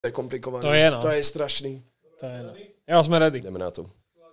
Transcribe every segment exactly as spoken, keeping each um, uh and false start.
To je komplikované. To je, no. To je strašný. To je, no. Jo, sme ready. Jdeme na to.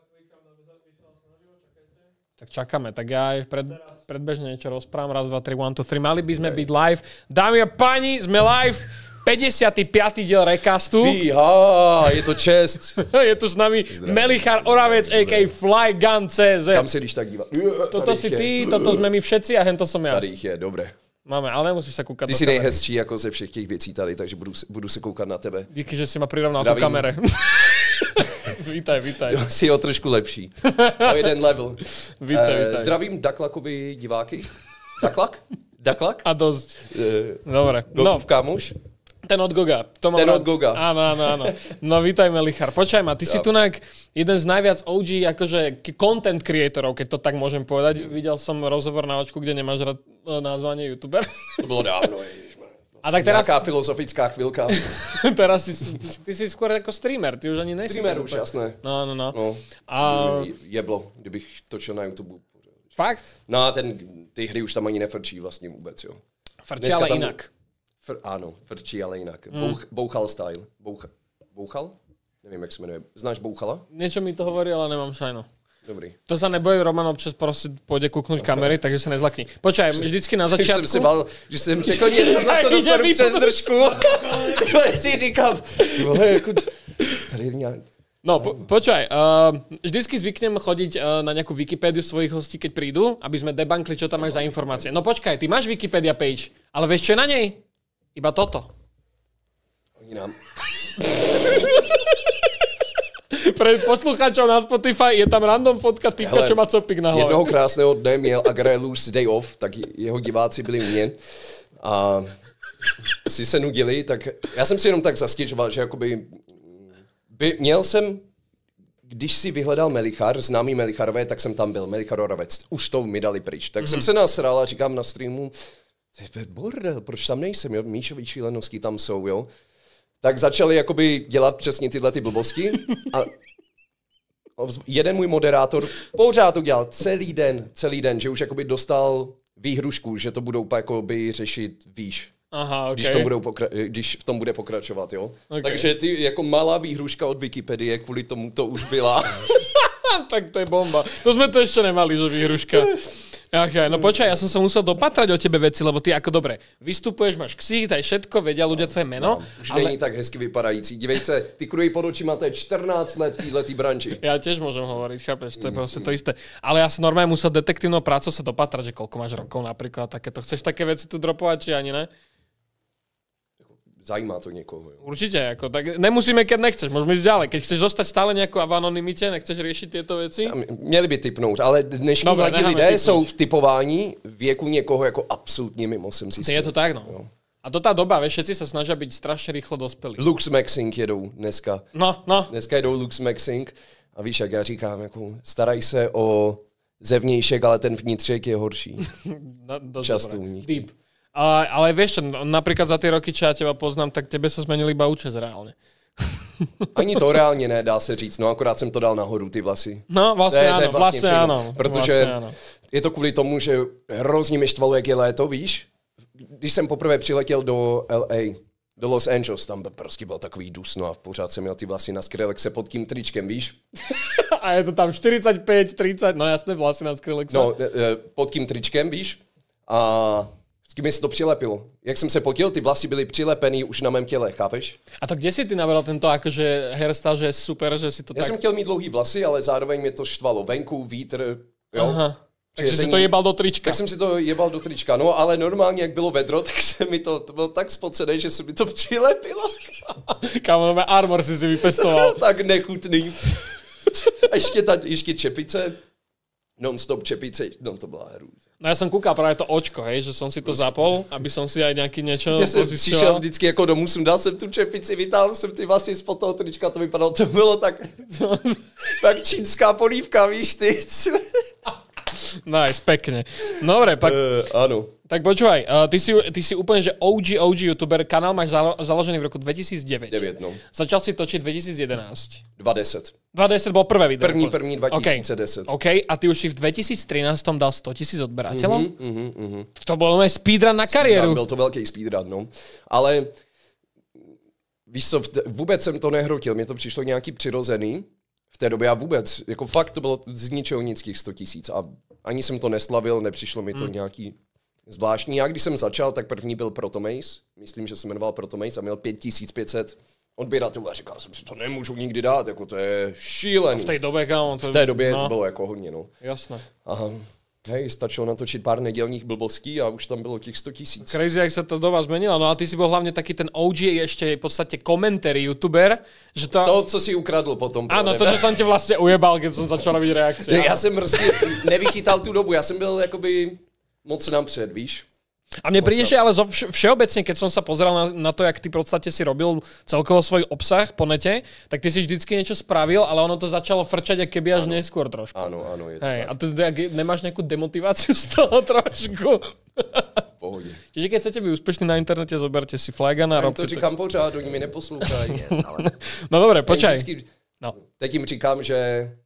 Tak čakáme, tak ja aj pred, predbežne niečo rozprávam. Raz, dva, tri, one, two, three. Mali by sme byť live. Dámy a páni, sme live. päťdesiaty piaty diel Recastu. Fíha, je to čest. Je tu s nami Zdravím. Melichar Oravec, a ká a. Flygun té zet. Kam se když tak dívat? Toto si ty, toto sme my všetci a hento som ja. Tady ich je, dobré. Máme, ale nemusíš sa kúkať. Ty si nejhezčí jako ze všech těch věcí tady, takže budu, budu se koukat na tebe. Díky, že si ma prirovnal ku kamere. Vítaj, vítaj. Jo, si o trošku lepší. O jeden level. Vítaj, eh, vítaj. Zdravím Daklakovi diváky. Daklak? Daklak? A dosť. Eh, Dobre. No. Kámoš? Ten od Goga. To Ten rád. od Goga. Áno, áno, áno. No vítaj, Melichar. Počkaj ma, ty ja. si tu jeden z najviac ó gé akože content creatorov, keď to tak môžem povedať. Videl som rozhovor na očku, kde nemáš rád nazvanie youtuber. To bylo dávno. A tak teraz... Nějaká filozofická chvilka. Teraz si, ty si skôr jako streamer, ty už ani nejsi. Streamer už, jasné. No, no, no. no a... Jeblo, kdybych točil na YouTube. Fakt? No a ten, ty hry už tam ani nefrčí vlastně vůbec, jo. Frčí, ale tam... jinak. Fr, ano, frčí, ale jinak. Hmm. Bouch, bouchal style. Boucha, bouchal? Nevím, jak se jmenuje. Znáš Bouchala? Niečo mi to hovorí, ale nemám šajno. Dobrý. To sa nebojí, Roman občas prostě pôjde kúknúť kamery, takže sa nezlakni. Počkaj, vždycky na začiatku... Jsem si bál, že jsem čekal něco, za to dostanu přes držku. Tyhle si říkám, vole, jako... Tady nějak... No, po, počkaj, uh, vždycky zvyknem chodiť uh, na nejakú Wikipédiu svojich hostí, keď prídu, aby sme debankli, čo tam máš za informácie. No počkaj, ty máš Wikipedia page, ale vieš, čo je na nej? Iba toto. Oni nám... Pre posluchačov na Spotify je tam random fotka týka, čo má copík na hlave. Jednoho krásného dne měl Agrelus Day Off, tak jeho diváci byli u mě a si se nudili, tak já jsem si jenom tak zastěžoval, že jakoby by, měl jsem, když si vyhledal Melichar, známý Melicharové, tak jsem tam byl, Melichar Oravec, už to mi dali pryč. Tak mm-hmm. jsem se nasral a říkám na streamu, to je bordel, proč tam nejsem, jo? Míšový šílenosti tam jsou, jo. Tak začali jakoby dělat přesně tyhle ty blbosti a jeden můj moderátor pořád to dělal celý den, celý den, že už jakoby dostal výhrušku, že to budou jakoby řešit výš. Aha, okay. když, to budou pokra- když v tom bude pokračovat, jo. Okay. Takže ty jako malá výhruška od Wikipedie, kvůli tomu to už byla. Tak to je bomba. To jsme to ještě nemali, že výhruška. Ach, no počkaj, ja som sa musel dopatrať o tebe veci, lebo ty ako dobre vystupuješ, máš ksít, aj všetko, vedia ľudia tvoje meno. No, už ale... není tak hezky vypadající. Dívej se, ty krují pod očima, to je čtrnásť let v této branži. Ja tiež môžem hovoriť, chápeš, to je proste to isté. Ale ja som normálne musel detektívnou prácou sa dopatrať, že koľko máš rokov napríklad, takéto. Chceš také veci tu dropovať, či ani ne? Zajímá to někoho. Jo. Určitě, jako, tak nemusíme, keď nechceš, můžeme jít dále. Keď chceš zostať stále nějakou v anonymite, nechceš řešit tyto věci? Měli by typnout, ale dnešní Dobre, mladí lidé typnout. jsou v typování věku někoho jako absolutně mimo, jsem si Je to tak, no. Jo. A to tá doba, vieš, všetci sa snažia byť strašne rýchlo dospelí. Lux Maxing jedou dneska. No, no. Dneska jedou Lux Maxing a víš, jak já říkám, jako staraj se o zevnějšek, ale ten vnitřek je horší. No, často u nich. Deep. Ale, ale vieš, napríklad za tie roky, čo ja teba poznám, tak tebe sa zmenili iba účes reálne. Ani to reálně ne, dá se říct. No akorát jsem to dal nahoru, ty vlasy. No vlastně to ano, je, to je vlastně, vlastně ano. Protože vlastně ano. je to kvůli tomu, že hrozně mě štvalo, jak je léto, víš? Když jsem poprvé přiletěl do L A, do Los Angeles, tam prostě byl takový dusno a pořád jsem měl ty vlasy na Skrillexe pod tím tričkem, víš? A je to tam štyridsaťpäť, tridsať, no jasné, vlasy na Skrillexe. No, pod tím tričkem, víš? A s kým mi se to přilepilo. Jak jsem se potil, ty vlasy byly přilepený už na mém těle, chápeš? A to kde si ty nabral tento akože hairstyle, že je super, že si to Já tak... jsem chtěl mít dlouhý vlasy, ale zároveň mě to štvalo venku, vítr, jo? Aha. Takže si to jebal do trička. Tak jsem si to jebal do trička, no ale normálně, jak bylo vedro, tak se mi to, to bylo tak spocené, že se mi to přilepilo. Kámo, no armor si si vypestoval. Tak nechutný. A ještě, ta, ještě čepice, non-stop čepice, no to byla hrůza. No ja som kúkal práve to očko, hej, že som si to zapol, aby som si aj nejaký niečo ja jsem pozisťoval. přišel vždycky jako domů, dal jsem tu čepici, vytáhl jsem ty vlastně spod toho trička, to vypadalo, to bylo tak, tak čínská polívka, víš ty. Nice, pekne. Dobre, pak... Uh, áno. Tak počúvaj, uh, ty, si, ty si úplne, že ó gé, ó gé youtuber, kanál máš zalo, založený v roku dvetisícdeväť. deväť, no. Začal si točiť dvetisícjedenásť. dvadesať. dvadesať bol prvé video. První, první dvetisícdesať. OK, a ty už si v dvetisíctrinásť dal sto tisíc odberateľov? Uh-huh, uh-huh, uh-huh. To bol môj speedrun na kariéru. Byl to velký speedrun, no. Ale víš co, vůbec jsem to nehrotil, mně to přišlo nějaký přirozený. V té době a vůbec, jako fakt to bylo z ničeho nic těch sto tisíc a ani jsem to neslavil, nepřišlo mi to hmm. nějaký zvláštní. Já když jsem začal, tak první byl Protomace, myslím, že se jmenoval Protomace a měl pět tisíc pět set odběratelů a říkal jsem si, to nemůžu nikdy dát, jako to je šílený. V té době, kámo. V té době no. to bylo jako hodně, no. Jasné. Aha. Hej, stačilo natočit pár nedělních blbostí a už tam bylo těch sto tisíc. Crazy, jak sa to doba zmenila. No a ty si bol hlavne taký ten ó gé, ešte v podstate komentári youtuber. Že to... to, co si ukradl potom. Áno, to, že som ti vlastne ujebal, keď som začal robiť reakcie. Já jsem prostě nevychytal tu dobu, já jsem byl jakoby moc napřed, víš? A mne príde, že ale zo vš- všeobecne, keď som sa pozeral na, na to, jak ty v podstate si robil celkovo svoj obsah po nete, tak ty si vždycky niečo spravil, ale ono to začalo frčať, ak keby až neskôr trošku. Áno, áno, je to Hej, tak. a ty nemáš nejakú demotiváciu z toho trošku? Pohodě. Čiže keď chcete byť úspešní na internete, zoberte si Flagana a robte to říkám pořád, oni mi neposlouchají. Ale... No dobre, počkaj. Vždycky... No. Teď jim říkám, že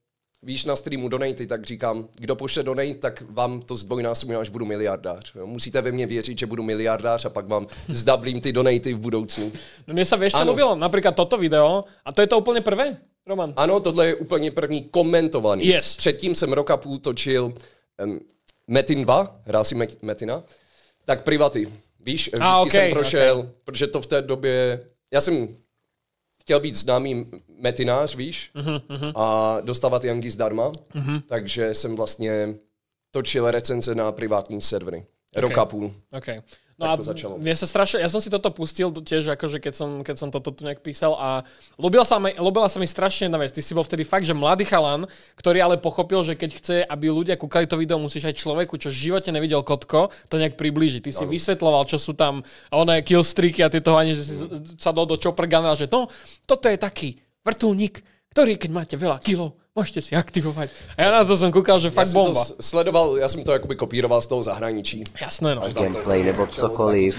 víš na streamu donaty, tak říkám, kdo pošle donate, tak vám to zdvojnásobím, až budu miliardář. Jo? Musíte ve mně věřit, že budu miliardář a pak vám zdablím ty donaty v budoucnu. No mne sa vieš, čo ľúbilo? Napríklad toto video. A to je to úplne prvé, Roman? Ano, tohle je úplně první komentovaný. Yes. Předtím jsem rok a půl točil um, Metin dva, hrál si Metina, tak privaty. Víš, vždycky ah, okay, jsem prošel, okay. protože to v té době, já jsem chtěl být známý metinář, víš, uh-huh, uh-huh. a dostávat Yangi zdarma, uh-huh. takže jsem vlastně točil recenze na privátní servery. Okay. Rok a půl. Okay. No a to začalo. Mne sa strašne, ja som si toto pustil tiež, akože keď som, keď som toto tu nejak písal a ľúbila sa, mi, ľúbila sa mi strašne jedna vec. Ty si bol vtedy fakt, že mladý chalan, ktorý ale pochopil, že keď chce, aby ľudia kúkali to video, musíš aj človeku, čo v živote nevidel kotko, to nejak priblížiť. Ty si no. vysvetľoval, čo sú tam oné killstreaky a ty toho ani, že si sadol do chopper gunna, že no, toto je taký vrtuľník, ktorý keď máte veľa kilov, môžete si aktivovať. A ja na to som kúkal, že fakt já bomba. To sledoval, já jsem to jakoby kopíroval z toho zahraničí. Jasné, no. Gameplay nebo cokoliv.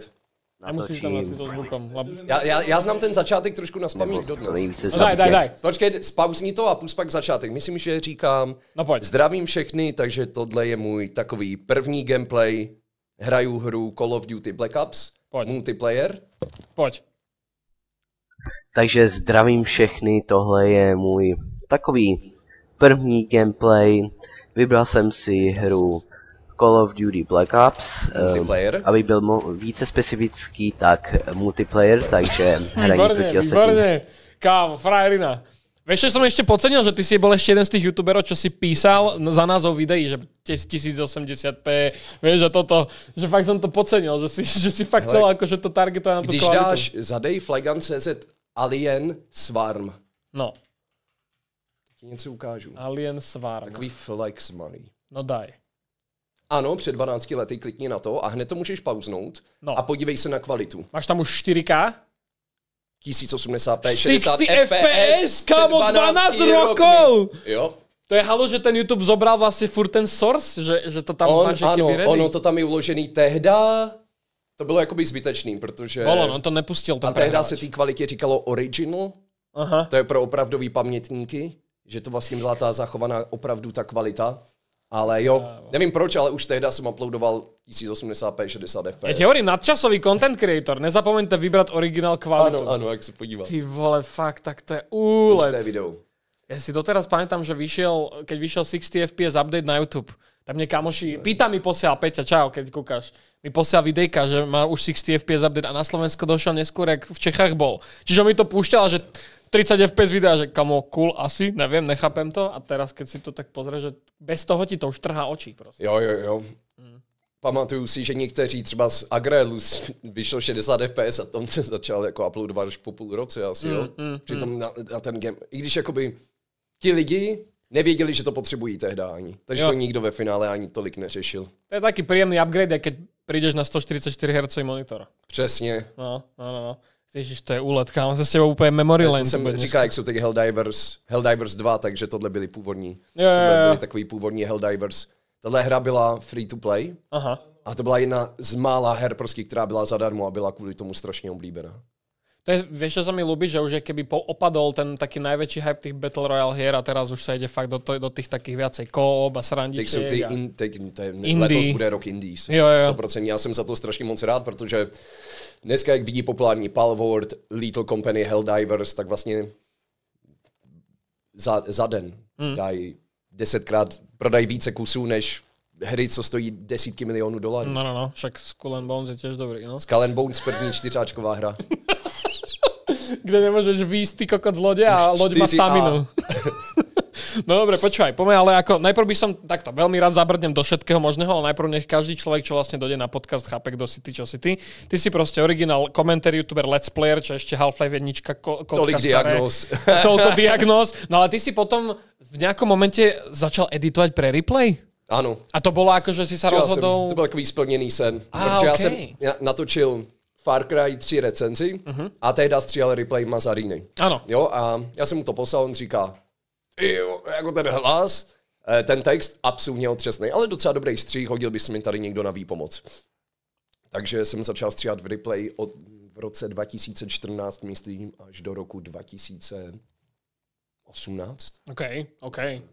Nemusíš tam asi so zvukom. Já, já, já znám ten začátek trošku na spaměť. Co nejvíce no daj, daj, daj. Počkej, spauzní to a pust pak začátek. Myslím, že říkám, no pojď. Zdravím všechny, takže tohle je můj takový první gameplay. Hraju hru Call of Duty Black Ops, pojď. Multiplayer. Pojď. Takže zdravím všechny, tohle je můj takový první gameplay. Vybral jsem si hru Call of Duty Black Ops, multiplayer. Um, aby byl mo- více specifický, tak multiplayer, takže hraní proti ostatním. Výborně, kámo, frajerina. Vieš, že som ešte podcenil, že ty si bol ešte jeden z tých youtuberov, čo si písal za názov videí, že tisíc osemdesiat p, vieš, že toto, že fakt som to podcenil, že si, že si fakt chcel akože to targetuje na tú když kvalitu. dáš zadej Flagan tečka cé zet Alien Swarm. No. Ti něco ukážu. Alien Swarm. Takový flex money. No daj. Ano, před dvanácti lety klikni na to a hned to můžeš pauznout no. a podívej se na kvalitu. Máš tam už čtyři ká? tisíc osmdesát p, šedesát ef pé es, kámo, dvanásť rokov! Jo. To je halo, že ten YouTube zobral vlastně furt ten source, že, že to tam On, máš ano, ready. ono to tam je uložený tehda, to bylo jakoby zbytečný, protože... Bolo, no to nepustil ten a tehda se té kvalitě říkalo original, aha. To je pro opravdový pamětníky, že to vlastně byla ta zachovaná opravdu ta kvalita. Ale jo, nevím proč, ale už tehda jsem uploadoval tisíc osmdesát p, šedesát ef pé es. Ja ti hovorím, nadčasový content creator, nezapomeňte vybrať originál kvalitu. Ano, ano, jak se podívat. Ty vole, fakt, tak to je úlet. Pusté video. Ja si doteraz pamätám, že vyšiel, keď vyšiel šesťdesiat ef pé es update na YouTube, tam mne kamoši, pýta mi posiel, Peťa, čau, keď kúkaš, mi posiel videjka, že má už šesťdesiat ef pé es update a na Slovensko došiel neskôr, jak v Čechách bol. Čiže mi to púšťal, že tridsať ef pé es videa, že kamo, cool, asi, neviem, nechápem to. A teraz, keď si to tak pozrieš, že bez toho ti to už trhá oči. Prostě. Jo, jo, jo. Mm. Pamatuju si, že někteří třeba z Agrelus vyšlo šedesát ef pé es a tam se začal jako uploadovat až po půl roce asi, mm, jo. Mm, Přitom mm. Na, na ten game, i když jakoby ti lidi nevěděli, že to potřebují tehda ani. Takže jo. To nikdo ve finále ani tolik neřešil. To je taký príjemný upgrade, keď prídeš na sto štyridsaťštyri hertzov monitor. Přesně. No, no, no, no. Ježiš, to je úlet, kámo, se s tebou úplně memory lane. To jsem říkal, jak jsou teď Helldivers, Helldivers dva, takže tohle byly původní. Jo, jo, jo. Tohle byly takový původní Helldivers. Tahle hra byla free to play. Aha. A to byla jedna z mála her, prostě, která byla zadarmo a byla kvůli tomu strašně oblíbená. To je, vieš, čo sa mi ľúbi, že už je keby po, opadol ten taký najväčší hype tých Battle Royale hier a teraz už sa ide fakt do, to, do tých takých viacej co-op a srandičiek. Teď jsou ty, a... in, teď, teď, letos bude rok Indies. Jo, jo. sto procent. Já jsem za to strašně moc rád, protože dneska, jak vidí populární Palworld, Little Company, Helldivers, tak vlastně za, za den hmm. dají desetkrát, prodají více kusů, než hry, co stojí desítky milionů dolarů. No, no, no, však Skull and Bones je tiež dobrý, no. Skull and Bones, první čtyřáčková hra. Kde nemôžeš výjsť ty kokot z lode a loď má staminu. No dobre, počúvaj, poďme, ale ako najprv by som takto veľmi rád zabrdnem do všetkého možného, ale najprv nech každý človek, čo vlastne dojde na podcast, chápe, kto si ty, čo si ty. Ty si proste originál komentár, youtuber, let's player, čo ešte Half-Life jednička, ko- kotka Tolik diagnóz. Toľko diagnóz. No ale ty si potom v nejakom momente začal editovať pre replay? Ano. A to bylo jako, že si se rozhodol... Jsem, to byl takový splněný sen. Ah, protože okay. já jsem natočil Far Cry tři recenzi uh-huh. a tehda stříhal replay Mazaríny. Ano. Jo, a já jsem mu to poslal, on říká, jo, jako ten hlas, ten text absolutně otřesný, ale docela dobrý střih, hodil by se mi tady někdo na výpomoc. Takže jsem začal stříhat v replay od v roce dva tisíce čtrnáct, myslím, až do roku dva tisíce osmnáct. OK, OK.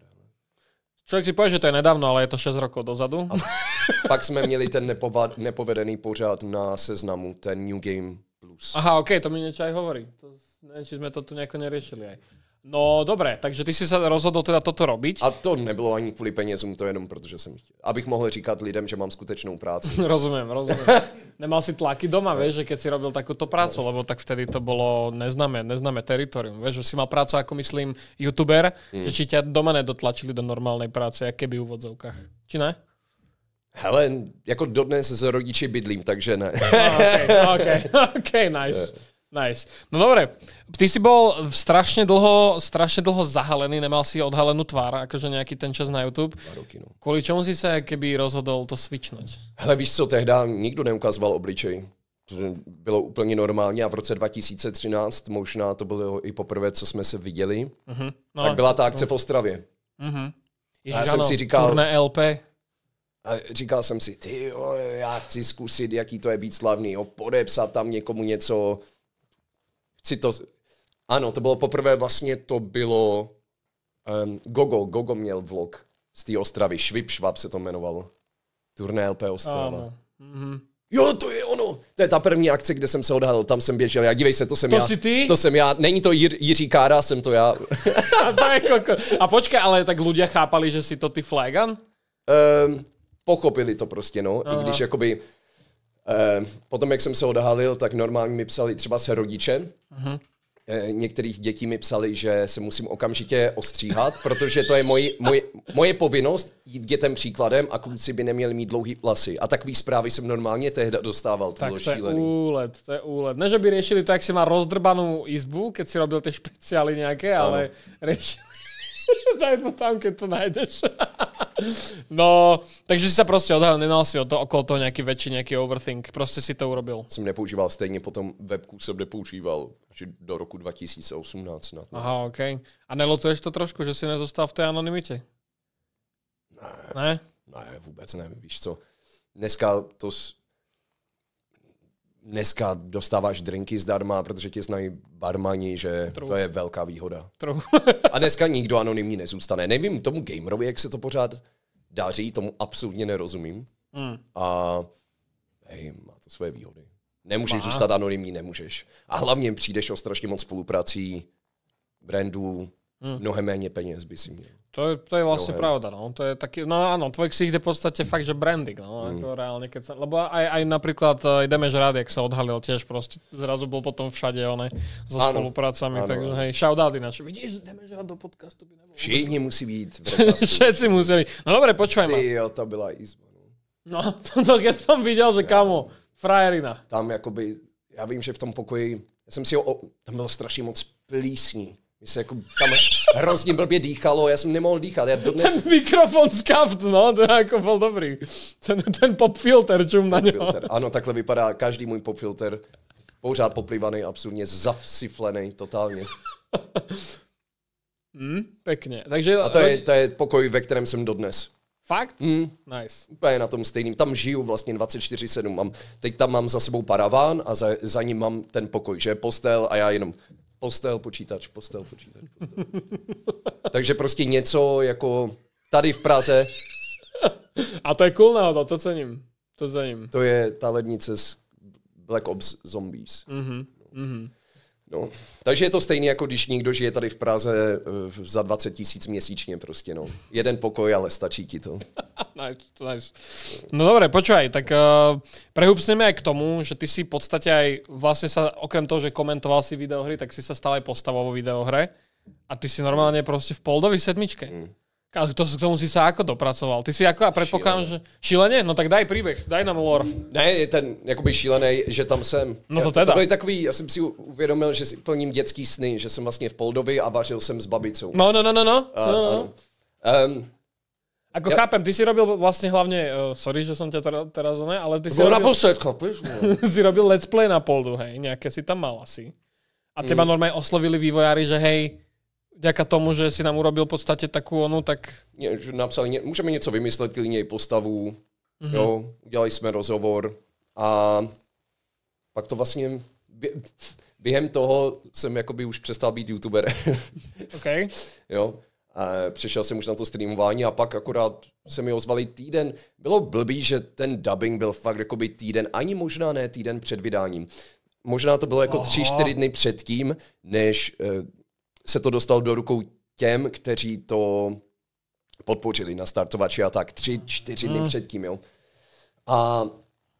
Člověk si povie, že to je nedávno, ale je to šesť rokov dozadu. A pak jsme měli ten nepova- nepovedený pořád na Seznamu, ten New Game Plus. Aha, OK, to mi niečo aj hovorí. To, neviem, či sme to tu nejako neriešili aj. No dobré, takže ty si sa rozhodol teda toto robiť. A to nebylo ani kvůli penězům, to jenom protože jsem chtěl. Abych mohl říkat lidem, že mám skutečnou práci. Rozumiem, rozumiem. Nemal si tlaky doma, vieš, že keď si robil takúto prácu, lebo tak vtedy to bolo neznáme, neznáme teritorium. Vieš, že si mal prácu ako myslím youtuber, hmm. že či ťa doma nedotlačili do normálnej práce, jak keby v úvodzovkách. Či ne? Hele, jako dodnes s rodiči bydlím, takže ne. Oh, OK, OK, OK, nice. Nice. No dobre, ty si bol strašne dlho, strašne dlho zahalený, nemal si odhalenú tvár, akože nejaký ten čas na YouTube. Roky, no. Kvôli čomu si sa keby rozhodol to switchnúť? Hele, víš co, tehda nikdo neukazoval obličej. To bylo úplně normálně a v roce dva tisíce třináct, možná to bylo i poprvé, co jsme se viděli, uh-huh. no, tak byla ta akce no. v Ostravě. Uh-huh. Ježiš, já jsem ano, si říkal... turné el pé. A říkal jsem si, ty jo, já chci zkusit, jaký to je být slavný, jo, podepsat tam někomu něco... Chci to... Ano, to bylo poprvé, vlastně to bylo... Um, Gogo, Gogo měl vlog z té Ostravy, Švip Švap se to jmenovalo. Turné el pé Ostrava. Mm-hmm. Jo, to je ono. To je ta první akce, kde jsem se odhalil, tam jsem běžel. Já dívej se, to jsem to já. To jsi ty? To jsem já. Není to Jir, Jiří Kára, jsem to já. A, to je koko. A počkej, ale tak ľudia chápali, že si to ty Flagan? Um, pochopili to prostě, no. Aha. I když jakoby... Um, potom, jak jsem se odhalil, tak normálně mi psali třeba se rodiče. Uh-huh. Některých dětí mi psali, že se musím okamžitě ostříhat, protože to je moji, moje, moje povinnost jít dětem příkladem a kluci by neměli mít dlouhý vlasy. A takový zprávy jsem normálně tehda dostával. To tak bylo to je šílený. úlet, to je úlet. Ne, že by riešili to, jak si má rozdrbanú izbu, keď si robil tie špeciály nejaké, ale riešili... Daj to tam, keď to nájdeš. No, takže si sa proste odhalil, nemal si o to, okolo toho nejaký väčší nejaký overthink, proste si to urobil. Jsem nepoužíval stejně, potom webku jsem nepoužíval až do roku dva tisíce osmnáct snad. Ne? Aha, OK. A nelutuješ to trošku, že si nezostal v té anonymite? Ne. Ne? Ne, vůbec ne, víš co. Dneska to... S... Dneska dostáváš drinky zdarma, protože tě znají barmani, že True. To je velká výhoda. True. A dneska nikdo anonymní nezůstane. Nevím tomu gamerovi, jak se to pořád daří, tomu absolutně nerozumím. Mm. A hej, má to své výhody. Nemůžeš má. zůstat anonymní, nemůžeš. A hlavně přijdeš o strašně moc spoluprací, brandů, mm. mnohem méně peněz by si měl. To je, to je vlastne mnohem. Pravda, no. To je taký, no áno, tvoj ksich je v podstate fakt, že branding, no. Mm. Ako reálne, keď sa, lebo aj, aj napríklad uh, ideme žrať, jak sa odhalil tiež proste, zrazu bol potom všade, one, so ano. spoluprácami, ano. Takže hej, shoutout ináč. Vidíš, ideme žrať do podcastu, by nebolo. Všichni musí být v podcastu. Všetci musí byť. No dobre, počúvaj ma. Ty jo, to byla izba, no. No, to, to keď som videl, že kamo, frajerina. Tam jakoby, já vím, že v tom pokoji, já jsem si ho, o, tam bylo strašně moc plísní. Mi se jako tam hrozně blbě dýchalo, já jsem nemohl dýchat. Já dodnes... Ten mikrofon skaft, no, to jako byl dobrý. Ten, ten popfilter, čum na něho. Ano, takhle vypadá každý můj popfilter. Pořád poplivaný, absolutně zasyflený, totálně. Mm, pekně. Takže... A to je, to je pokoj, ve kterém jsem dodnes. Fakt? Hmm. Nice. Úplně na tom stejným. Tam žiju vlastně dvacet čtyři sedm. Mám, teď tam mám za sebou paraván a za, za ním mám ten pokoj, že je postel a já jenom postel, počítač, postel, počítač, postel. Takže prostě něco jako tady v Praze. A to je cool náhoda, to cením. To cením. To je ta lednice z Black Ops Zombies. Mhm, mhm. No. Takže je to stejný, jako když někdo žije tady v Praze uh, za dvacet tisíc měsíčně prostě, no. Jeden pokoj, ale stačí ti to. Nice, nice. No dobre, počúvaj, tak uh, prehúpsneme aj k tomu, že ty si v podstate aj vlastne sa, okrem toho, že komentoval si videohry, tak si sa stal aj postavou vo videohre a ty si normálne proste v Poldovi sedmičke. Mm. A to, k tomu si sa ako dopracoval? Ty si ako, a predpokladám, že šíleně? No tak daj príbeh, daj nám lore. Ne, ten jakoby šílený, že tam jsem. No to teda. To byl takový, já jsem si uvědomil, že si plním dětský sny, že jsem vlastně v Poldovi a vařil jsem s babicou. No, no, no, no, no. A, no, no. Um, Ako ja... chápem, ty si robil vlastne hlavne, uh, sorry, že som ťa teda, teraz ne, ale ty si Bylo robil, naposled, chápeš? si robil let's play na Poldu, hej, nejaké si tam mal asi. A teba mm. normálne oslovili vývojári, že hej, vďaka tomu, že si nám urobil v podstate takú onu, tak... Ně, že napsali, ně, můžeme něco vymyslet, klidně i postavu, mm-hmm. jo, udělali jsme rozhovor a pak to vlastně bě, během toho jsem jakoby už přestal být youtuber. OK. Jo, a přešel jsem už na to streamování a pak akorát se mi ozvali týden. Bylo blbý, že ten dubbing byl fakt jakoby týden, ani možná ne týden před vydáním. Možná to bylo jako tři, čtyři dny předtím, než... Uh, se to dostal do rukou těm, kteří to podpořili na startovači a tak tři, čtyři dny mm. předtím, jo. A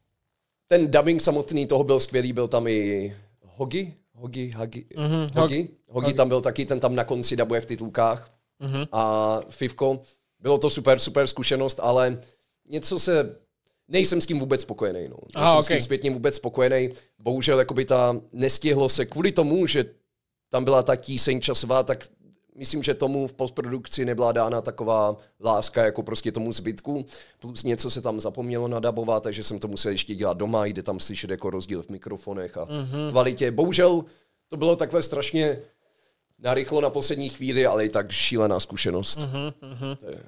ten dubbing samotný toho byl skvělý, byl tam i Hogi, Hogi, Hagi, mm-hmm. Hogi, Hogi tam byl taky, ten tam na konci dabuje v titulkách mm-hmm. a Fivko. Bylo to super, super zkušenost, ale něco se, nejsem s tím vůbec spokojený, no. Nejsem Aha, s tím okay. zpětně vůbec spokojený. Bohužel, jakoby ta nestihlo se kvůli tomu, že tam byla ta tíseň časová, tak myslím, že tomu v postprodukci nebyla dána taková láska jako prostě tomu zbytku. Plus něco se tam zapomnělo nadabovat, takže jsem to musel ještě dělat doma, jde tam slyšet jako rozdíl v mikrofonech a mm-hmm. kvalitě. Bohužel to bylo takhle strašně narychlo na poslední chvíli, ale i tak šílená zkušenost. Mm-hmm. Je...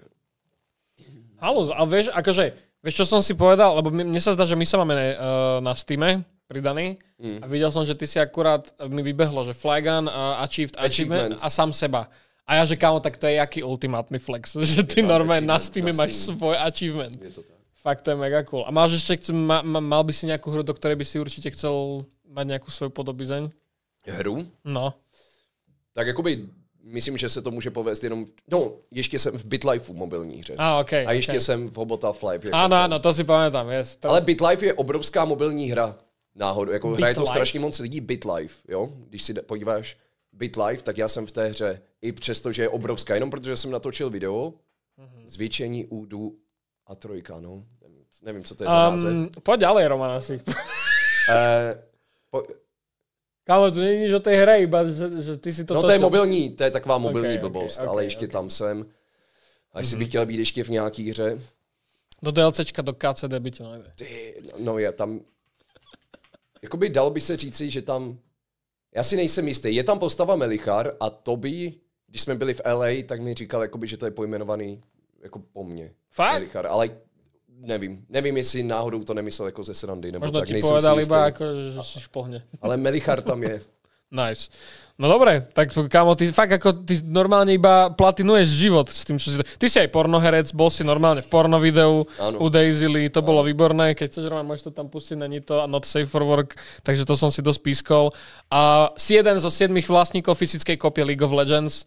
Halus, a vieš, akože, vieš, čo som si povedal, lebo mne sa zdá, že my sa máme uh, na Steame pridaný mm. a videl som, že ty si akurát, mi vybehlo, že Flygun, uh, Achieved, Achievement, achievement a sám seba. A ja, že kámo, tak to je jaký ultimátny flex, že ty normálne na Steame máš svoj achievement. Je to tak. Fakt, to je mega cool. A máš ešte, ma, ma, mal by si nejakú hru, do ktorej by si určite chcel mať nejakú svoju podobizeň? Hru? No. Tak jakoby, myslím, že se to může povést jenom, no, ještě jsem v BitLifeu mobilní hře. A, okay, a ještě okay. jsem v Hobotaf Live. Jako ano, ano, to si pamätám, yes. To... Ale BitLife je obrovská mobilní hra. Náhodou, jako hraje to strašně moc lidí. BitLife, jo? Když si podíváš BitLife, tak já jsem v té hře, i přesto, že je obrovská, jenom protože jsem natočil video, mm-hmm. Zvětšení údu a trojka, no. Nevím, co to je za um, název. Pojď ďalej, Roman, asi. uh, po... Kámo, to není nič o tej hre, iba že, že ty si to No točil. to je mobilní, to je taková mobilní okay, blbost, okay, okay, ale ještě okay. tam jsem. Až mm-hmm. si bych chtěl být ještě v nějaký hře. Do DLCčka, do K C D by tě najde. Ty, no je tam... Jakoby dalo by se říci, že tam... Já si nejsem jistý. Je tam postava Melichar a Toby, když jsme byli v L A, tak mi říkal, jakoby, že to je pojmenovaný jako po mně. Fakt? Melichar, ale nevím. Nevím, jestli náhodou to nemyslel jako ze srandy, nebo možno tak. Možno ti nejsem povedal si iba ako, že si špohne. Ale Melichar tam je. Nice. No dobre, tak kámo, ty fakt ako, ty normálne iba platinuješ život s tým, čo si... Ty si aj pornoherec, bol si normálne v porno videu, u Daisy Lee, to ano. Bolo výborné, keď chceš, Roman, môžeš to tam pustiť, není to not safe for work, takže to som si dosť pískol. A si jeden zo siedmých vlastníkov fyzickej kopie League of Legends.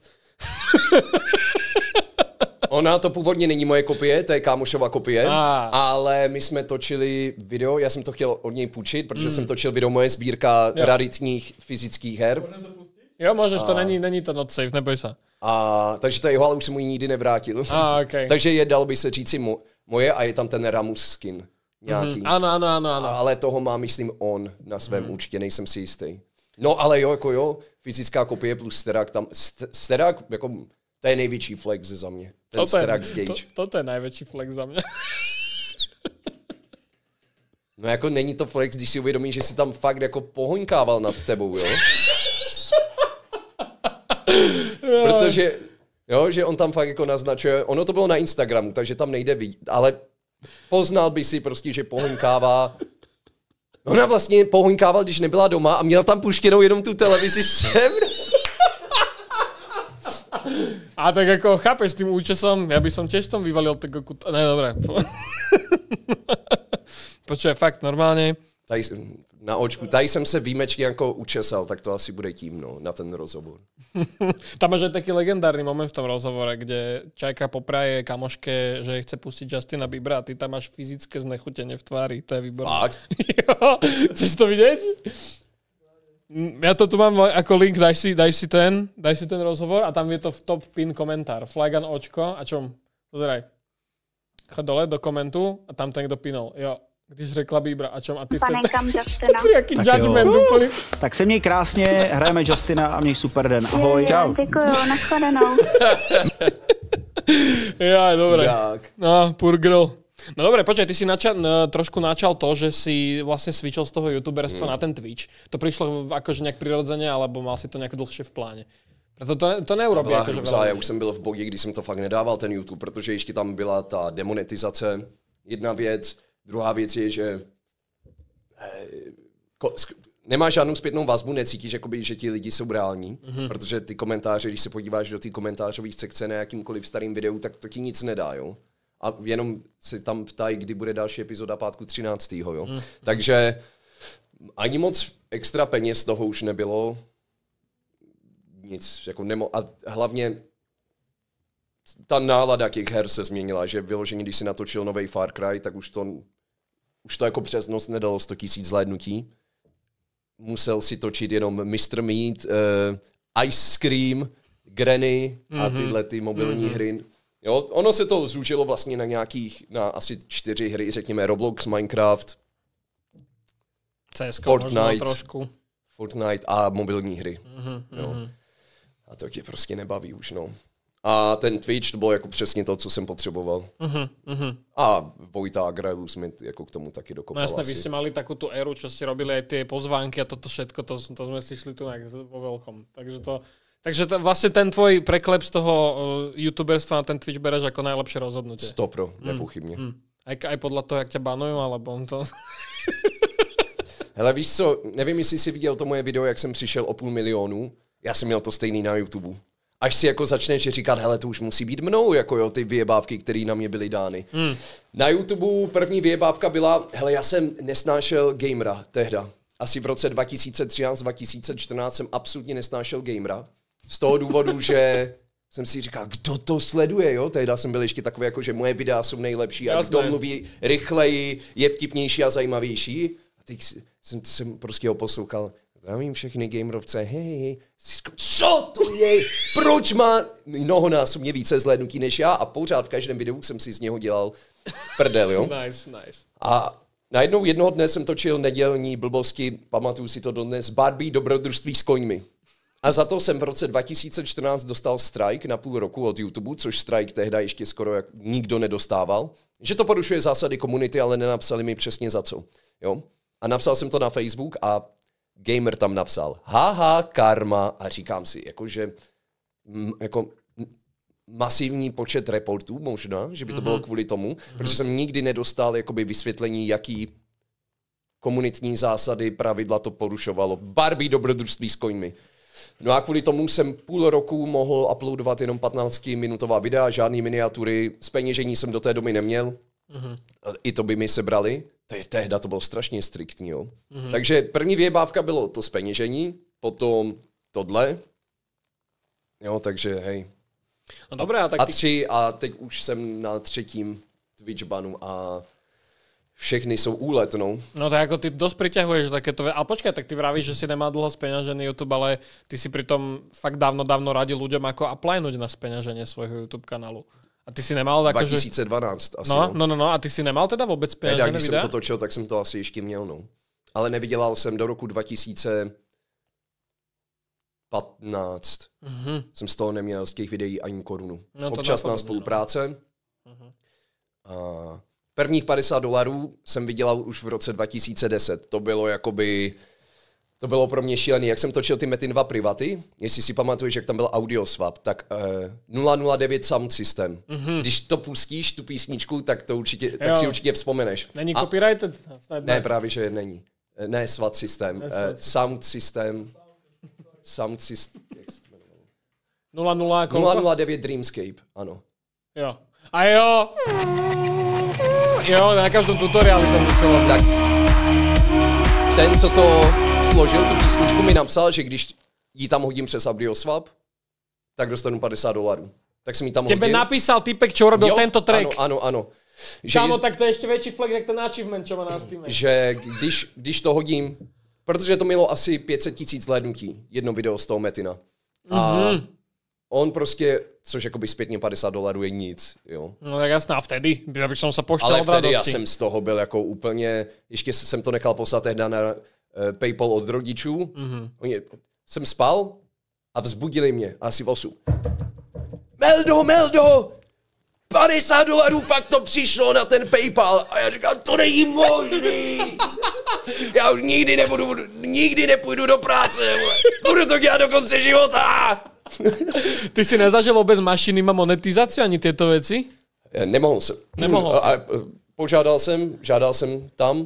Ona to původně není moje kopie, to je kámošova kopie, ah. ale my jsme točili video, já jsem to chtěl od něj půjčit, protože mm. jsem točil video moje sbírka jo. raritních fyzických her. Jo, můžeš, a... to není, není to not safe, neboj se. A, takže to jeho, ale už jsem mu ji nikdy nevrátil. Ah, okay. Takže je, dalo by se říci mo- moje a je tam ten Ramus skin nějaký. Mm. Ano, ano, ano, ano. A, ale toho má, myslím, on na svém mm. účtě, nejsem si jistý. No ale jo, jako jo, fyzická kopie plus Sterak tam, st- Sterak, jako... To je největší flex za mě. Ten Sterak z Gage. To, toto je největší flex za mě. No jako není to flex, když si uvědomíš, že si tam fakt jako pohoňkával nad tebou, jo? Protože Jo, že on tam fakt jako naznačuje, ono to bylo na Instagramu, takže tam nejde vidět, ale poznal by si prostě, že pohoňkává. Ona vlastně pohoňkávala, když nebyla doma a měla tam puštěnou jenom tu televizi sem. A tak jako chápeš, s tým účesom, ja by som tiež tom vyvalil tak ako... Ne, dobré. Počuj, fakt, normálne. Tady, na očku, tady jsem se výjimečně jako učesal, tak to asi bude tím, no, na ten rozhovor. Tam máš aj taký legendárny moment v tom rozhovore, kde Čajka popraje kamoške, že chce pustiť Justina Biebera a ty tam máš fyzické znechutenie v tvári, to je výborné. Fakt? Jo, chceš to vidieť? Ja to tu mám ako link, daj si, daj si ten, daj si ten rozhovor a tam je to v top pin komentár. Flagan očko a čom? Pozeraj. Chod dole do komentu a tam to niekto pinol. Jo, když řekla Biebera a čom? A ty v tom... Jaký judgment úplný. Tak se měj krásně, hrajeme Justina a měj super den. Ahoj. Čau. Děkuju, nashledanou. Ja, dobre. Jak? No, poor girl. No dobre, počkaj, ty si načal, trošku načal to, že si vlastne switchol z toho youtuberstva mm. na ten Twitch. To prišlo akože nejak prirodzene, alebo mal si to nejak dlhšie v pláne? Proto to, to neurobí. To akože veľa. Já už jsem byl v bodě, kdy jsem to fakt nedával, ten YouTube, protože ještě tam byla ta demonetizace. Jedna věc. Druhá věc je, že nemáš žádnou zpětnou vazbu, necítíš, jakoby, že ti lidi jsou reální, mm-hmm. protože ty komentáře, když se podíváš do té komentářové sekce na jakýmkoliv starým videu, tak to ti nic nedá, jo. A jenom se tam ptají, kdy bude další epizoda pátku třináctého jo. Mm. Takže ani moc extra peněz toho už nebylo. Nic, jako nemo... A hlavně ta nálada těch her se změnila, že vyloženě, když si natočil nový Far Cry, tak už to, už to jako přes noc nedalo sto tisíc zhlédnutí. Musel si točit jenom mister Meat, uh, Ice Cream, Granny a tyhle ty mobilní mm-hmm. hry. Jo, ono se to zúžilo vlastně na nějakých, na asi čtyři hry, řekněme Roblox, Minecraft, C S K Fortnite, trošku. Fortnite a mobilní hry. Mm-hmm, jo. A to tě prostě nebaví už, no. A ten Twitch, to bylo jako přesně to, co jsem potřeboval. Mm-hmm. A Vojta a Grailu jsme jako k tomu taky dokopali. No jasné, vy ste mali takú tú éru, čo ste robili aj tie pozvánky a toto všetko, to, to sme si šli tu vo veľkom. Takže to... Takže to, vlastne ten tvoj preklep z toho uh, youtuberstva na ten Twitch bereš ako najlepšie rozhodnutie. Sto pro, nepochybně. Mm, mm. Aj, aj podľa toho, jak ťa banujú, alebo to... Hele, víš co, nevím, jestli jsi viděl to moje video, jak jsem přišel o půl milionu. Já jsem měl to stejný na YouTube. Až si jako začneš říkat, hele, to už musí být mnou, jako jo, ty vyjebávky, které na mě byly dány. Mm. Na YouTube první vyjebávka byla, hele, já jsem nesnášel gamera tehda. Asi v roce dva tisíce třináct dva tisíce čtrnáct jsem absolutně nesnášel gamera. Z toho důvodu, že jsem si říkal, kdo to sleduje, jo? Tehdy jsem byl ještě takový, jako, že moje videa jsou nejlepší a kdo mluví rychleji, je vtipnější a zajímavější. A teď jsem, jsem prostě ho poslouchal. Zdravím všechny gamerovce, hej, hej. Co to je? Proč má mnohonásobně více zhlédnutí než já? A pořád v každém videu jsem si z něho dělal prdel, jo? Nice, nice. A najednou jednoho dne jsem točil nedělní blbosti, pamatuju si to dodnes, Barbie dobrodružství s koňmi. A za to jsem v roce dva tisíce čtrnáct dostal strike na půl roku od YouTube, což strike tehda ještě skoro jak nikdo nedostával. Že to porušuje zásady komunity, ale nenapsali mi přesně za co. Jo? A napsal jsem to na Facebook a gamer tam napsal haha, karma a říkám si, jakože m, jako masivní počet reportů možná, že by to bylo kvůli tomu, mm-hmm. protože jsem nikdy nedostal jakoby vysvětlení, jaký komunitní zásady, pravidla to porušovalo. Barbie dobrodružství s koňmi. No a kvůli tomu jsem půl roku mohl uploadovat jenom patnáctiminutová videa, žádný miniatury, zpeněžení jsem do té doby neměl. Mm-hmm. I to by mi sebrali. Tehda to bylo strašně striktní, jo. Mm-hmm. Takže první vyjebávka bylo to zpeněžení, potom tohle. Jo, takže hej. No dobré, a tak a ty... tři a teď už jsem na třetím Twitch banu a všechny jsou úlet, no. No tak ako ty dosť priťahuješ takéto... Ale počkaj, tak ty vravíš, že si nemá dlho speňažený YouTube, ale ty si pritom fakt dávno, dávno radil ľuďom, ako applynuť na speňaženie svojho YouTube kanálu. A ty si nemal tak, dva tisíce dvanáct že... asi, no, no. No, no, a ty si nemal teda vôbec speňažené videa? Když jsem to točil, tak jsem to asi ještě měl, no. Ale nevydělal jsem do roku dva tisíce patnáct. Mm-hmm. Jsem z toho neměl z těch videí ani korunu. No, občasná spolupráce. Mm-hmm. A prvních padesát dolarů jsem vydělal už v roce dva tisíce deset. To bylo jakoby To bylo pro mě šílený, jak jsem točil ty Metin dva privaty, jestli si pamatuješ, jak tam byl audio swap, tak uh, nula nula devět sound system. Mm-hmm. Když to pustíš, tu písničku, tak, to určitě, tak si určitě vzpomeneš. Není A, copyrighted? ne, právě, že není. Ne, SWAT systém, ne, uh, SWAT. sound systém, sound systém, nula nula nula nula devět Dreamscape, ano. Jo. A jo. Jo, na každém tutoriálu to muselo. Tak ten, co to složil, tu písničku, mi napsal, že když ji tam hodím přes audio swap, tak dostanu padesát dolarů. Tak jsem ji tam Tebe hodil. napísal typek, čo urobil jo, tento track. Ano, ano, ano. Že, Kámo, tak to je ještě větší flex, jak ten achievement, čo má na Steam. Že když, když to hodím, protože to mělo asi pět set tisíc zhlédnutí, jedno video z toho Metina. A mm-hmm. on prostě, což jakoby zpětně padesát dolarů je nic, jo. No tak jasná, vtedy, abych som sa pošťal ale od vtedy radosti. já jsem z toho byl jako úplně, ještě jsem to nechal poslat tehda na uh, PayPal od rodičů. Mm-hmm. Oni, jsem spal a vzbudili mě asi v osu. Meldo, Meldo! padesát dolarů fakt to přišlo na ten PayPal. A já říkám, to není možný. Já už nikdy nebudu, nikdy nepůjdu do práce. Budu to dělat do konce života. Ty si nezažil vůbec mašiny má monetizaci ani tyto věci? Nemohl jsem. Nemohl jsem. A, a, požádal jsem, žádal jsem tam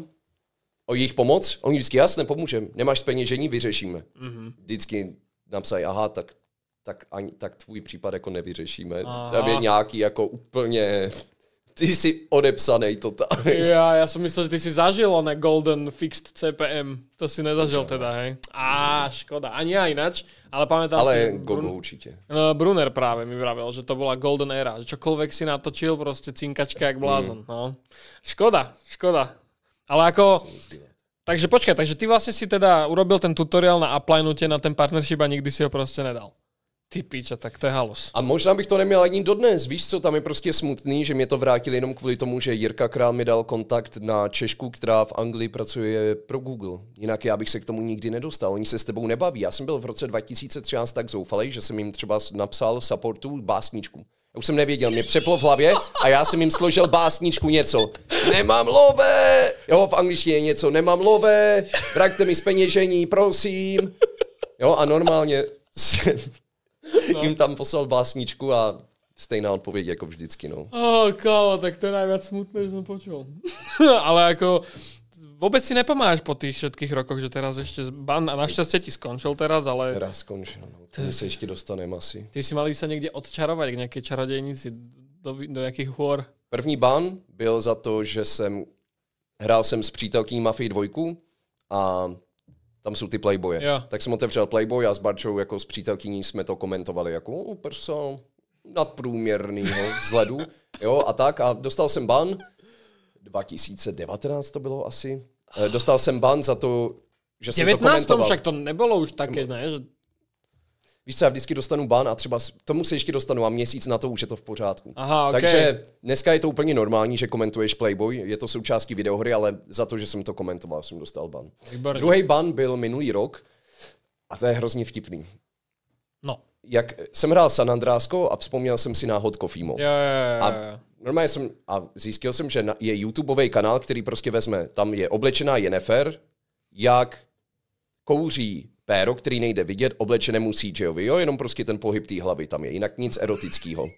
o jejich pomoc. Oni vždycky, jasně, pomůžeme. Nemáš zpeněžení, vyřešíme. Mm-hmm. Vždycky napsali, aha, tak, tak, ani, tak tvůj případ jako nevyřešíme. Tam je nějaký jako úplně... Ty jsi odepsanej totálně. Ja, ja som myslel, že ty si zažil oné Golden Fixed C P M. To si nezažil teda, hej? Á, škoda. Ani ja ináč, ale pamätám ale si... Ale Gogo určite. No, Brunner práve mi vravel, že to bola Golden Era. Že čokoľvek si natočil, proste cinkačka jak blázon. Mm. No. Škoda, škoda. Ale ako... Takže počkaj, takže ty vlastne si teda urobil ten tutoriál na uplinutie na ten partnership a nikdy si ho proste nedal. Ty píča, tak to je halus. A možná bych to neměl ani dodnes, víš co, tam je prostě smutný, že mě to vrátili jenom kvůli tomu, že Jirka Král mi dal kontakt na Češku, která v Anglii pracuje pro Google. Jinak já bych se k tomu nikdy nedostal, oni se s tebou nebaví. Já jsem byl v roce dva tisíce třináct tak zoufalej, že jsem jim třeba napsal supportu básničku. Já už jsem nevěděl, mě přeplo v hlavě a já jsem jim složil básničku něco. Nemám lové! Jo, v angličtině něco, nemám lové, vraťte mi zpeněžení, prosím. Jo, a normálně jsem... No. Jim tam poslal básničku a stejná odpověď jako vždycky, no. Oh, kámo, tak to je najviac smutné, že som počul. Ale ako, vôbec si nepomáš po tých všetkých rokoch, že teraz ešte ban, a našťastie ti skončil teraz, ale... Teraz skončil, no. To se ještě dostaneme asi. Ty si mali sa niekde odčarovať k nejakej čarodejnici do, do jakých hôr? První ban byl za to, že jsem hrál jsem s přítelkyní Mafii dvojku a tam jsou ty Playboye. Jo. Tak jsem otevřel Playboy a s Barčou jako s přítelkyní jsme to komentovali jako oh, prso nadprůměrnýho vzhledu. Jo, a tak. A dostal jsem ban. dva tisíce devatenáct to bylo asi. Dostal jsem ban za to, že jsem to komentoval. však to nebylo už také, ne? Že... Víš co, já vždycky dostanu ban a třeba tomu se ještě dostanu a měsíc na to už je to v pořádku. Aha, okay. Takže dneska je to úplně normální, že komentuješ Playboy, je to součástí videohry, ale za to, že jsem to komentoval, jsem dostal ban. Výborně. Druhý ban byl minulý rok a to je hrozně vtipný. No. Jak jsem hrál San Andreasko a vzpomněl jsem si na Hot Coffee mod. Jo, jo, jo. A normálně jsem, a zjistil jsem, že je YouTubeový kanál, který prostě vezme, tam je oblečená Jennifer, jak kouří péro, který nejde vidět, oblečenému C J-ovi, jo, jenom prostě ten pohyb té hlavy tam je, jinak nic erotického.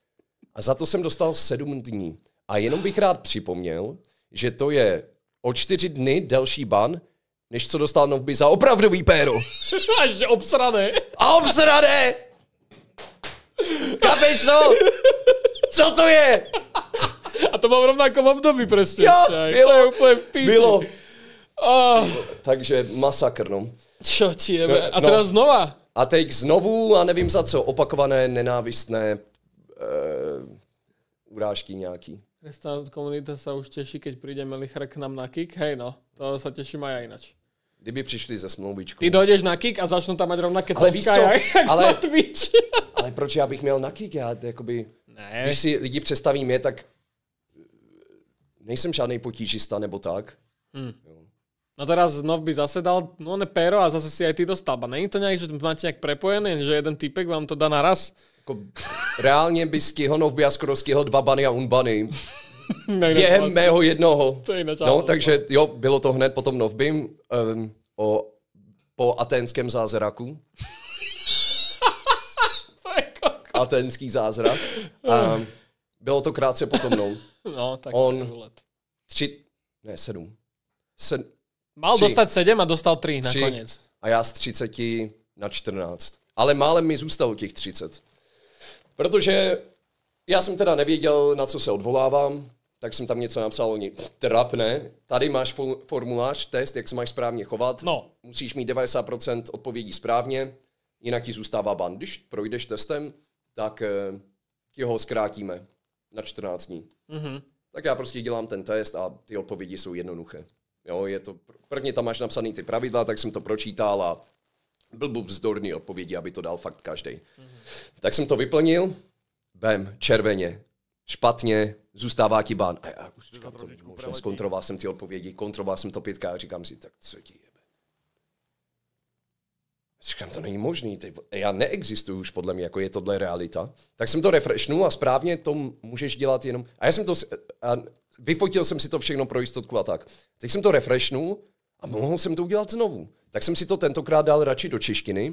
A za to jsem dostal sedm dní. A jenom bych rád připomněl, že to je o čtyři dny delší ban, než co dostal Novby za opravdový péro. Až obsrané. A obsrané! Kapeš to? Co to je? A to mám rovnakom období presne. Jo, bylo, to je úplne v píči. Bylo. Oh. Takže masakr, no. Čo ti je? No, a teraz no. znova? A teď znovu, a nevím za co, opakované, nenávistné uh, urážky nějaký. Kresťanská komunita sa už teší, keď príde Melichar k nám na kick. Hej no, to sa teším aj ja inač. Kdyby přišli ze smloubičkou. Ty dojdeš na kick a začnú tam mať rovnaké ale víš co, jak ale, na Twitch. ale proč já bych měl na kick? Já jakoby, ne. Když si lidi představím je, tak nejsem žádnej potížista nebo tak. Hmm. No teraz znov by zase dal no ne péro a zase si aj ty dostal. A není to nejak, že máte nejak prepojené, že jeden typek vám to dá naraz? Jako, reálně by stihl Novby a skoro stihl dva bany a unbany. Během vlastně. mého jednoho. To je no, takže jo, bylo to hned potom Novbym. Um, o po aténském zázraku. Aténský zázrak. A bylo to krátce potom mnou. No, tak on tři, ne, sedm. Sed, Mal tři. dostat sedm a dostal tři Tři. nakonec. A já z třiceti na čtrnáct. Ale málem mi zůstalo těch třicet. Protože já jsem teda nevěděl, na co se odvolávám, tak jsem tam něco napsal, oni trapné. Tady máš formulář, test, jak se máš správně chovat. No. Musíš mít devadesát procent odpovědí správně, jinak ti zůstává ban. Když projdeš testem, tak eh, ti ho zkrátíme na čtrnáct dní. Mm-hmm. Tak já prostě dělám ten test a ty odpovědi jsou jednoduché. Jo, je to, prvně tam máš napsaný ty pravidla, tak jsem to pročítal a byl byl vzdorný odpovědi, aby to dal fakt každý. Mm-hmm. Tak jsem to vyplnil, bam, červeně, špatně, zůstává ti ban. A já už říkám, to možná zkontroloval jsem ty odpovědi, kontroloval jsem to pětkrát a říkám si, tak co ti jebe. Říkám, to není možný, ty, já neexistuju už podle mě, jako je tohle realita. Tak jsem to refreshnul a správně to můžeš dělat jenom... A já jsem to... A vyfotil jsem si to všechno pro jistotku a tak. Teď jsem to refreshnul a mohl jsem to udělat znovu. Tak jsem si to tentokrát dal radši do češtiny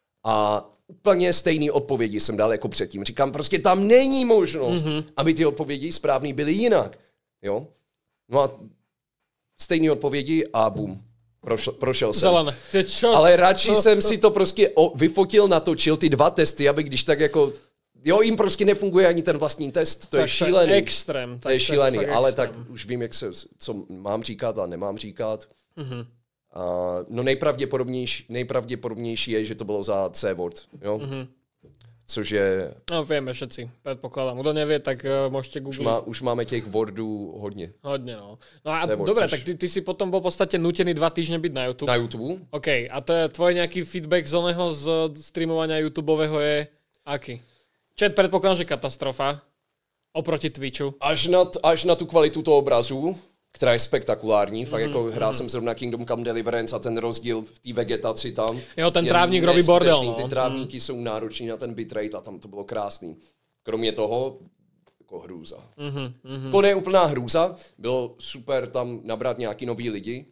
a úplně stejné odpovědi jsem dal jako předtím. Říkám, prostě tam není možnost, mm-hmm. aby ty odpovědi správný byly jinak. Jo? No a stejné odpovědi a bum. Prošel, prošel jsem. Zelené. Ale radši to, jsem to... si to prostě o, vyfotil, natočil ty dva testy, aby když tak jako... Jo, jim prostě nefunguje ani ten vlastní test, to tak je šílený. To je extrém. To je šílený, ale extrém. Tak už vím, jak se, co mám říkat a nemám říkat. Mm-hmm. A, no nejpravděpodobnější, nejpravděpodobnější je, že to bylo za C-word, jo? Mm-hmm. Což je... No vieme všetci, predpokladám. Kdo nevie, tak uh, môžete googliť. Už, má, už máme těch wordů hodně. Hodně, no. No a C-word, dobre, což... tak ty, ty si potom bol v podstate nutený dva týždne byť na YouTube. Na YouTube. OK, a to je tvoj nejaký feedback z oného z streamovania YouTubeového je aký? Chat, predpokladám, že katastrofa oproti Twitchu. Až na, t, až na tu kvalitu toho obrazu, která je spektakulární, fakt mm, jako mm. hrál jsem zrovna Kingdom Come Deliverance a ten rozdíl v té vegetaci tam. Jo, ten trávník robí bordel, no. Ty trávníky mm. jsou nároční na ten bitrate a tam to bylo krásný. Kromě toho, jako hrůza. Mm, mm. To ne úplná hrůza, bylo super tam nabrat nějaký nový lidi,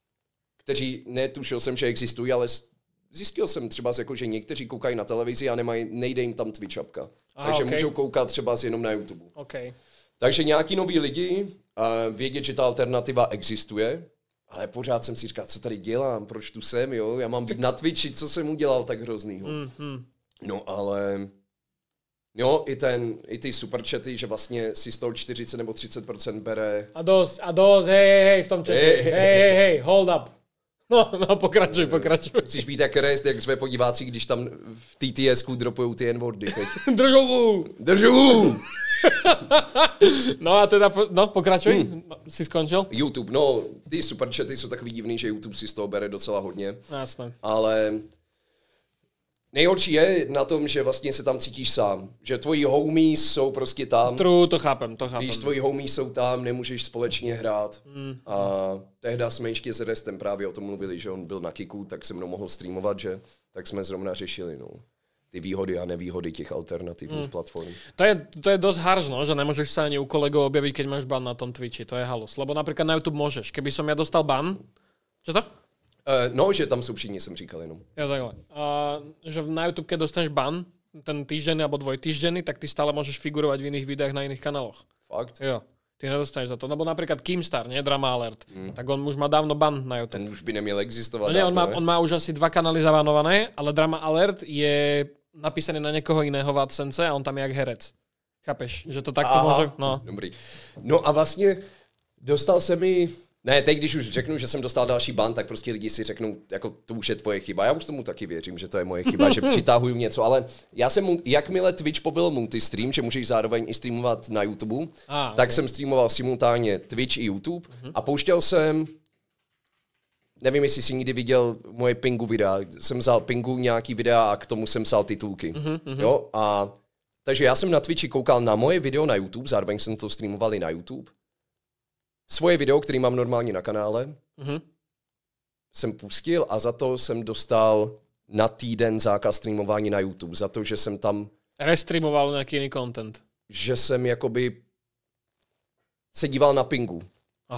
kteří netušil jsem, že existují, ale zjistil jsem třeba, jako, že někteří koukají na televizi a nemají, nejde jim tam Twitch apka. Aha, takže okay. můžou koukat třeba jenom na YouTube. Okay. Takže nějaký noví lidi uh, vědět, že ta alternativa existuje, ale pořád jsem si říkal, co tady dělám, proč tu jsem, jo? Já mám být na Twitchi, co jsem udělal tak hroznýho. Mm-hmm. No ale, jo, i, ten, i ty superchaty, že vlastně si z toho čtyřicet nebo třicet procent bere. A dost, a dost, hej, hej, hej, v tom chatu. Hej, hej, hej, hej, hold up. No, no, pokračuj, pokračuj. Musíš být jak rest, jak řve podíváci, když tam v T T S ku dropujou ty N-wordy teď. Držovu! Držovu! No a teda, no, pokračuj, hmm. no, jsi skončil? YouTube, no, ty superchaty jsou takový divný, že YouTube si z toho bere docela hodně. Jasné. Ale nejhorší je na tom, že vlastně se tam cítíš sám. Že tvoji homies jsou prostě tam. True, to chápem, to chápem. Víš, tvoji homies jsou tam, nemůžeš společně hrát. Hmm. A tehda jsme ještě s Restem právě o tom mluvili, že on byl na Kiku, tak se mnou mohl streamovat, že? Tak jsme zrovna řešili, no. Ty výhody a nevýhody těch alternativních hmm. platform. To je, to je dosť harž, no, že nemôžeš sa ani u kolegov objaviť, keď máš ban na tom Twitchi. To je halus. Lebo napríklad na YouTube môžeš. Keby som ja dostal ban... Čo to? Uh, no, že tam sú všichni, jsem říkal jenom. Jo, takhle. Uh, že na YouTube, keď dostaneš ban, ten týždenný alebo dvojtýždenný, tak ty stále môžeš figurovať v iných videách na iných kanáloch. Fakt? Jo. Ty nedostaneš za to. Nebo napríklad Keemstar, nie? Drama Alert. Mm. Tak on už má dávno ban na YouTube. Ten už by neměl existovat. No nie, on má, on má už asi dva kanály zabanované, ale Drama Alert je napísaný na někoho jiného v AdSense a on tam je jak herec. Chápeš? Že to takto může... No. Dobrý. No a vlastně dostal se mi... Ne, teď když už řeknu, že jsem dostal další ban, tak prostě lidi si řeknou, jako to už je tvoje chyba. Já už tomu taky věřím, že to je moje chyba, že přitahuju něco, ale já jsem, jakmile Twitch pobyl multistream, že můžeš zároveň i streamovat na YouTube, ah, tak okay. jsem streamoval simultánně Twitch i YouTube uh-huh. a pouštěl jsem, nevím, jestli jsi někdy viděl moje Pingu videa, jsem vzal Pingu nějaký videa a k tomu jsem psal titulky, uh-huh, uh-huh. jo, a takže já jsem na Twitchi koukal na moje video na YouTube, zároveň jsem to streamoval i na YouTube. Svoje video, který mám normálně na kanále, mm-hmm. jsem pustil a za to jsem dostal na týden zákaz streamování na YouTube. Za to, že jsem tam... Restreamoval nějaký jiný content. Že jsem jakoby se díval na Pingu. Aha.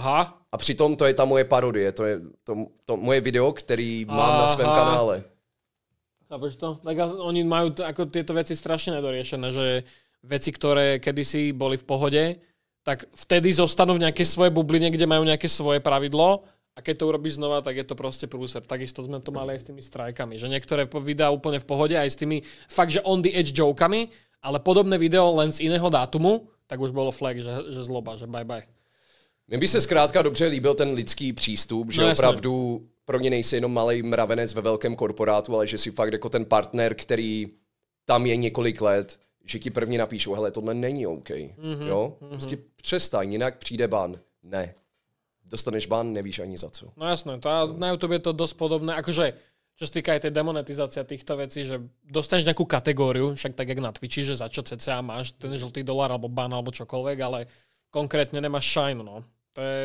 a přitom to je ta moje parodie, to je to, to moje video, který mám Aha. na svém kanále. Chápeš to? Tak oni majú t- ako tieto veci strašne nedoriešené, že veci, ktoré kedysi boli v pohode, tak vtedy zostanú v nejakej svojej bubline, kde majú nejaké svoje pravidlo a keď to urobíš znova, tak je to proste prúser. Takisto sme to mali aj s tými strajkami, že niektoré videá úplne v pohode, aj s tými fakt, že on the edge jokami, ale podobné video len z iného dátumu, tak už bolo flag, že, že zloba, že bye bye. Mně by se zkrátka dobře líbil ten lidský přístup, že no, opravdu pro mě nejsi jenom malej mravenec ve velkém korporátu, ale že si fakt jako ten partner, který tam je několik let, že ti první napíšou, hele, tohle není OK. Mm-hmm, jo? Mm-hmm. Prostě přestaň, jinak přijde ban. Ne. Dostaneš ban, nevíš ani za co. No jasné, to, na YouTube je to dosť podobné, akože čo sa týka aj tej demonetizácia týchto vecí, že dostaneš nejakú kategóriu, však tak jak na Twitchi, že za čo cca máš ten žltý dolar alebo ban alebo čokoľvek, ale konkrétne nemáš shine, no. To je...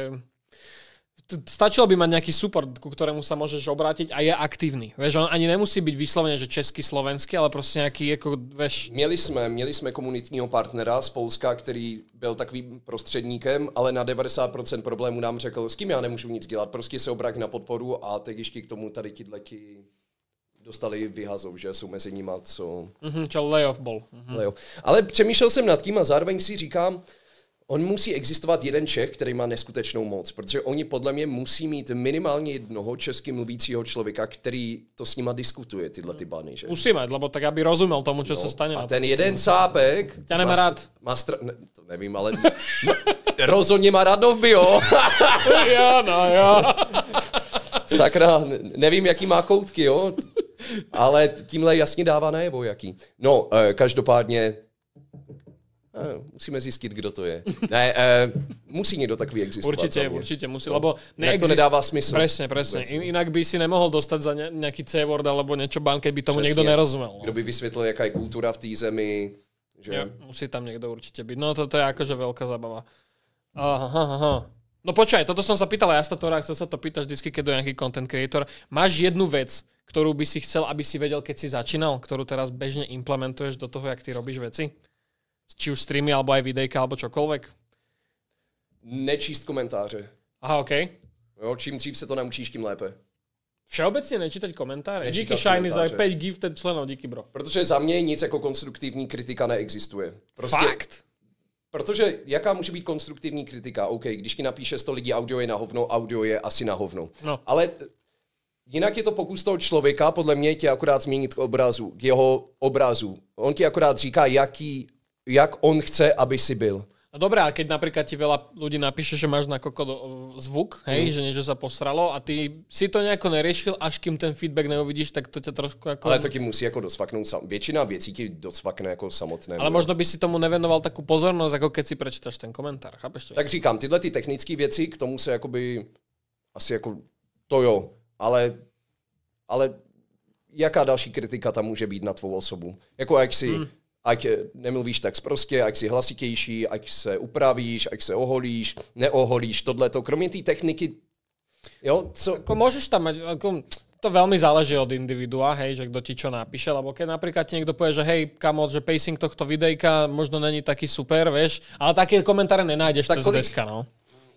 Stačilo by mať nejaký support, ku ktorému sa môžeš obrátiť a je aktívny. Vieš, on ani nemusí byť vyslovene, že český, slovenský, ale prostě nejaký, jako, vieš... Měli jsme, měli jsme komunitního partnera z Polska, který byl takovým prostředníkem, ale na devadesát procent problémů nám řekl, s kým já nemůžu nic dělat, prostě se obrať na podporu a teď ještě k tomu tady tyhleti dostali vyhazov, že jsou mezi nima, co... Mm-hmm, čo layoff bol. Mm-hmm. Layoff. Ale přemýšlel jsem nad tím a zároveň si říkám, on musí existovat jeden Čech, který má neskutečnou moc, protože oni podle mě musí mít minimálně jednoho česky mluvícího člověka, který to s nima diskutuje, tyhle ty bany, že? Musí mať, lebo tak aby rozumel tomu, čo no, sa stane. A ten jeden cápek... Ťa nemá rád. Má str- ne, to nevím, ale... rozhodně má rád no v bio. Jo, no jo. Sakra, nevím, jaký má choutky, jo? Ale tímhle jasně dává najevo, jaký. No, každopádně... Eh, musíme zjistit, kdo to je. Ne, eh, musí někdo takový existovat. Určitě, určitě musí, no. Lebo neexist... to nedává smysl. Presne, presne. In, inak by si nemohol dostať za ne, nejaký C-word alebo niečo ban, keď by tomu Přesně. Niekto nerozumel. No. Kdo by vysvětlil, jaká je kultura v té zemi. Že... Ja, musí tam niekto určite byť. No toto je akože veľká zabava. Aha, aha. No počkaj, toto som sa pýtal, ja sa to rád, chcel sa to pýtať vždycky, keď je nejaký content creator. Máš jednu vec, ktorú by si chcel, aby si vedel, keď si začínal, ktorú teraz bežne implementuješ do toho, jak ty robíš veci? Či už streamy, alebo aj videjka, alebo čokoľvek? Nečíst komentáře. Aha, OK. Jo, čím dřív se to naučíš, tím lépe. Všeobecně nečítať komentáře? Díky Shiny za pět gifted členů, díky bro. Protože za mě nic jako konstruktivní kritika neexistuje. Prostě, Fakt? Protože jaká může být konstruktivní kritika? OK, když ti napíše sto lidí, audio je na hovno, audio je asi na hovno. No. Ale jinak je to pokus toho člověka, podle mě tě akorát změnit k obrazu, k jeho obrazu. On ti akorát říká, jaký jak on chce, aby si byl. No dobré, ale keď napríklad ti veľa ľudí napíše, že máš na koko zvuk, hej, mm. že niečo sa posralo a ty si to nejako neriešil, až kým ten feedback neuvidíš, tak to ťa trošku ako... Ale to ti musí jako docvaknout sam. Většina věcí ti docvakne jako samotné. Ale možno by si tomu nevenoval takú pozornosť, ako keď si prečítaš ten komentár, chápeš? Tak říkám, tyhle ty technické věci, k tomu se jakoby asi jako to jo, ale ale jaká další kritika tam může být na tvou osobu? Jako jak si mm. ať nemluvíš tak sprostě, ať si hlasitější, ať se upravíš, ať se oholíš, neoholíš, tohleto. Kromě té techniky, jo, co... Ako môžeš tam mať, ako, to veľmi záleží od individua, hej, že kto ti čo napíše, lebo keď napríklad ti niekto povie, že hej, kamo, že pacing tohto videjka možno není taký super, vieš, ale také komentáře nenájdeš tak cez kolik, deska, no.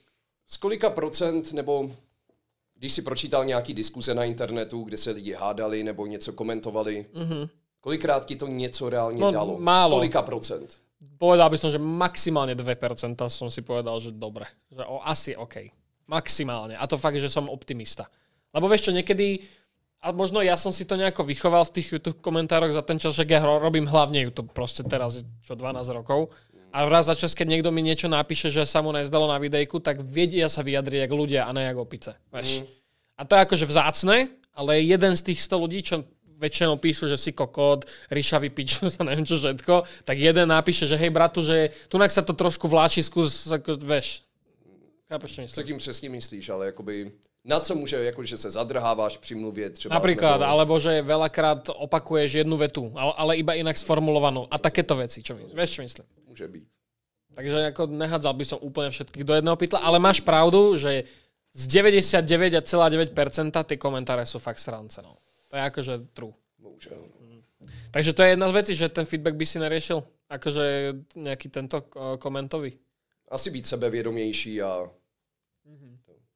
Z kolika procent, nebo když si pročítal nějaký diskuze na internetu, kde se lidi hádali nebo něco komentovali, mm-hmm. Kolikrát ti to něco reálně no, dalo? Málo. Z kolika procent? Povedal by som, že maximálne dve percentá som si povedal, že dobre. Že o, asi OK. Maximálne. A to fakt, že som optimista. Lebo vieš čo, niekedy, a možno ja som si to nejako vychoval v tých YouTube komentároch za ten čas, že ja robím hlavne YouTube proste teraz, čo dvanásť rokov. A raz za čas, keď niekto mi niečo napíše, že sa mu nezdalo na videjku, tak vedia sa vyjadriť jak ľudia a ne jak opice. Vieš? Mm. A to je akože vzácne, ale jeden z tých sto ľudí, čo väčšinou píšu, že si kokot, ríšavý pič, sa neviem čo všetko, tak jeden napíše, že hej bratu, že tunak sa to trošku vláči, skús, ako, vieš. Chápeš, čo myslím? Co tím přesně myslíš, ale jakoby, na co může, jako, že se zadrháváš při mluvě třeba? Napríklad, nebo... alebo že veľakrát opakuješ jednu vetu, ale, ale iba inak sformulovanou. A takéto veci, čo myslím? Vieš, čo myslím? Může být. Takže ako nehádzal by som úplne všetkých do jedného pytla, ale máš pravdu, že z deväťdesiatdeväť celá deväť percent tie komentáre sú fakt srance, no. To je akože true. Bohužel. Mm. Takže to je jedna z vecí, že ten feedback by si neriešil? Akože nejaký tento komentový? Asi být sebevědomější a... Mm-hmm.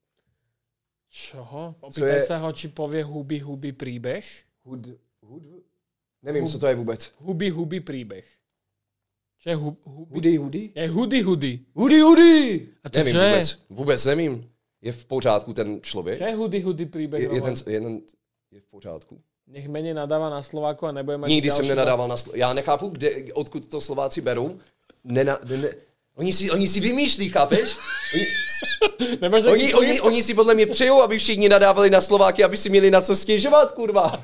Čoho? Opýtaj je... sa ho, či povie huby, huby príbeh. Hud... Hud... Nevím, hub... co to je vůbec. Huby, huby príbeh. Čo je hub... huby? Hudy, hudy? Je hudy, hudy. Hudy, hudy! A to nevím čo je? vůbec. Vůbec nevím. Je v pořádku ten člověk? Čo je hudy, hudy príbeh? Je, je, ten, je, ten, je v pořádku. Nech menej nadáva na Slováku a nebude mať... Nikdy jsem nenadával na Slováku. Já nechápu, kde, odkud to Slováci berou. Nena, ne, oni, si, oni si vymýšlí, chápeš? Oni, oni, oni, oni si podle mě přejou, aby všichni nadávali na Slováky, aby si měli na co stěžovat, kurva.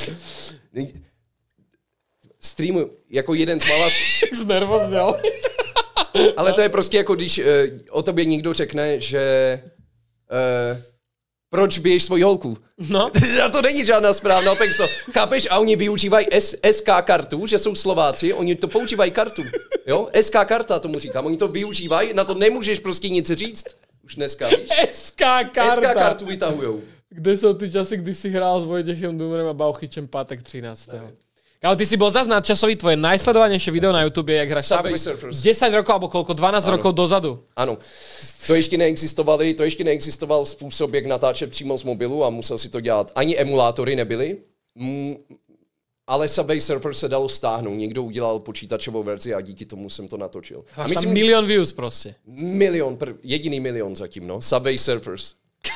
Streamu jako jeden z mála... Znervozněl. Ale to je prostě jako když uh, o tobě někdo řekne, že... Uh, proč biješ svoji holku? No. A to není žádná správná pexo. Chápeš? A oni využívají S, SK kartu, že jsou Slováci, oni to používají kartu. Jo? S K karta tomu říkám, oni to využívají, na to nemůžeš prostě nic říct. Už dneska, víš? S K karta. S K kartu vytahujou. Kde jsou ty časy, kdy si hrál s Vojtechem Dumrem a Bauchyčem pátek třinásteho Kámo, ty si bol zase nadčasový, tvoje najsledovanejšie video na YouTube, jak hráš Subway Surfers. desať rokov alebo koľko, dvanásť ano. rokov dozadu. Ano. To ještě neexistovali, to ještě neexistoval způsob, jak natáčet přímo z mobilu a musel si to dělat. Ani emulátory nebyly, mm, ale Subway Surfers se dalo stáhnout. Někdo udělal počítačovou verzi a díky tomu jsem to natočil. A myslím, tam milion views prostě. Milion, prv, jediný milion zatím, no. Subway Surfers.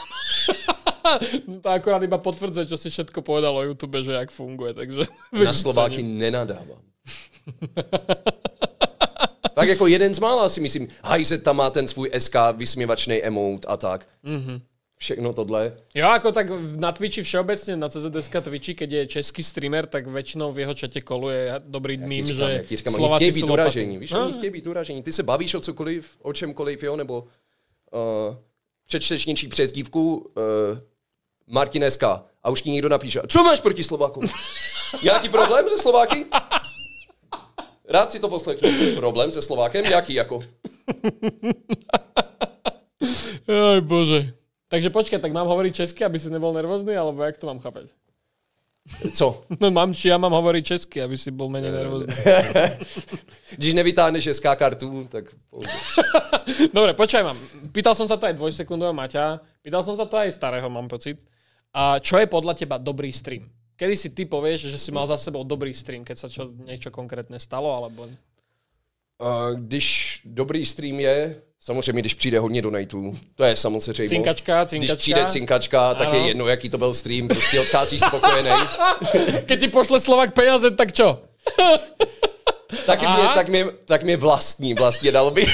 To akorát iba potvrdzuje, čo si všetko povedal o YouTube, že jak funguje, takže... Na Slováky nenadávám. Tak jako jeden z mála si myslím, Hajzet tam má ten svůj S K vysměvačný emote a tak. Mm-hmm. Všechno tohle. Jo, ako tak na Twitchi všeobecne, na C Z S K Twitchi, keď je český streamer, tak väčšinou v jeho čate koluje dobrý mím, že říkám, Slováci chtějí být sú uražení. Víš, no. oni chtějí být uražení. Ty se bavíš o cokoliv, o čemkoliv, jo, nebo uh, přečteš něčí přezdívku uh, Martin S K a už ti někdo napíše, co máš proti Slovákům? Nějaký problém se Slováky? Rád si to poslechnu. Problém se Slovákem? Jaký jako? Oj bože. Takže počkaj, tak mám hovoriť česky, aby si nebol nervózny, alebo jak to mám chápať? Co? No mám, či ja mám hovoriť česky, aby si bol menej nervózny. Když nevytáhneš S K kartu, tak... Dobre, počkaj mám. Pýtal som sa to aj dvojsekundového Maťa, pýtal som sa to aj starého, mám pocit. A čo je podľa teba dobrý stream? Kedy si ty povieš, že si mal za sebou dobrý stream, keď sa čo, niečo konkrétne stalo, alebo... Uh, když dobrý stream je, samozřejmě, když přijde hodně donatů, to je samozřejmě. Cinkačka, cinkačka. Když přijde cinkačka, tak ano. Je jedno, jaký to byl stream, prostě odcházíš spokojený. Keď ti pošle Slovak peniaze, tak čo? tak, mě, tak, mě, tak mě vlastní, vlastně dal by.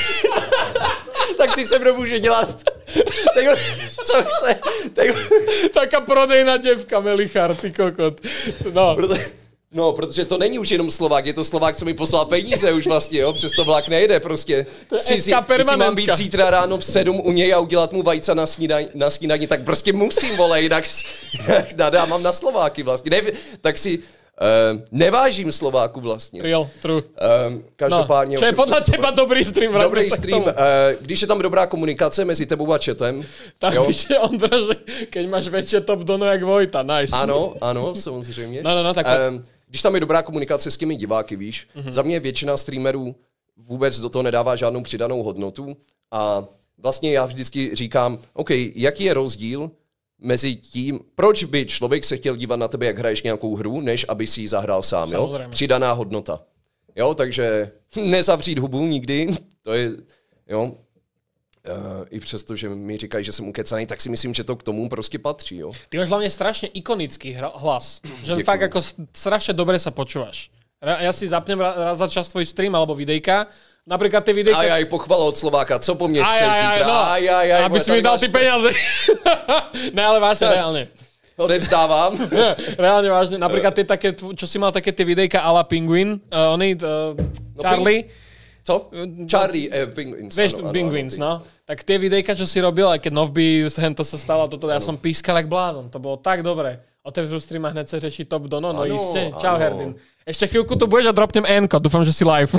Tak si se mnou může dělat. Tak, co chce. Tak... Taká prodejná děvka, Melichar, ty kokot. No. Proto... No, protože to není už jenom Slovák, je to Slovák, co mi poslal peníze už vlastně, jo, přes to vlak nejde prostě. To je si, si, si mám být zítra ráno v sedm u něj a udělat mu vajca na snídaní, na snídaní, tak prostě musím, vole, jinak nadávám na Slováky vlastně. Ne, tak si uh, nevážím Slováku vlastně. Real, true. Um, každopádně... No, čo je podle teba dobrý stream? Dobrý stream, uh, když je tam dobrá komunikace mezi tebou a chatem. Tak píše Ondra, že keď máš väčšie top dono jak Vojta, nice. Ano, ano, samozřejmě. No, no, no, tak um, Když tam je dobrá komunikace s těmi diváky, víš, mm-hmm. Za mě většina streamerů vůbec do toho nedává žádnou přidanou hodnotu a vlastně já vždycky říkám, OK, jaký je rozdíl mezi tím, proč by člověk se chtěl dívat na tebe, jak hraješ nějakou hru, než aby si ji zahrál sám, jo? Přidaná hodnota. Jo, takže nezavřít hubu nikdy, to je, jo, Uh, i přesto, že mi říkají, že jsem ukecaný, tak si myslím, že to k tomu prostě patří, jo. Ty máš hlavne strašne ikonický hlas. Že fakt ako strašne dobre sa počúvaš. Ja si zapnem raz za čas tvoj stream alebo videjka. Napríklad tie videjka... Aj, aj, pochvala od Slováka, co po mne chceš zítra? No. Aj, aj, aj. Aby si mi dal ty peniaze. Ne, ale vážne, reálne. Odevzdávám. Reálne vážne. Napríklad tie také, čo si mal také tie videjka a la Penguin, uh, oni, uh, no, Charlie... Co? Charlie, eh, Penguins. Vieš, Penguins, no. Tak tie videjka, čo si robil, aj keď Novby, to sa stalo, toto, ja som pískal jak blázon. To bolo tak dobré. Otevřu stream a hned sa řeší top dono, no iste. Čau, Herdin. Ešte chvíľku tu budeš a dropnem N-ko, dúfam, že si live.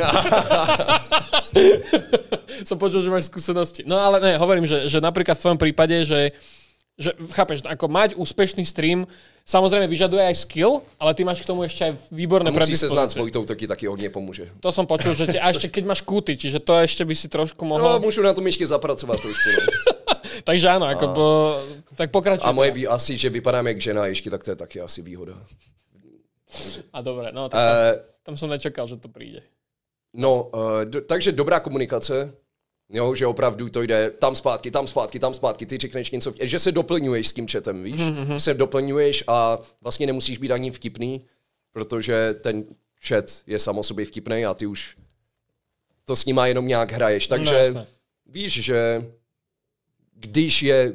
Som počul, že máš skúsenosti. No ale ne, hovorím, že, že napríklad v tvojom prípade, že že chápeš, ako mať úspešný stream samozrejme vyžaduje aj skill, ale ty máš k tomu ešte aj výborné predispozície. Musí se znát s Vojtou, to ti taky hodně pomůže. To som počul, že te, a ešte keď máš kúty, čiže to ešte by si trošku mohol... No, môžu na tom ešte zapracovať trošku. No. Takže áno, ako a, po, tak pokračuj. A moje vý, asi, že vypadám jak žena ještě, tak to je taky asi výhoda. A dobré, no tak tam, uh, tam som nečakal, že to príde. No, uh, do, takže dobrá komunikace, jo, že opravdu to jde tam zpátky, tam zpátky, tam zpátky, ty řekneš něco, že se doplňuješ s tím chatem, víš? Mm-hmm. Se doplňuješ a vlastně nemusíš být ani vtipný, protože ten chat je samo sobě vtipný a ty už to s nima jenom nějak hraješ. Takže no, víš, že když je,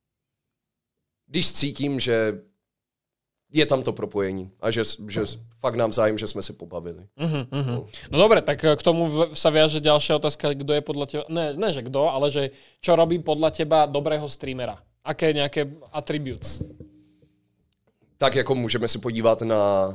když cítím, že je tam to propojení a že, že fakt nám zájem, že jsme se pobavili. Uh-huh, uh-huh. No. no dobre, tak k tomu sa viaže ďalšia otázka, kto je podľa teba, ne, ne že kto, ale že čo robí podľa teba dobrého streamera? Aké nejaké attributes? Tak jako můžeme se podívat na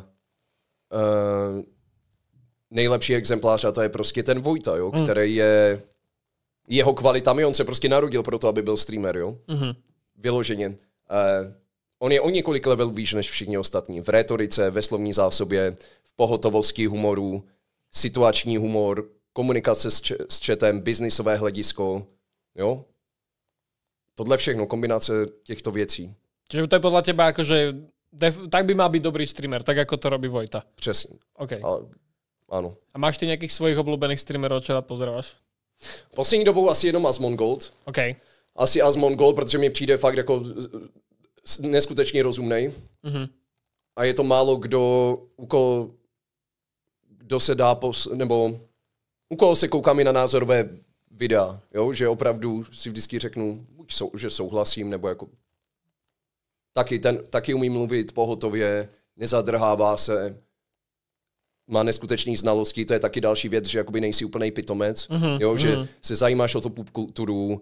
uh, nejlepší exemplář a to je prostě ten Vojta, jo, mm. který je jeho kvalitami, on se prostě narodil pro to, aby byl streamer, jo. Mm-hmm. Vyloženě. Uh, On je o několik levelů výš než všichni ostatní. V rétorice, ve slovní zásobě, v pohotovosti humoru, situační humor, komunikace s, č- s chatem, biznisové hledisko. Jo? Tohle všechno, kombinace těchto věcí. Čiže to je podle teba akože, def- tak by mal být dobrý streamer, tak jako to robí Vojta. Přesně. Okay. A, ano. A máš ty nějakých svojich oblúbených streamerů, čo rád pozráváš? Poslední dobou asi jenom Asmongold. Okay. Asi Asmongold, protože mi přijde fakt jako neskutečně rozumnej. Mm-hmm. A je to málo kdo, u koho, kdo se dá, pos, nebo u koho se koukáme na názorové videa, jo? Že opravdu si vždycky řeknu, sou, že souhlasím, nebo jako taky, ten, taky umí mluvit pohotově, nezadrhává se, má neskutečný znalosti, to je taky další věc, že jakoby nejsi úplnej pitomec, mm-hmm. jo? Že mm-hmm. se zajímáš o tu popkulturu,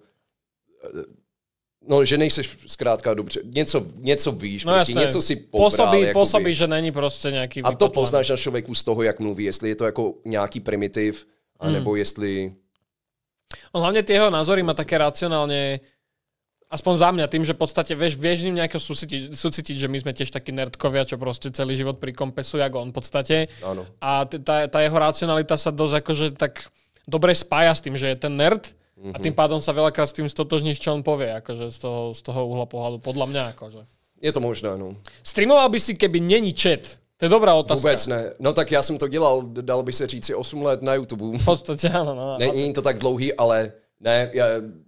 no, že nejseš zkrátka dobře. Něco, něco víš, no prostě něco si pobral. Působí, působí, že není prostě nějaký vypatlaný. A to poznáš na člověku z toho, jak mluví. Jestli je to jako nějaký primitiv, anebo hmm. jestli... On hlavně ty jeho názory má také racionálně, aspoň za mňa, tým, že v podstate vieš, vieš ním nejako súcitiť, súcitiť, že my sme tiež takí nerdkovia, čo proste celý život pri kompesu, jak on v podstate. Áno. A tá, tá jeho racionalita sa dosť akože tak dobre spája s tým, že je ten nerd, a tým pádom sa veľakrát s tým stotožníš, čo on povie, akože z toho, z toho uhla pohľadu, podľa mňa. Akože. Je to možné, no. Streamoval by si, keby není chat? To je dobrá otázka. Vůbec ne. No tak já jsem to dělal, dalo by se říci osm let na YouTube. V podstatě ano. No, Není to tak dlouhý, ale ne, já,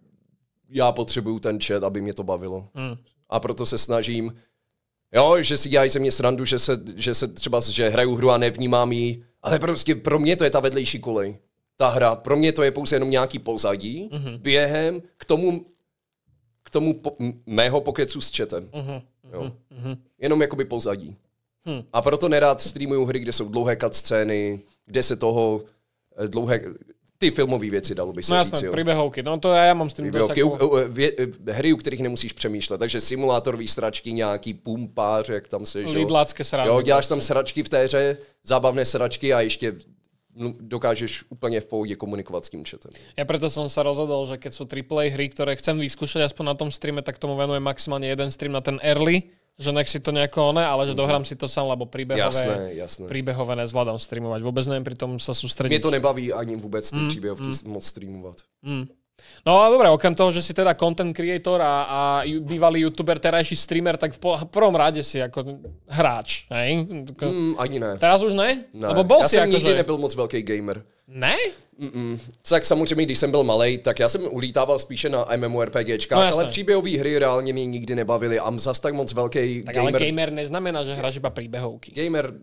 já potřebuju ten chat, aby mě to bavilo. Hmm. A proto se snažím, jo, že si dělají ze mě srandu, že se, že se třeba, že hraju hru a nevnímám ji, ale prostě pro mě to je ta vedlejší kolej. Ta hra, pro mě to je pouze jenom nějaký pozadí, mm-hmm. během k tomu, k tomu po, mého pokecu s chatem. Mm-hmm. Jo. Mm-hmm. Jenom jakoby pozadí. Hmm. A proto nerád streamuju hry, kde jsou dlouhé cutscény, kde se toho dlouhé, ty filmové věci, dalo by se no, říct. Jasné, příběhovky, no to já, já mám s tím dost jako... Hry, u kterých nemusíš přemýšlet, takže simulátorový sračky, nějaký pumpář, jak tam se... Lidlácké sračky. Jo, děláš tam sračky v té hře, zábavné sračky a ještě dokážeš úplně v pohodě komunikovat s tím chatem. Ja preto som sa rozhodol, že keď sú triple A hry, ktoré chcem vyskúšať aspoň na tom streame, tak tomu venujem maximálne jeden stream na ten early, že nech si to nejako one, ale že dohrám si to sám, lebo príbehové, jasné, jasné. príbehové nezvládam streamovať. Vôbec neviem pri tom sa sústrediť. Mě to nebaví ani vůbec ty mm, příběhovky mm. moc streamovat. Mm. No ale dobré, okrem toho, že si teda content creator a, a bývalý youtuber, terajší streamer, tak v, po, v prvom rade si jako hráč, hej? Mm, ani ne. Teraz už ne? Ne. Lebo bol já si jsem jako, nikdy že... nebyl moc velký gamer. Ne? Mm-mm. Tak samozřejmě, když jsem byl malej, tak já jsem ulítával spíše na MMORPGčkách, no, ale příběhové hry reálně mě nikdy nebavily a zas tak moc velký tak gamer... ale gamer neznamená, že hráš iba příběhovky. Gamer...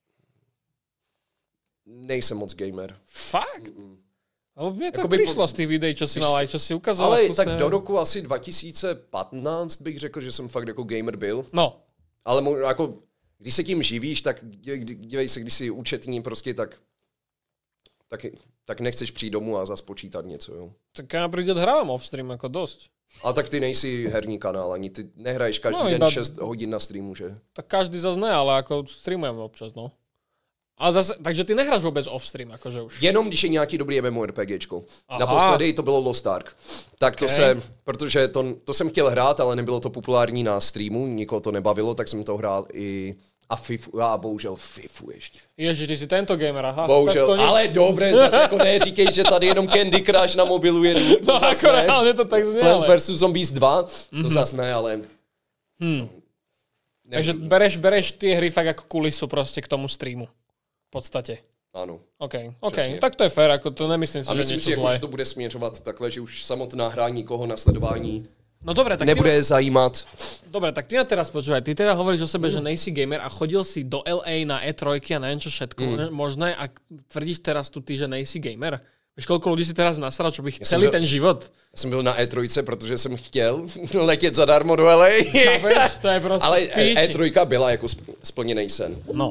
Nejsem moc gamer. Fakt? Mm-mm. Ale mne to Jakoby přišlo po... z těch videí, čo si mal aj, čo si ukázal. Ale tak do roku asi dva tisíce patnáct bych řekl, že jsem fakt jako gamer byl. No. Ale mo, jako, když se tím živíš, tak dívej se, když si účetní prostě, tak, tak, tak nechceš přijít domů a zas počítat něco, jo. Tak já například hrávám off-stream jako dost. Ale tak ty nejsi herní kanál, ani ty nehraješ každý no, den iba... šest hodin na streamu, že? Tak každý zase ne, ale jako streamujem občas, no. Ale zase, takže ty nehráš vůbec off-stream, jakože už. Jenom když je nějaký dobrý MMORPGčko. Naposledy to bylo Lost Ark. Tak okay. to jsem, protože to, to jsem chtěl hrát, ale nebylo to populární na streamu, nikoho to nebavilo, tak jsem to hrál i A Fifu, a bohužel Fifu ještě. Ježiš, ty si tento gamer, aha. Bohužel, to ne... ale dobré, zase jako neříkej, že tady jenom Candy Crush na mobilu jedu. To no jako reálně to tak zně, Plants ale... versus. Zombies dva, mm-hmm. to zase ne, ale... Hmm. Takže bereš, bereš ty hry fakt jako kulisu prostě k tomu streamu. V podstate. Ano. OK, OK, Přesně. tak to je fér, jako to nemyslím si, a že myslím niečo si, jako, zlé. že to bude směřovat takhle, že už samotná hra nikoho na sledování No dobre, tak nebude ty... zajímat. Dobre, tak ty na teraz počúvaj, ty teda hovoríš o sebe, mm. že nejsi gamer a chodil si do el ej na é tri a neviem čo všetko mm. možné a tvrdíš teraz tu ty, že nejsi gamer? Víš, koľko ľudí si teraz nasral, čo by chceli byl, ten život? Já jsem byl na é tři, protože jsem chtěl letět zadarmo do el ej. Chápeš? To je prostě ale píči. é tři byla jako splněný sen. No.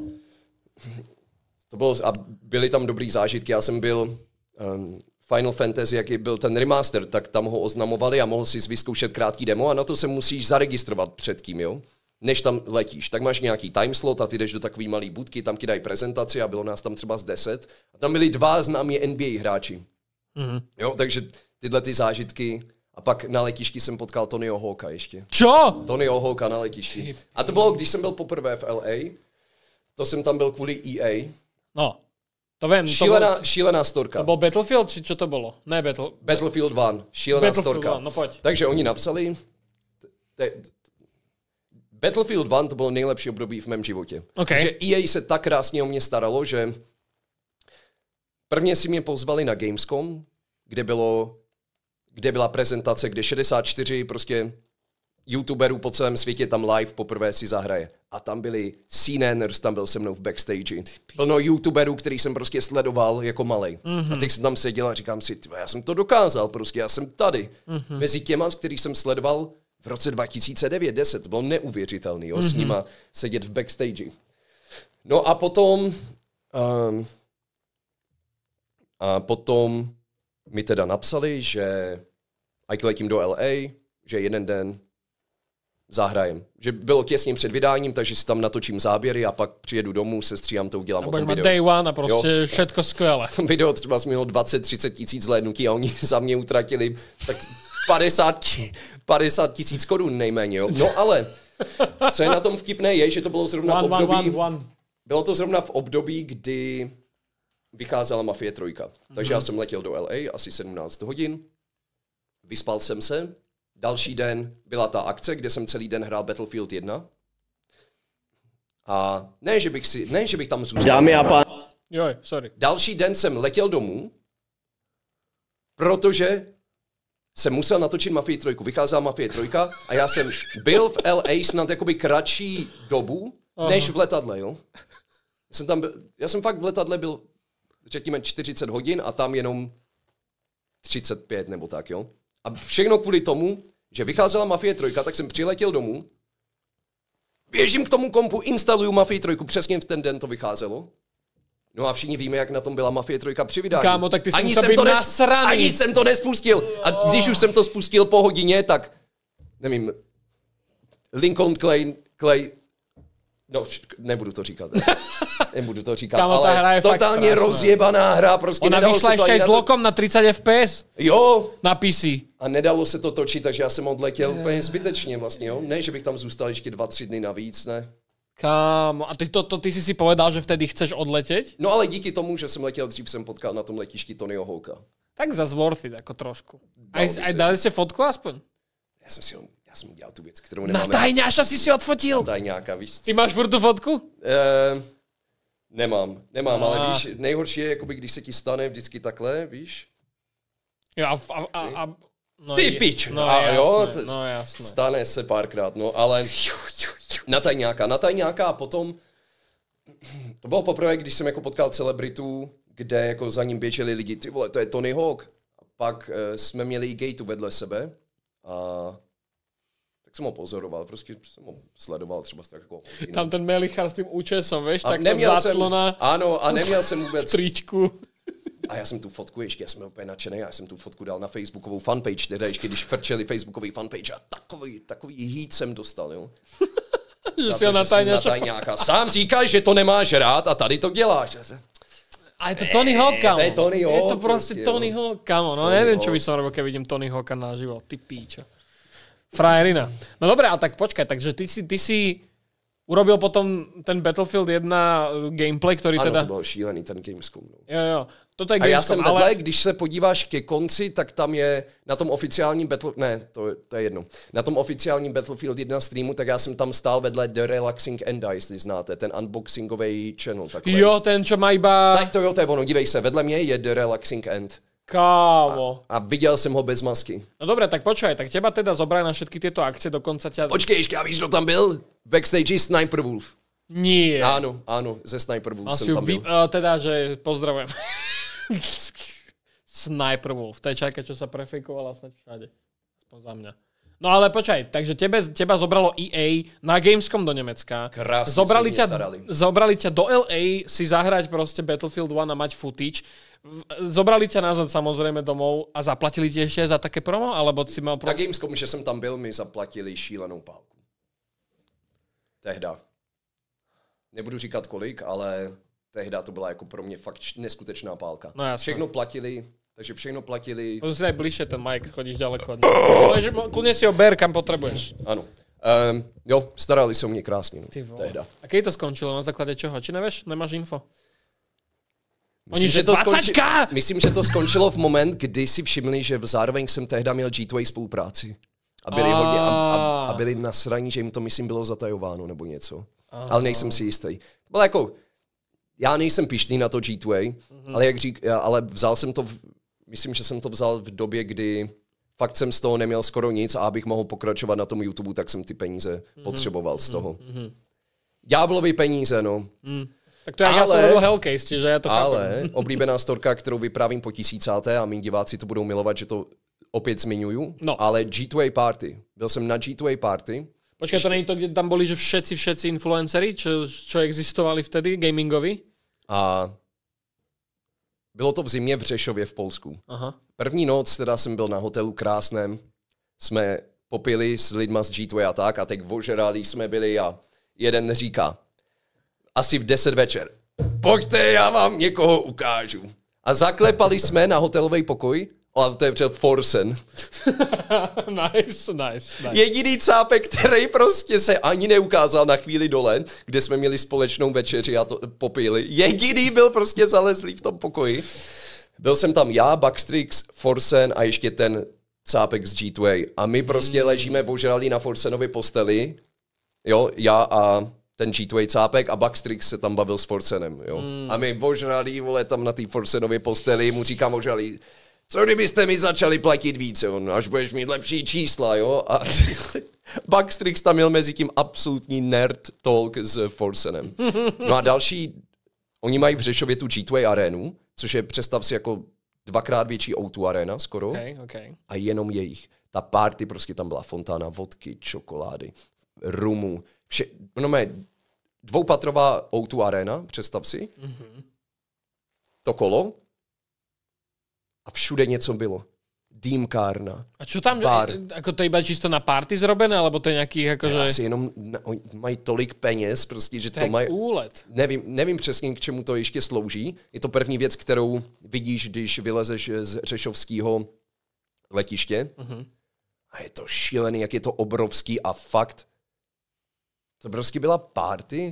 To bylo, a byly tam dobrý zážitky. Já jsem byl um, Final Fantasy, jaký byl ten remaster, tak tam ho oznamovali a mohl si vyzkoušet krátký demo a na to se musíš zaregistrovat předtím, jo? Než tam letíš. Tak máš nějaký timeslot a ty jdeš do takový malý budky, tam ti dají prezentaci a bylo nás tam třeba z deset. A tam byli dva známí en bé á hráči. Mm-hmm. Jo, takže tyhle ty zážitky. A pak na letišti jsem potkal Tonyho Hawka ještě. Čo? Tonyho Hawka na letišti. A to bylo, když jsem byl poprvé v el ej, to jsem tam byl kvůli í ej. No, to vím. Šílená, to bol, šílená storka. To byl Battlefield, či čo to bylo? Ne, Battle... Battlefield jedna. Šílená Battlefield storka. one, no pojď. Takže oni napsali... Te, Battlefield jedna to bylo nejlepší období v mém životě. Okay. Takže í ej se tak krásně o mě staralo, že prvně si mě pozvali na Gamescom, kde bylo, kde byla prezentace, kde šedesát čtyři prostě youtuberů po celém světě tam live poprvé si zahraje. A tam byli CNNers, tam byl se mnou v backstage. Plno youtuberů, který jsem prostě sledoval jako malej. Mm-hmm. A teď jsem tam seděl a říkám si, já jsem to dokázal, prostě já jsem tady. Mm-hmm. Mezi těma, který jsem sledoval v roce dva tisíce devět deset, to bylo neuvěřitelný, jo, mm-hmm. s nima sedět v backstage. No a potom... Um, a potom mi teda napsali, že ať letím do el ej, že jeden den zahrajem. Že bylo těsně před vydáním, takže si tam natočím záběry a pak přijedu domů, sestříhám to, udělám a o tom video. day one a prostě jo. Všetko skvěle. Video třeba mělo dvacet třicet tisíc zhlédnutí a oni za mě utratili tak padesát tisíc korun nejméně. Jo? No ale, co je na tom vtipné, je, že to bylo zrovna one, v období... One, one, one. Bylo to zrovna v období, kdy vycházela Mafie tři. Takže mm-hmm. já jsem letěl do el ej asi sedmnáct hodin, vyspal jsem se, další den byla ta akce, kde jsem celý den hrál Battlefield jedna. A ne, že bych, si, ne, že bych tam zůstal. Dámy a pán... Joj, sorry. Další den jsem letěl domů, protože jsem musel natočit Mafii tři. Vycházela Mafie tři a já jsem byl v el ej snad jakoby kratší dobu, Aha. než v letadle, jo. Jsem tam byl, já jsem fakt v letadle byl, řekněme, čtyřicet hodin a tam jenom třicet pět nebo tak, jo. A všechno kvůli tomu, že vycházela Mafie tři, tak jsem přiletěl domů, běžím k tomu kompu, instaluju Mafii tři, přesně v ten den to vycházelo. No a všichni víme, jak na tom byla Mafie tři při vydání. Kámo, tak ty jsi ani musel jsem být to nasraný. Ani jsem to nespustil. A když už jsem to spustil po hodině, tak nevím, Lincoln Clay, Clay no, nebudu to říkat. Nebudu to říkat, Kámo, ale hra je totálně rozjebaná hra. Prostě ona vyšla ještě aj s lokom na třicet ef pé es. Jo. Na pé cé. A nedalo se to točit, takže já jsem odletěl úplně zbytečně vlastně, jo. Ne, že bych tam zůstal ještě dva, tři dny navíc, ne. Kámo, a ty, to, to, ty si si povedal, že vtedy chceš odletět? No ale díky tomu, že jsem letěl dřív, jsem potkal na tom letišti Tonyho Hawka. Tak zas worth it, jako trošku. Aj, aj dali ste fotku aspoň? Já jsem si ho, já jsem udělal tu věc, kterou nemáme. Na tajňáša si si odfotil? Na tajňáka, víš. Ty máš furt tu fotku? Uh, nemám, nemám, no. ale víš, nejhorší je, jakoby, když se ti stane vždycky takhle, víš. Jo, a... a, a, a no, ty pič! No, a jasné, jo, t- no jasné. Stane se párkrát, no, ale na tajňáka, na tajňáka a potom, to bylo poprvé, když jsem jako potkal celebritu, kde jako za ním běželi lidi, ty vole, to je Tony Hawk. A pak uh, jsme měli Gateu vedle sebe a tak jsem ho pozoroval, prostě jsem ho sledoval třeba tak jako... Tam ten Melichar s tím účesom, víš, a tak to záclona... Ano, a neměl jsem vůbec... v tričku. A já jsem tu fotku ještě, já jsem úplně nadšený, já jsem tu fotku dal na facebookovou fanpage, teda ještě když frčeli facebookový fanpage a takový, takový hít jsem dostal, jo. že si ho na tajňáka. Sám říkáš, že to nemáš rád a tady to děláš. A je to Tony Hawk, kamo. To je Tony Hawk. Je to prostě prostě Tony Hawk, kamo. No Tony neviem, Hawk. Čo by som robil, keď vidím Tony Hawka naživo. Ty píčo. Frajerina. No dobré, ale tak počkaj, takže ty si, ty si Urobil potom ten Battlefield jedna gameplay, ktorý ano, teda... to byl šílený ten Gamescom. No. Jo, jo. Toto je A já Gamescom, jsem ale... vedle, když se podíváš ke konci, tak tam je na tom oficiálním Battle... Ne, to, to je jedno. Na tom oficiálním Battlefield jedna streamu, tak já jsem tam stál vedle The Relaxing Enda, jestli znáte, ten unboxingový channel. Takový. Jo, ten, čo má iba... Tak to jo, to je ono, dívej se, vedle mě je The Relaxing End. Kámo. A, a viděl jsem ho bez masky. No dobre, tak počúvaj, tak teba teda zobrali na všetky tieto akcie, dokonca ťa... Počkej, ještě, a víš, kdo tam byl? Backstage Sniper Wolf. Nie. Ano, ano, ze Sniper Wolf Asi jsem tam vy... byl. uh, teda, že pozdravujem. Sniper Wolf, to je čajka, čo sa prefejkovala snad všade. Aspoň za mňa. No ale počkaj, takže tebe, teba zobralo E A na Gamescom do Nemecka. Krásne zobrali sa ťa, starali. zobrali ťa do L A si zahrať proste Battlefield one a mať footage. Zobrali ťa nazad samozrejme domov a zaplatili ti ešte za také promo? Alebo si mal pro... Na Gamescom, že jsem tam byl, mi zaplatili šílenou pálku. Tehda. Nebudu říkat kolik, ale tehda to byla jako pro mě fakt neskutečná pálka. No jasne. Všechno platili, takže všechno platili. Pozri si aj bližšie ten mic, chodíš ďaleko. Lež, kľudne si ho ber, kam potrebuješ. Ano. Um, jo, starali se o mě krásně. No. Ty vole. Tehda. A keď to skončilo? Na základe čoho? Či nevieš? Nemáš info? Myslím, Oni, že to dvacet ká! myslím, že to skončilo v moment, kdy si všimli, že zároveň jsem tehda měl G dva spolupráci. A byli, A. hodně, a, a, a byli nasraní, že jim to, myslím, bylo zatajováno nebo něco. Aha. Ale nejsem si jistý. To bylo jako, já nejsem pišný na to G dva, mm-hmm. ale, jak řík, ale vzal jsem to, v, myslím, že jsem to vzal v době, kdy fakt jsem z toho neměl skoro nic a abych mohl pokračovat na tom YouTube, tak jsem ty peníze mm-hmm. potřeboval z toho. Mm-hmm. Ďáblovy peníze, no. Mm. Tak to jak ale, já jsem robil Hellcase, čiže já to Ale chápem. oblíbená storka, kterou vyprávím po tisícáté a mý diváci to budou milovat, že to opět zmiňuju, no. ale G dva Party. Byl jsem na G dva Party. Počkej, to není to, kde tam boli, že všetci, všetci influenceri, čo, čo existovali vtedy, gamingovi? A bylo to v zimě v Řešově v Polsku. Aha. První noc teda jsem byl na hotelu krásném, jsme popili s lidma z G dva a tak a teď ožralí jsme byli a jeden říká, asi v deset večer, pojďte, já vám někoho ukážu. A zaklepali jsme na hotelový pokoj a otevřel Forsen. nice, nice, nice. Jediný cápek, který prostě se ani neukázal na chvíli dole, kde jsme měli společnou večeři a to popili. Jediný byl prostě zalezlý v tom pokoji. Byl jsem tam já, Backstrix, Forsen a ještě ten cápek z G dva. A my prostě mm. ležíme ožralí na Forsenově posteli. Jo, já a ten G dva cápek a Backstrix se tam bavil s Forsenem. Jo. Mm. A my ožralí, vole, tam na té Forsenově posteli, mu říkám ožralí, co kdybyste mi začali platit více, on, až budeš mít lepší čísla, jo? A Backstrix tam měl mezi tím absolutní nerd talk s Forsenem. No a další, oni mají v Řešově tu G dva arénu, což je, představ si, jako dvakrát větší O dva arena skoro. Okay, okay. A jenom jejich. Ta party, prostě tam byla fontána vodky, čokolády, rumu, vše, no mé, dvoupatrová O dva arena, představ si. Mm-hmm. To kolo. A všude něco bylo. Dýmkárna. A čo tam, bar. Ako to iba čisto na party zrobené, alebo to je nějaký akože... Asi jenom mají tolik peněz, prostě, že to, to mají... úlet. Nevím, nevím přesně, k čemu to ještě slouží. Je to první věc, kterou vidíš, když vylezeš z řešovského letiště. Uh-huh. A je to šílený, jak je to obrovský a fakt... To prostě byla party...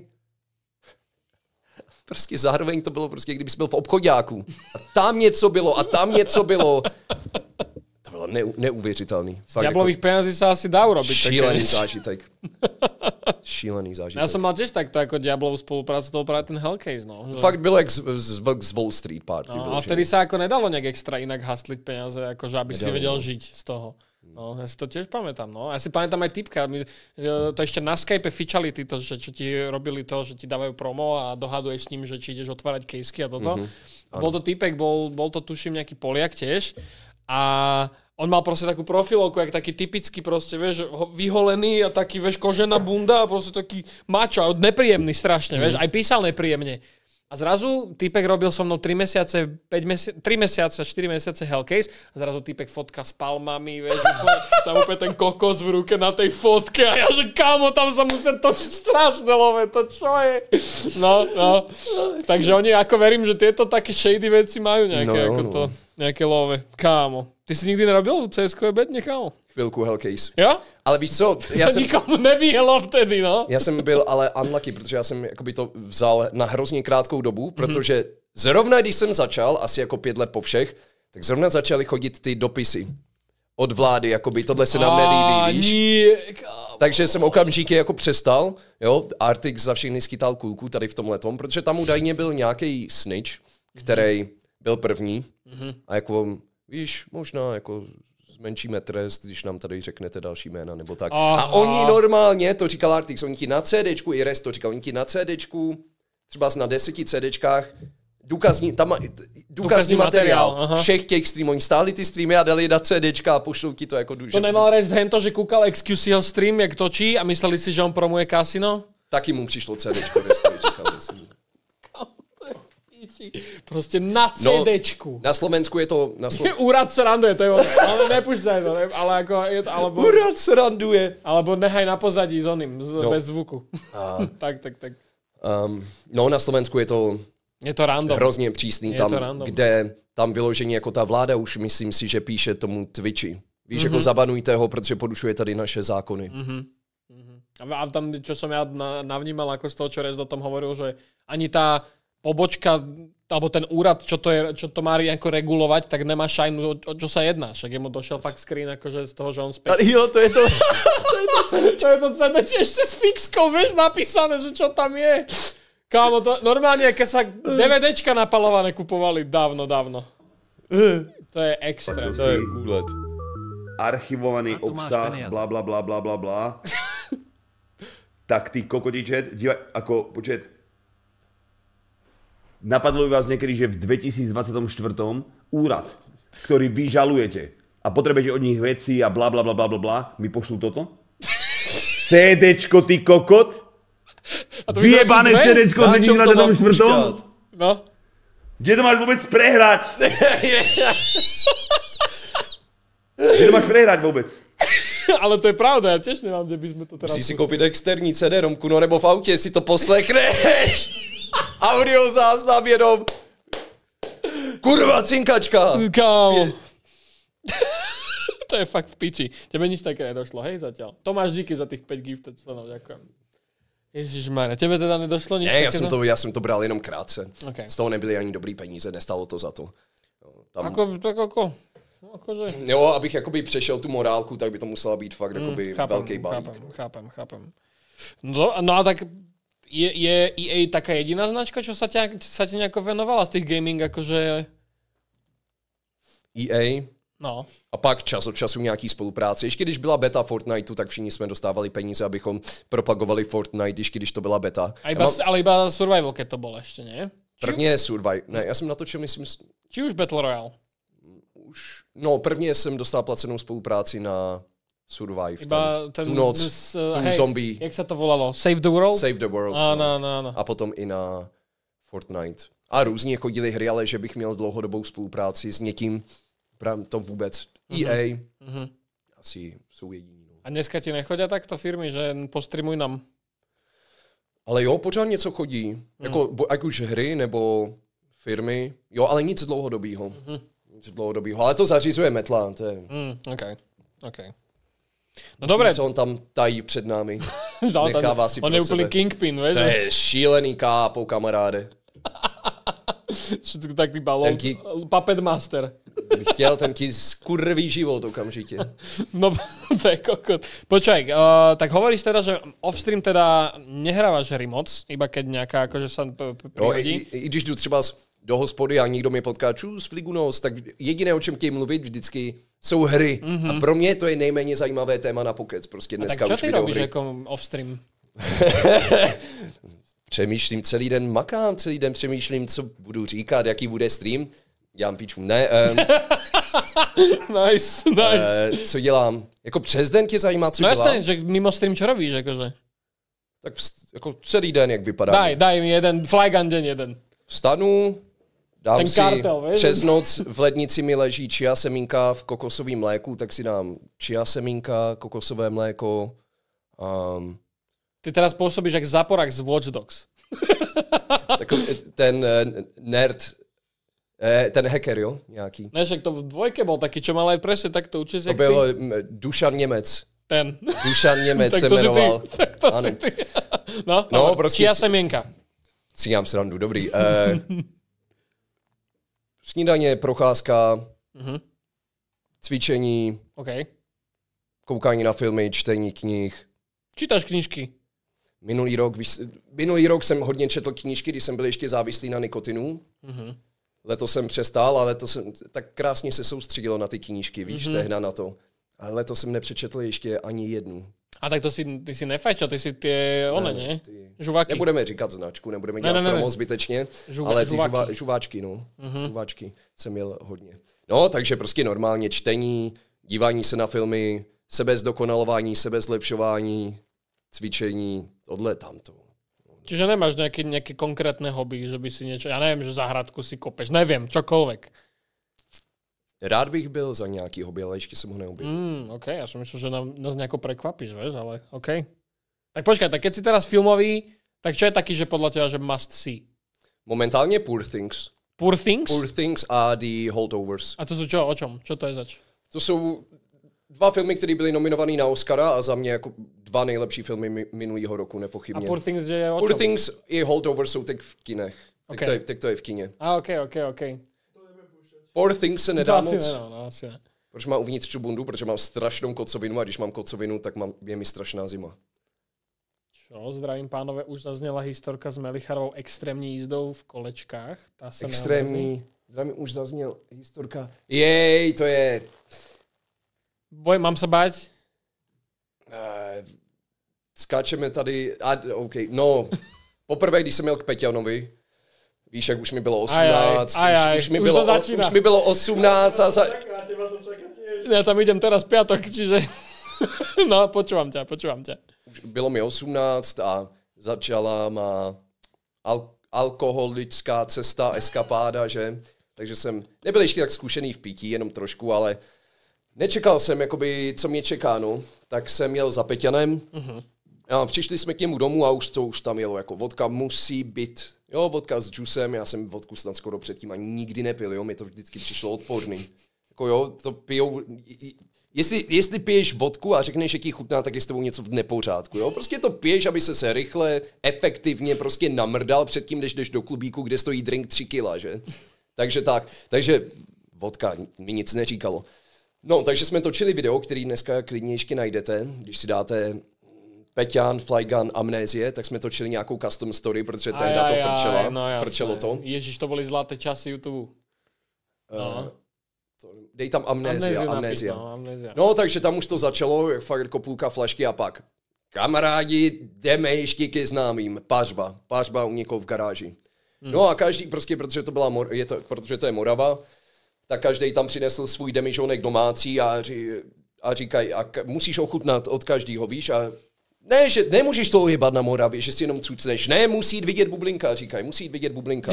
Prostě zároveň to bylo prostě, kdybys byl v obchodáku. A tam něco bylo, a tam něco bylo. To bylo ne, neuvěřitelný. Z ďáblových jako peňazí sa asi dá urobiť. Šílený zážitek. Šílený zážitek. Já jsem mal tiež takto jako ďáblovou spoluprácu, to byl právě ten Hellcase, no. To fakt bylo jak z, z, z Wall Street Party. No, a vtedy sa ako nedalo nejak extra inak hastliť peniaze, akože aby nedalo, si vedel no. žiť z toho. No, ja si to tiež pamätám, no. Ja si pamätám aj typka, my, to ešte na Skype fičali títo, že čo ti robili to, že ti dávajú promo a dohaduješ s ním, že či ideš otvárať kejsky a toto. Mm-hmm. Bol to typek, bol, bol to tuším nejaký Poliak tiež a on mal proste takú profilovku, jak taký typický proste, vieš, vyholený a taký, vieš, kožená bunda a proste taký mačo a nepríjemný strašne, mm-hmm. vieš, aj písal nepríjemne. A zrazu týpek robil so mnou tri mesiace, päť mesi- tri mesiace, štyri mesiace Hellcase a zrazu týpek fotka s palmami, vieš, tam úplne ten kokos v ruke na tej fotke a ja že kámo, tam sa musia točiť strašné love, to čo je? No, no. Takže oni, ako verím, že tieto také shady veci majú nejaké, no, ako no. to, nejaké love. Kámo. Ty si nikdy nerobil C S ko bedne, kámo? chvilku Hellcase. Jo? Ale víš co, já to jsem, nikomu nevyhlo vtedy, no. já jsem byl ale unlucky, protože já jsem jakoby to vzal na hrozně krátkou dobu, protože mm-hmm. zrovna když jsem začal, asi jako pět let po všech, tak zrovna začaly chodit ty dopisy od vlády, jakoby tohle se nám nelíbí, víš? Nie, Takže jsem okamžitě jako přestal, jo, Artix za všechny schytal kulku tady v tomhle tom, protože tam údajně byl nějaký snitch, který byl první mm-hmm. a jako, víš, možná jako zmenšíme trest, když nám tady řeknete další jména nebo tak. Aha. A oni normálně, to říkal Artix, oni ti na CDčku, i Rest to říkal, oni ti na CDčku, třeba na deseti CDčkách, důkazní, tam má, důkazní, důkazní materiál, materiál všech těch streamů. Oni stáli ty streamy a dali na CDčka a pošlou ti to jako duže. To nemal Rest hento, že koukal X Q C ho stream, jak točí a mysleli si, že on promuje kasino? Taky mu přišlo CDčko, Restovi říkal. Prostě na CDčku. No, na Slovensku je to... Na Slo... Úrad sranduje, to je ono. Ale nepušťaj to, ne? Ale jako... Je to, alebo, Úrad sranduje. Alebo nechaj na pozadí s oným, z, no. bez zvuku. A... tak, tak, tak. Um, no, na Slovensku je to... Je to random. Hrozně přísný je tam, kde tam vyloženě jako ta vláda už myslím si, že píše tomu Twitchi. Víš, mm-hmm. jako zabanujte ho, protože porušuje tady naše zákony. Mm-hmm. A tam, čo som ja navnímal, ako z toho, čo Rez o tom hovoril, že ani tá pobočka, alebo ten úrad, čo to, je, čo to má ako regulovať, tak nemá šajnu, o, o čo sa jedná. Však jemu došiel fakt screen akože z toho, že on späť. Jo, to je to, to je to CDčko. To je to CDčko ešte s fixkou, vieš, napísané, že čo tam je. Kámo, to normálne, keď sa DVDčka napalované kupovali dávno, dávno. To je extrém. To je úlet. Archivovaný obsah, bla bla bla bla bla bla. Tak ty kokotičet, dívaj, ako, počet. Napadlo by vás niekedy, že v dvetisícdvadsaťštyri úrad, ktorý vy žalujete a potrebujete od nich veci a bla bla bla bla bla bla, mi pošlú toto? CDčko, ty kokot? Vyjebané CDčko z dvetisícdvadsaťštyri. No. Kde to máš vôbec prehrať? Kde to máš prehrať vôbec? Ale to je pravda, ja tiež nemám, kde by sme to teraz... Musíš si koupit externí C D romku, no nebo v autě si to poslechneš. Audio záznam jenom. Kurva, cinkačka. Kámo. To je fakt v piči. Tebe nič také nedošlo, hej, zatiaľ. Tomáš, díky za tých päť gifted členov, ďakujem. Ježišmarja, tebe teda nedošlo nič ne, já také? jsem to, já jsem to bral jenom krátce. Okay. Z toho nebyly ani dobrý peníze, nestalo to za to. Tam... Ako, tak ako... Akože... Jo, abych jakoby přešel tu morálku, tak by to musela být fakt jakoby mm, chápem, velký balík. Chápem, chápem, chápem. No, no a tak je, je E A taká jediná značka, čo sa, ťa, sa ti nejako venovala z tých gaming, akože... E A? No. A pak čas od času nějaký spolupráce. Ještě když byla beta Fortniteu, tak všichni jsme dostávali peníze, abychom propagovali Fortnite, ještě když to byla beta. A iba, mám... Ale iba Survival, keď to bolo ešte, nie? První je Survival. Ne, já jsem natočil, myslím... Či už Battle Royale? Už... No, prvně jsem dostal placenou spolupráci na Survive. Iba ten... Tu noc, s, tu hej, zombie. Jak sa to volalo? Save the World? Save the World. Áno, no. áno, áno. A potom i na Fortnite. A různě chodili hry, ale že bych měl dlouhodobou spolupráci s někým, to vůbec. Mm-hmm. E A mm-hmm. asi jsou jediní. No. A dneska ti nechodia takto firmy, že postreamuj nám? Ale jo, pořád něco chodí. Mm. Jako, ať už hry nebo firmy. Jo, ale nic dlouhodobýho. Mm-hmm. Nic dlouhodobýho. Ale to zařizuje Metla. To je... Mm, okay. Okay. No dobré. Co on tam tají před námi. no, Nechává si on pro je úplný sebe. kingpin, vieš? To je šílený kápo, kamaráde. Tak ty balón. Ki... Puppet Master. Bych chtěl, ten ti skurví život okamžitě. No, to je kokot. Počkaj, uh, tak hovoríš teda, že off-stream teda nehrávaš hry moc, iba keď nejaká akože sa prihodí? No, i, i když jdu třeba do hospody a někdo mě potká čus, fligunos, tak jediné, o čem chtějí mluvit vždycky, jsou hry. Mm-hmm. A pro mě to je nejméně zajímavé téma na pokec. Prostě dneska a tak už čo ty robíš jako off-stream? Přemýšlím celý den, makám celý den, přemýšlím, co budu říkat, jaký bude stream. Dělám píču. Ne. Um, nice, nice. Uh, co dělám? Jako přes den tě zajímá, co no dělám? No jasně, že mimo stream čo robíš, jakože? Tak jako celý den, jak vypadá. Daj, daj mi jeden, flygun den jeden. Vstanu, dám ten si kartel, přes noc v lednici mi leží chia semínka v kokosovém mléku, tak si dám chia semínka, kokosové mléko. Um, Ty teraz působíš jak Zaporak z Watch Dogs. Takový ten uh, nerd Eh, ten hacker, jo? Nějaký. Ne, však to v dvojke bol taký, čo mal aj presne takto učil To byl m, Dušan Němec. Ten. Dušan Němec tak se to si jmenoval. ty. Tak to ano. si ty. No, No, no prostě čia si- semienka. Si dělám srandu, dobrý. Eh, snídaně, procházka, Mhm. cvičení, OK. koukání na filmy, čtení knih. Čítaš knižky. Minulý rok, víš, minulý rok jsem hodně četl knížky, když jsem byl ještě závislý na nikotinu. Mhm. Letos jsem přestal, ale to jsem tak krásně se soustředilo na ty knížky, víš, mm-hmm. tehna na to. Ale letos jsem nepřečetl ještě ani jednu. A tak to si, ty si nefajčil, ty si tie, one, Ne, ne? ty- Žuvaky. Nebudeme říkat značku, nebudeme Ne, dělat ne, ne, promo ne. zbytečně, Žuva- ale ty žuváky. žuva, žuváčky, no. Mm-hmm. Žuváčky jsem měl hodně. No, takže prostě normálně čtení, dívání se na filmy, sebezdokonalování, sebezlepšování, cvičení, tohle tamto. Čiže nemáš nejaké, nejaké konkrétne hobby, že by si niečo, ja neviem, že záhradku si kopeš, neviem, čokoľvek. Rád bych byl za nějaký hobby, ale ještě jsem ho neobjevil. Mm, OK, ja som myslel, že nám, nás nejako prekvapíš, vieš, ale OK. Tak počkaj, tak keď si teraz filmový, tak čo je taký, že podľa teba, že must see? Momentálně Poor Things. Poor Things? Poor Things a The Holdovers. A to sú čo, o čom? Čo to je zač? To jsou dva filmy, které byly nominované na Oscara a za mě jako dva nejlepší filmy mi- minulého roku, A nepochybně. Poor Things, že je o Poor čom? Things i Holdovers jsou teď v kinech. Tak, Okay. to je, tak to je v kině. A OK, OK, OK. Poor Things se To nedá asi moc, ne, no, no, asi ne. protože má uvnitř tu bundu, protože mám strašnou kocovinu a když mám kocovinu, tak mám, je mi strašná zima. Čo, zdravím pánové, už zazněla historka s Melicharovou extrémní jízdou v kolečkách. Ta se neomrzí. Extrémní, zdravím, už zazněl historka. Jej, to je... Boj, mám se báť? Uh, skáčeme tady, a, OK, no, poprvé, když jsem jel k Peťanovi, víš, jak už mi bylo osmnáct, Aj, aj, aj, už, už, mi už bylo, to začíná. už mi bylo osmnáct a za... Ja tam idem teraz piatok, čiže... No, počúvam ťa, počúvam ťa. už bylo mi osmnáct a začala má al- alkoholická cesta, eskapáda, že? Takže jsem nebyl ještě tak zkušený v pití, jenom trošku, ale nečekal jsem, jakoby, co mě čeká, no. Tak jsem jel za Peťanem uh-huh. a přišli jsme k němu domů a už to už tam jelo, jako vodka musí být, jo, vodka s džusem, já jsem vodku snad skoro předtím ani nikdy nepil, jo, mi to vždycky přišlo odporný. Jako jo, to pijou, jestli, jestli piješ vodku a řekneš, jak jí chutná, tak je s tebou něco v nepořádku, jo, prostě to piješ, aby se se rychle, efektivně prostě namrdal předtím, než jdeš do klubíku, kde stojí drink tři kila, že? Takže tak, takže vodka mi nic neříkalo. No, takže jsme točili video, který dneska klidně ještě najdete, když si dáte Peťan, Flygun, Amnézie, tak jsme točili nějakou custom story, protože tehda to frčela, no, frčelo to. Ježiš, to boli zlaté časy YouTube. No. Uh, to, dej tam Amnézia, Amnéziu Amnézia. napíš, no, amnézia. No, takže tam už to začalo, jak fakt jako půlka flašky a pak. Kamarádi, jdeme ještě ke známým. Pařba, pařba u někoho v garáži. Hmm. No a každý prostě, protože to byla, Mor- je to, protože to je Morava, tak každý tam přinesl svůj demižonek domácí a, ří, a říkají, a k- musíš ochutnat od každého, víš, a ne, že nemůžeš to ujebat na Moravě, že si jenom cucneš. Ne, musí jít vidět bublinka, říkají, musí jít vidět bublinka.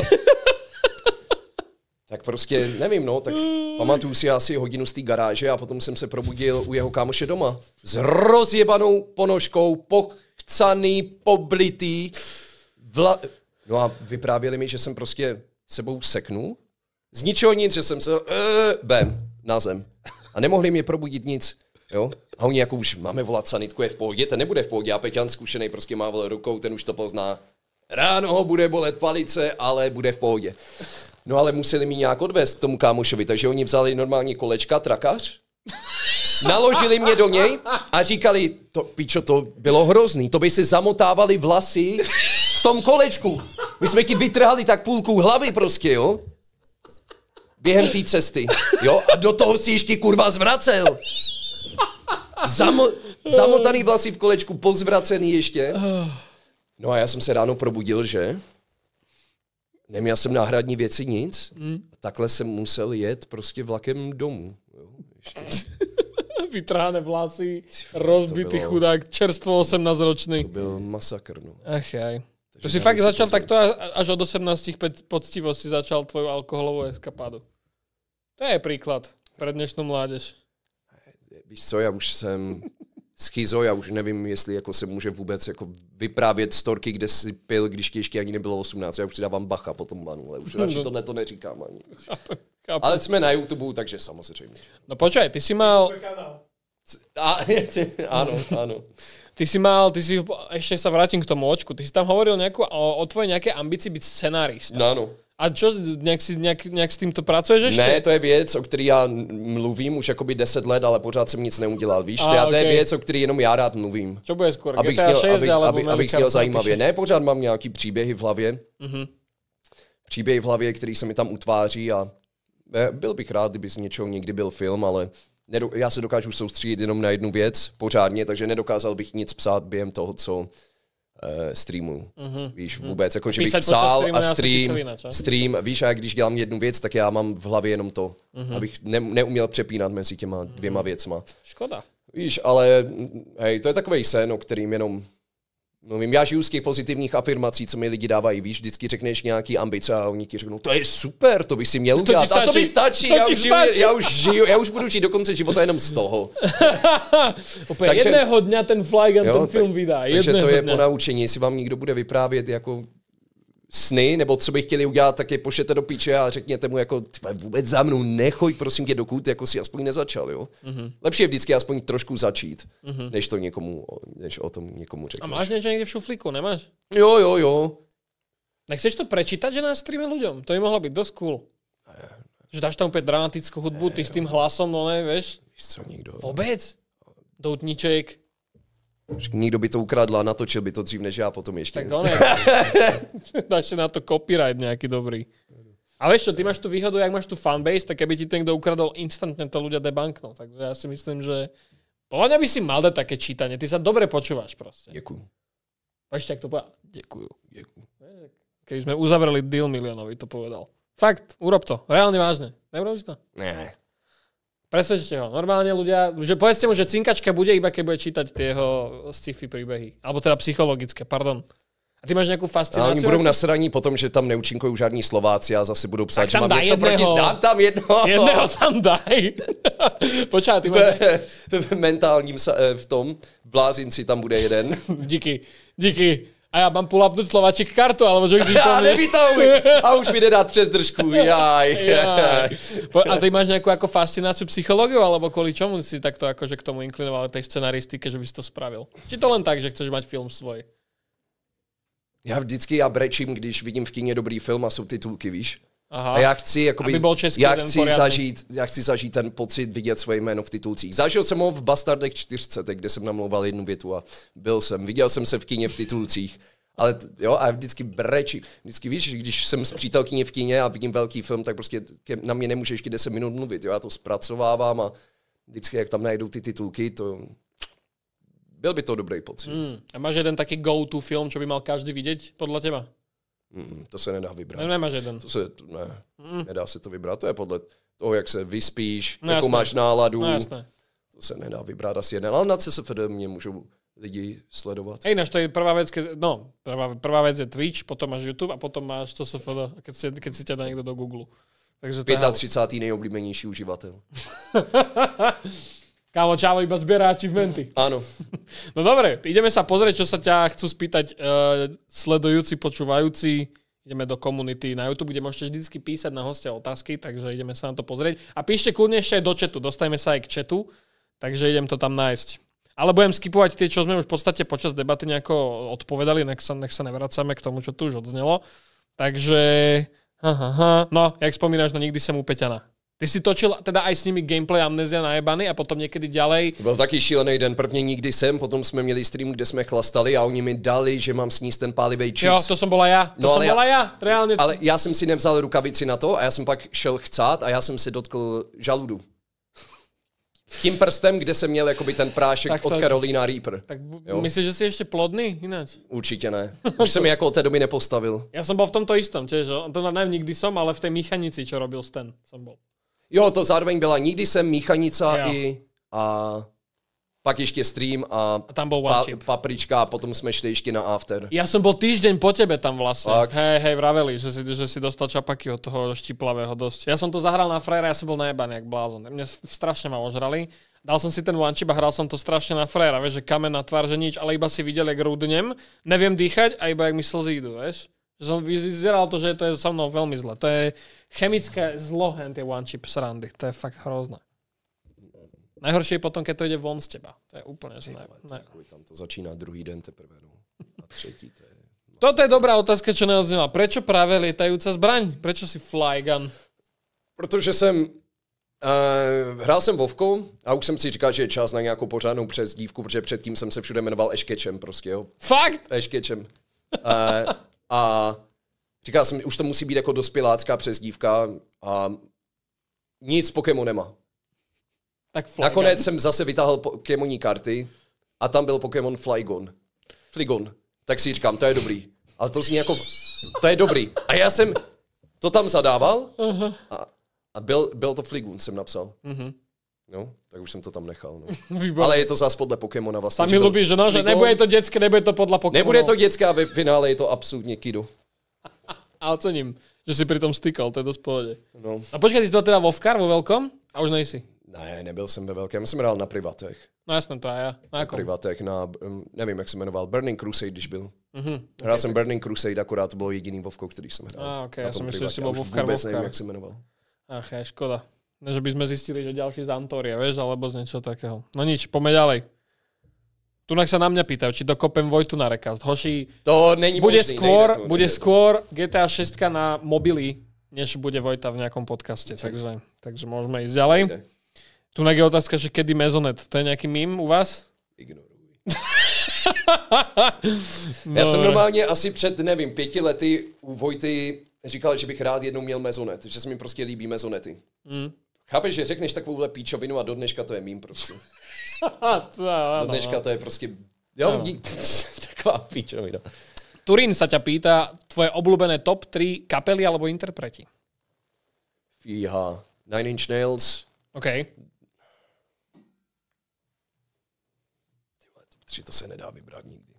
Tak prostě, nevím, no, tak pamatuju si asi hodinu z té garáže a potom jsem se probudil u jeho kámoše doma. S rozjebanou ponožkou, pochcaný, poblitý. Vla... No a vyprávěli mi, že jsem prostě sebou seknul. Z ničeho nic, že jsem se... Uh, bam, na zem. A nemohli mě probudit nic. Jo? A oni jako už máme volat sanitku, je v pohodě, ten nebude v pohodě. A Peťan zkušenej prostě mával rukou, ten už to pozná. Ráno ho bude bolet palice, ale bude v pohodě. No ale museli mi nějak odvést k tomu kámošovi, takže oni vzali normálně kolečka, trakař, naložili mě do něj a říkali, to, pičo, to bylo hrozný, to by si zamotávali vlasy v tom kolečku. My jsme ti vytrhali tak půlku hlavy prostě, jo? Během té cesty, jo? A do toho si ještě kurva zvracel. Zamo- zamotaný vlasy v kolečku, pozvracený ještě. No a já jsem se ráno probudil, že? Neměl jsem náhradní věci, nic. Mm. Takhle jsem musel jet prostě vlakem domů. Jo, Vytrhané vlasy, rozbitý bylo- chudák, čerstvo osemnásťročný. to byl masakr, no. Ach jaj. To Takže si fakt dali si začal pozor. takto a- až od osemnástich pe- poctivo si začal tvoju alkoholovú eskapádu. To je príklad pre dnešnú mládež. Víš co, já už jsem schizo, já už nevím, jestli jako se může vůbec jako vyprávět storky, kde si pil, když ti ještě ani nebylo osmnáct, já už si dávám bacha po tom banu, ale už radši No. tohle to neříkám ani. Chápem, chápem. Ale jsme na YouTube, takže samozřejmě. No počkaj, ty si mal... A, áno, áno. Ty si mal, ty si, ešte sa vrátim k tomu očku, ty si tam hovoril nejakú, o, o tvojej nejakej ambícii byť scenárista. No, áno. A čo, nejak, si, nejak, nejak s týmto pracuješ ešte? Ne, to je věc, o který já mluvím už jakoby deset let, ale pořád jsem nic neudělal, víš? A, A, to je okay. věc, o který jenom já rád mluvím. Čo bude skôr? Abych G T A sněl, šesť abych, alebo abych, abych sněl zajímavě. Ne, pořád mám nějaký příběhy v hlavě. Uh-huh. Příběhy v hlavě, který se mi tam utváří a byl bych rád, kdyby z něčeho někdy byl film, ale nedo, já se dokážu soustředit jenom na jednu věc pořádně, takže nedokázal bych nic psát během toho, co uh, streamuju. Uh-huh. Víš, vůbec, jako že bych Písať psal počas a streamu je asi stream, pičovina, čo? stream, víš, a jak když dělám jednu věc, tak já mám v hlavě jenom to, uh-huh. abych ne, neuměl přepínat mezi těma dvěma uh-huh. věcma. Škoda. Víš, ale hej, to je takovej sen, o kterým jenom mluvím. Já žiju z těch pozitivních afirmací, co mi lidi dávají. Víš, vždycky řekneš nějaký ambice a oni ti řeknou, to je super, to by si měl udělat. To a to mi stačí, to já, ti už žiju, stačí. já už žiju, já už budu žít do konce života jenom z toho. Úplně Takže- jedného dňa ten Flygun Jo, ten film tak- vydá. Takže Jedného to je dňa. po naučení, jestli vám někdo bude vyprávět jako sny, nebo co by chtěli udělat, tak je pošlete do píče a řekněte mu jako, ty vole, vůbec za mnou nechoď, prosím tě, dokud jako si aspoň nezačal, jo. Mm-hmm. Lepší je vždycky aspoň trošku začít, mm-hmm. než to někomu, než o tom někomu A řekneš. máš niečo niekde v šuflíku, nemáš? Jo, jo, jo. Nechceš to prečítať, že na streame ľuďom? To by mohlo byť dosť cool. Že dáš tam úplne dramatickú hudbu, ty s tým hlasom, no ne, vieš? Víš co, nikdo. Vôbec. Doutníček. Nikdo by to ukradl a natočil by to dřív než já potom ještě. Tak ono. Dáš si na to copyright nejaký dobrý. A vieš čo, ty máš tú výhodu, jak máš tu fanbase, tak keby ti to niekto ukradol, instantne to ľudia debanknú. Takže ja si myslím, že podľa mňa by si mal dať také čítanie. Ty sa dobre počúvaš proste. Děkuju. Ešte, jak to povedal. Ďakujú. Děkuju. Keby sme uzavreli deal miliónový, to povedal. Fakt, urob to. Reálne vážne. Neurobíš to? Ne. Presvedčte ho. Normálne ľudia, že povedzte mu, že cinkačka bude iba, keď bude čítať tie jeho sci-fi príbehy. Alebo teda psychologické, pardon. A ty máš nejakú A fascináciu? oni budou nasraní potom, že tam neúčinkují žádní Slováci a zase budou psát, Tak že tam mám daj něco proti... jedného. Dám tam jednoho. Jedného tam daj. Počkaj, ty máš... V mentálním sa, eh, v tom, v blázinci tam bude jeden. Díky, díky. A ja mám pulapnúť Slováčik kartu, alebo že když Já nevytahuj! A už mi jde dát přes držku, jaj. Jaj. Po- A ty máš nejakú ako fascináciu psychológiu, alebo kvôli čomu si takto akože k tomu inklinoval tej scenaristike, že by si to spravil? Či to len tak, že chceš mať film svoj? Já vždycky já brečím, když vidím v kině dobrý film a jsou titulky, víš? Aha. A já chci, jakoby, Aby byl český já ten chci poriadný. zažít, já chci zažít ten pocit vidět svoje jméno v titulcích. Zažil jsem ho v Bastardech čtyřce, kde jsem namlouval jednu větu a byl jsem. Viděl jsem se v kině v titulcích. Ale t- jo, a vždycky brečí. Vždycky víš, když jsem s přítelkyní v kině a vidím velký film, tak prostě ke- na mě nemůže ještě deset minut mluvit. Jo? Já to zpracovávám a vždycky, jak tam najdou ty titulky, to... Byl by to dobrý pocit. Mm. A máš jeden taký go-to film, čo by mal každý vidieť, podľa teba? Mm, to se nedá vybrat. Ne, nemáš jeden. To se, ne, mm. nedá se to vybrat. To je podle toho, jak se vyspíš, No jakou jasné. máš náladu. No jasné. To se nedá vybrat asi jeden. Ale na C S F D mě můžou lidi sledovat. Ináč, to je prvá vec, keď, no, prvá, prvá vec je Twitch, potom máš YouTube a potom máš C S F D, keď si, keď si ťa dá niekto do Google. Takže to je třicátý pátý nejoblíbenější uživatel. Kámo, čávo, iba zbiera achievementy. Áno. No dobre, ideme sa pozrieť, čo sa ťa chcú spýtať uh, sledujúci, počúvajúci. Ideme do komunity na YouTube, kde môžete vždycky písať na hostia otázky, takže ideme sa na to pozrieť. A píšte kľudne ešte aj do chatu, dostajme sa aj k chatu, takže idem to tam nájsť. Ale budem skipovať tie, čo sme už v podstate počas debaty nejako odpovedali, nech sa, nech sa nevracame k tomu, čo tu už odznelo. Takže, aha, aha. No, jak spomínaš, no nikdy som u Peťana. Ty si točil teda aj s nimi gameplay Amnesia najebaný a potom niekedy ďalej. To byl taky šílený den. První nikdy jsem, potom jsme měli stream, kde jsme chlastali a oni mi dali, že mám sníst ten pálivej chips. Jo, to som bola ja. To No, som ale ja- bola ja. Reálne. Ale já jsem si nevzal rukavici na to a já jsem pak šel chcát a já jsem se dotkl žaludu. Tím prstem, kde jsem měl jakoby ten prášek Tak to- od Carolina Reaper. Tak bu- Jo. myslíš, že si ešte plodný ináč? Určitě ne. Už jsem je jako od té doby nepostavil. Ja som bol v tomto istom tiež, jo. To neviem, nikdy som, ale v tej míchanici, čo robil Stan, som bol. Jo, to zároveň byla nikdy jsem míchanica Jo. i a pak ještě stream a, A tam bol one chip. paprička a potom jsme šli ještě na after. Ja som bol týždeň po tebe tam vlastne. Fakt? Hej, hej, vraveli, že si, že si dostal čapaky od toho štiplavého dosť. Ja som to zahral na frajera, ja som bol najebaný jak blázon. Mne strašne ma ožrali. dal som si ten one chip a hral som to strašne na frajera, vieš, že kamen na tvár, že nič, ale iba si videl, jak rudnem, neviem dýchať a iba jak mi slzy idú, vieš. Že som vyzeral to, že to je so mnou veľmi zle. To je chemické zlo, hen tie one chip srandy. To je fakt hrozné. Najhoršie je potom, keď to ide von z teba. To je úplne zle. Ne. Tam to začíná druhý den teprve, no. A třetí, to je... Toto je dobrá otázka, čo neodznela. Prečo práve lietajúca zbraň? Prečo si flygun? Protože jsem uh, hrál jsem Vovku a už jsem si říkal, že je čas na nějakou pořádnou přezdívku, protože předtím jsem se všude jmenoval Eškečem prostě, jo. Fakt? Eškečem. Uh, a říkal jsem, už to musí být jako dospělácká přezdívka a nic Pokémonema. Tak Flygun. Nakonec jsem zase vytáhl Pokémoní karty a tam byl Pokémon Flygon. Flygon. Tak si říkám, to je dobrý. Ale to zní jako... To je dobrý. A já jsem to tam zadával a, a byl, byl to Flygon, jsem napsal. Uh-huh. No, tak už jsem to tam nechal. No. Ale je to zase podle Pokémona vlastně. Sami ľubí, že no, že nebude to dětské, nebude to podle Pokémonov. Nebude to dětské a ve finále je to absolutně kido. A ocením, že si pri tom stykal, to je dosť pohode. No. A počkaj, ty si to teda vo Vkar, vo veľkom? A už nejsi? Ne, nebyl jsem ve velkém, jsem hrál na privatech. No jasné, to a já. Na jakom? Privatech, na, nevím, jak se jmenoval, Burning Crusade, když byl. Uh-huh. Hrál okay, jsem tak... Burning Crusade, akorát to bylo jediný Vovko, který jsem hrál. A ok, já jsem myslel, že si bol vo Vovkar, vůbec Vovkar. nevím, jak se jmenoval. Ach, je škoda. Ne, že by sme zistili, že ďalší z Antória, vieš, alebo z niečo takého. No nič, poďme ďalej. Tunak sa na mňa pýtajú, či dokopem Vojtu na rekast. Hoši, to není bude možný, skôr, to, bude skôr G T A šesť na mobily, než bude Vojta v nejakom podcaste. Takže, takže môžeme ísť ďalej. Tunak je otázka, že kedy Mezonet. To je nejaký mím u vás? Ignoruj. no, Já jsem normálně asi před, nevím, pěti lety u Vojty říkal, že bych rád jednou měl Mezonet, že se mi prostě líbí Mezonety. Mm. Chápeš, že řekneš takovouhle píčovinu a do dneška to je mím prostě. Do dneška to je prostě... Jo, dí... taková píčovina. Turín sa ťa pýta, tvoje obľúbené top tri kapely alebo interpreti? Fíha. Nine Inch Nails. OK. Tyhle, to se nedá vybrat nikdy.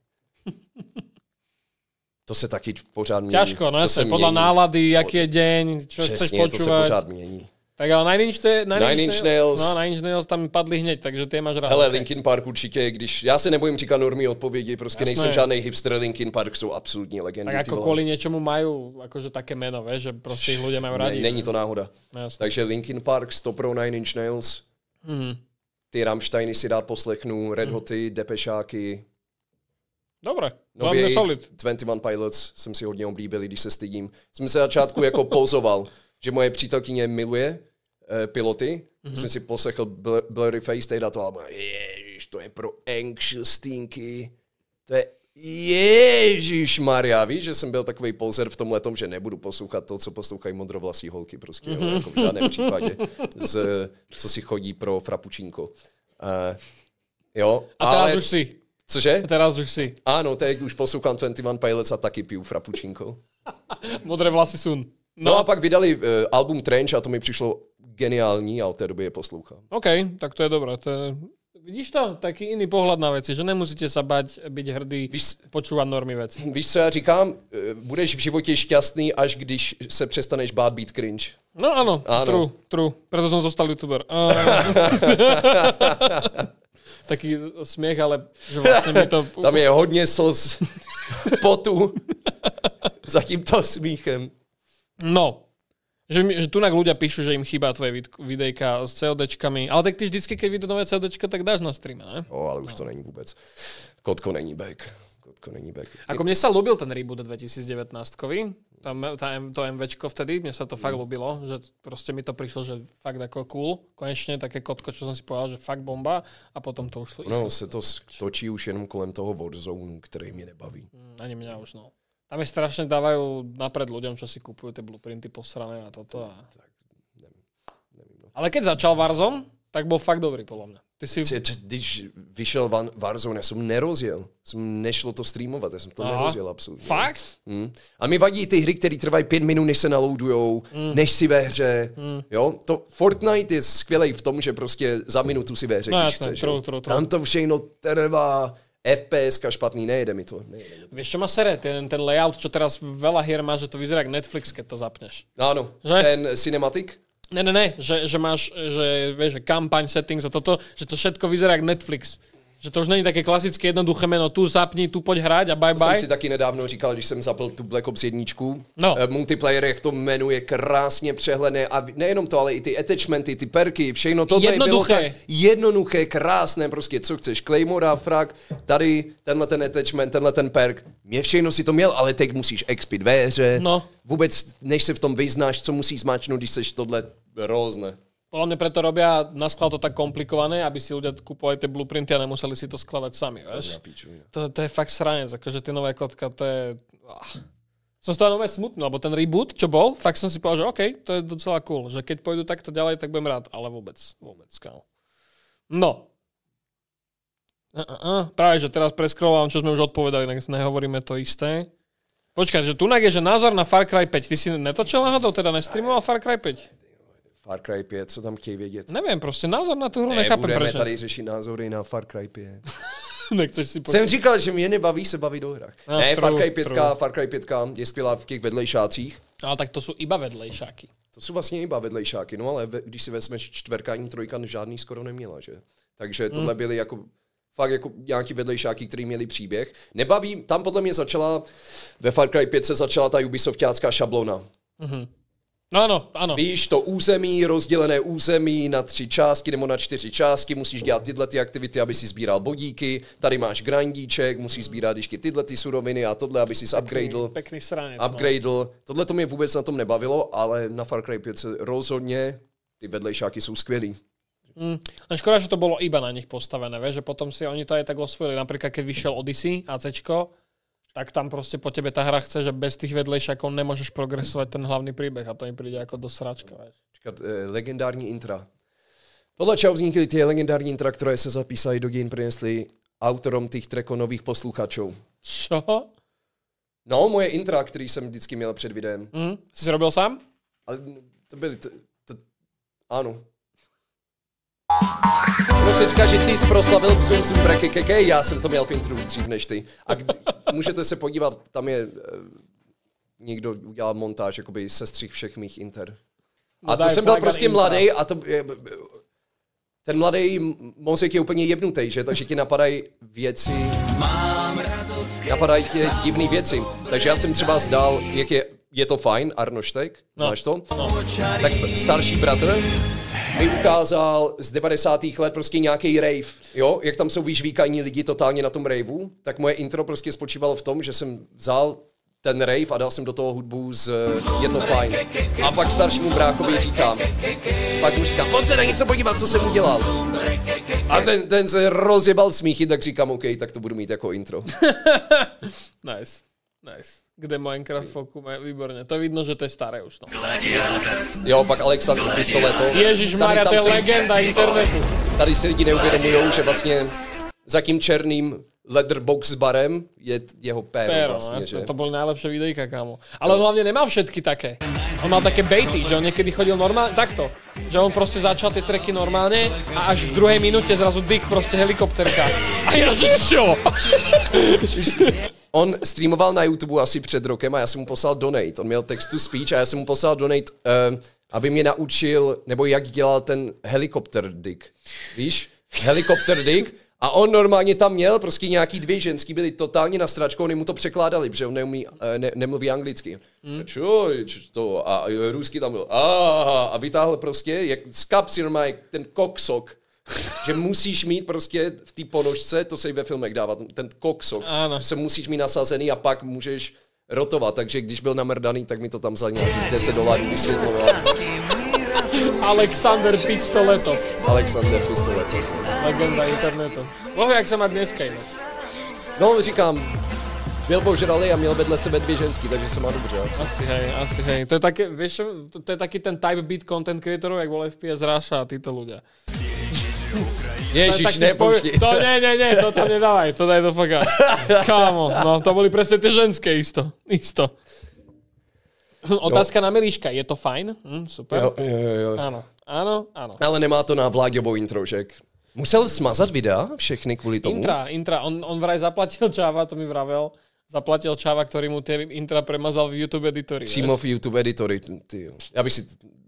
To se taky pořád mění. Ťažko, no jasne, podľa nálady, jaký je deň, čo Přesně, chceš počúvať. to se pořád mění. Tak ale Nine Inch, Nine Nine Inch Nails. No, Nine Inch Nails tam padli hneď, takže ty je máš rád. Hele, okay. Linkin Park určitě, když... Já se nebojím říkat normy odpovědi, prostě Jasné. nejsem žádnej hipster, Linkin Park jsou absolutní legendy. Tak ako kvôli niečomu majú akože také meno, vieš, že proste ich ľudia majú radi. Ne, není to náhoda. Jasné. Takže Linkin Park, Stopro, Nine Inch Nails, mm. ty Rammsteiny si rád poslechnu, Red Hoty, mm. Depešáky. Dobre, Nově Twenty One Pilots jsem si hodně oblíbil, když se stydím. Jsem se začátku jako pozoval, že moje přítelkyně miluje uh, piloty. Mm-hmm. Jsem si poslechl Bl- Blurry Face, tehdy to ale ježiš, to je pro Anxious-tinky. To je ježišmarja. Víš, že jsem byl takovej poser v tomhletom, že nebudu poslouchat to, co poslouchají modrovlasí holky prostě. Mm-hmm. Jo, jako v žádném případě. Z, co si chodí pro frappučínko. Uh, jo, a teraz ale... už si. Cože? A teraz už si. Áno, teď už poslouchám Twenty One Pilots a taky piju frappučínko. Modré vlasy sun. No. no a pak vydali uh, album Trench a to mi přišlo geniální a od té doby je poslouchám. OK, tak to je dobré. To je... Vidíš to? Taký iný pohľad na veci, že nemusíte sa bať byť hrdý, víš, počúvať normy veci. Víš, co já říkám? Uh, budeš v životě šťastný, až když se přestaneš bát být cringe. No áno, áno. true, true. Preto som zostal youtuber. Uh... Taký smiech, ale že vlastne mi to... Tam je hodně slz potu za tímto smíchem. No, že, mi, že tunak ľudia píšu, že im chýba tvoje videjka s CODčkami, ale tak ty vždycky, keď vyjdú nové CODčka, tak dáš na streame, ne? O, ale už no. to není vůbec. Kotko není back. Kotko není back. Ako mne sa ľúbil ten reboot dvetisíc devätnásť-kový, Tam, tá, to MVčko vtedy, mne sa to fakt ľúbilo, že proste mi to prišlo, že fakt ako cool. Konečne také kotko, čo som si povedal, že fakt bomba a potom to už... No, se to točí už jenom kolem toho Warzone, který mě nebaví. Mm, ani mňa už, no. Tam je strašne dávajú napred ľuďom, čo si kupujú tie blueprinty posrané a toto. A... Tak, nevím, nevím, no. Ale keď začal Warzone, tak bol fakt dobrý, podľa mňa. Ty si... Když vyšel Warzone, já jsem nerozjel. Jsem nešlo to streamovat, já jsem to Aha. nerozjel absolutně. Fakt? Hmm. A mi vadí ty hry, které trvají pět minut, než se naloadujou, mm. než si ve hře. Mm. Jo? To Fortnite je skvělej v tom, že prostě za minutu si ve hře, no, když jasné, chceš. true, true, true. Tam to všechno trvá. F P S ka špatný, nejde mi to. Nejde mi to. Vieš, čo má sere? Ten, ten layout, čo teraz veľa hier má, že to vyzerá jak Netflix, keď to zapneš. Áno, že? ten cinematic. Ne, ne, ne, že, že máš, že, vieš, že kampaň, settings a toto, že to všetko vyzerá jak Netflix. Že to už není také klasické jednoduché meno, tu zapni, tu poď hrať a bye to bye. jsem si taky nedávno říkal, když jsem zapl tu Black Ops jedničku. No. Multiplayer, jak to menu je krásně přehledné a nejenom to, ale i ty attachmenty, ty perky, všechno tohle bylo tak jednoduché, krásné, prostě co chceš, Claymora, frak, tady tenhle ten attachment, tenhle ten perk, mě všechno si to měl, ale teď musíš expit ve hře, no. Vůbec než se v tom vyznáš, co musíš zmáčknout, když seš tohle rôzne. Podľa mňa preto robia na sklad to tak komplikované, aby si ľudia kupovali tie blueprinty a nemuseli si to skladať sami, vieš? To, to je fakt sranec, akože tie nové kotka, to je... Ah. Som z toho nové smutný, lebo ten reboot, čo bol, fakt som si povedal, že OK, to je docela cool, že keď pôjdu takto ďalej, tak budem rád, ale vôbec, vôbec, kámo. No. Uh, uh, uh. Práve, že teraz prescrollujem, čo sme už odpovedali, tak nehovoríme to isté. Počkaj, že tunak je, že názor na Far Cry päť. Ty si netočil náhodou, teda nestreamoval Far Cry päť? Far Cry päť, co tam chtějí vědět? Nevím, prostě názor na tu hru nechápem. Nebudeme prečo. tady řešit názory na Far Cry päť. Nechceš si Jsem říkal, že mě nebaví se bavit o hrách. No, ne, true, Far Cry päť, true. Far Cry päť je skvělá v těch vedlejšácích. Ale tak to jsou iba vedlejšáky. To jsou vlastně iba vedlejšáky, no ale ve, když si vezmeš čtverka ani trojka, žádný skoro neměla, že? Takže tohle mm. byly jako fakt jako nějaký vedlejšáky, který měli příběh. Nebaví, tam podle mě začala, ve Far Cry päť se začala ta Ubisoftácká šablona. Mm-hmm. No ano, ano. Víš, to území, rozdělené území na tři části nebo na čtyři části, musíš dělat tyhle ty aktivity, aby si sbíral bodíky, tady máš grindíček, musíš sbírat ještě tyhle ty suroviny a tohle, aby si upgradel. Pekný sranec. Upgradel. No. Tohle to mě vůbec na tom nebavilo, ale na Far Cry päť se rozhodně ty vedlejšáky jsou skvělý. Mm, len škoda, že to bolo iba na nich postavené, vieš, že potom si oni to aj tak osvojili. Napríklad, keď vyšiel Odyssey ACčko, tak tam proste po tebe tá hra chce, že bez tých vedlejšakov nemôžeš progresovať ten hlavný príbeh a to mi príde ako do sračka, vieš. Čekat, eh, legendární intra. Podle čeho vznikly ty legendární intra, které se zapísali do dějin, přinesli autorom těch tracků nových posluchačů. Čo? No, moje intra, který jsem vždycky měl před videem. Mm, jsi si robil sám? Ale to byly, to, to, ano. Prostě říká, že ty jsi proslavil Zoom Zoom Breaky Keke, já jsem to měl v intru dřív než ty. A kdy, můžete se podívat, tam je, uh, někdo udělal montáž, jakoby sestřih všech mých inter. A to jsem byl prostě mladý a to, ten mladý mozek je úplně jebnutý, že? Takže ti napadají věci, napadají ti divné věci. Takže já jsem třeba zdal, jak je, je to fajn, Arnoštek, znáš to? No. Tak starší bratr mi ukázal z devadesátých let prostě nějaký rave, jo? Jak tam jsou vyžvíkaní lidi totálně na tom raveu, tak moje intro prostě spočívalo v tom, že jsem vzal ten rave a dal jsem do toho hudbu z Je to fajn. A pak staršímu bráchovi říkám, pak mu říkám, pojď se na něco podívat, co jsem udělal. A ten, ten se rozjebal smíchy, tak říkám, OK, tak to budu mít jako intro. Nice, nice. Kde Minecraft Fokume, výborně. To vidno, že to je staré už. No. Jo, pak Alexander Pistoleto. Ježišmarja, to je legenda internetu. Tady si lidi neuvědomujou, že vlastně za tím černým Leatherbox barem je jeho péro, péro vlastně, no, že? To boli najlepšie videjka, kámo. Ale on hlavne nemal všetky také. On mal také baity, že on niekedy chodil normálne, takto. Že on proste začal tie treky normálne a až v druhej minúte zrazu Dick proste helikopterka. A ja, že čo? On streamoval na YouTube asi před rokem a já jsem mu poslal donate. On měl text to speech a já jsem mu poslal donate, uh, aby mě naučil, nebo jak dělal ten helikopter Dick. Víš? Helikopter Dick. A on normálně tam měl, prostě nějaký dvě ženský byly totálně na stračkou, oni mu to překládali, protože on neumí, ne, nemluví anglicky. Hmm. Čo, to, a rusky tam byl, aha, a vytáhl prostě, jak z kapsy normálně ten koksok, že musíš mít prostě v té ponožce, to se i ve filmech dává, ten koksok, ano. Že se musíš mít nasazený a pak můžeš rotovat, takže když byl namrdaný, tak mi to tam za nějakých deset dolarů vysvětloval. Alexander Pistoletov. Alexander Pistoletov. Legenda internetu. Bohu, jak se má dneska jinak. No, říkám, byl požralý a měl vedle sebe dvě ženský, takže se má dobře asi. Asi hej, asi hej. To je taky, vieš, to, to je taký ten type beat content creatorov, jak bol F P S Ráša a títo ľudia. Ježiš, nepoušti. To ne, ne, ne, to tam nedávaj, to daj do faka. Kámo, no to boli presne tie ženské, isto, isto. Otázka no. Na Milíška, je to fajn? Hm, super. Jo, jo, jo. Áno, áno, áno. Ale nemá to na Vláďovou intro, že? Musel smazat videa všechny kvůli tomu? Intra, intra. On, on vraj zaplatil Čáva, to mi vravel. Zaplatil Čáva, ktorý mu tie intra premazal v YouTube editory. Přímo v YouTube editory. Ty. Já bych si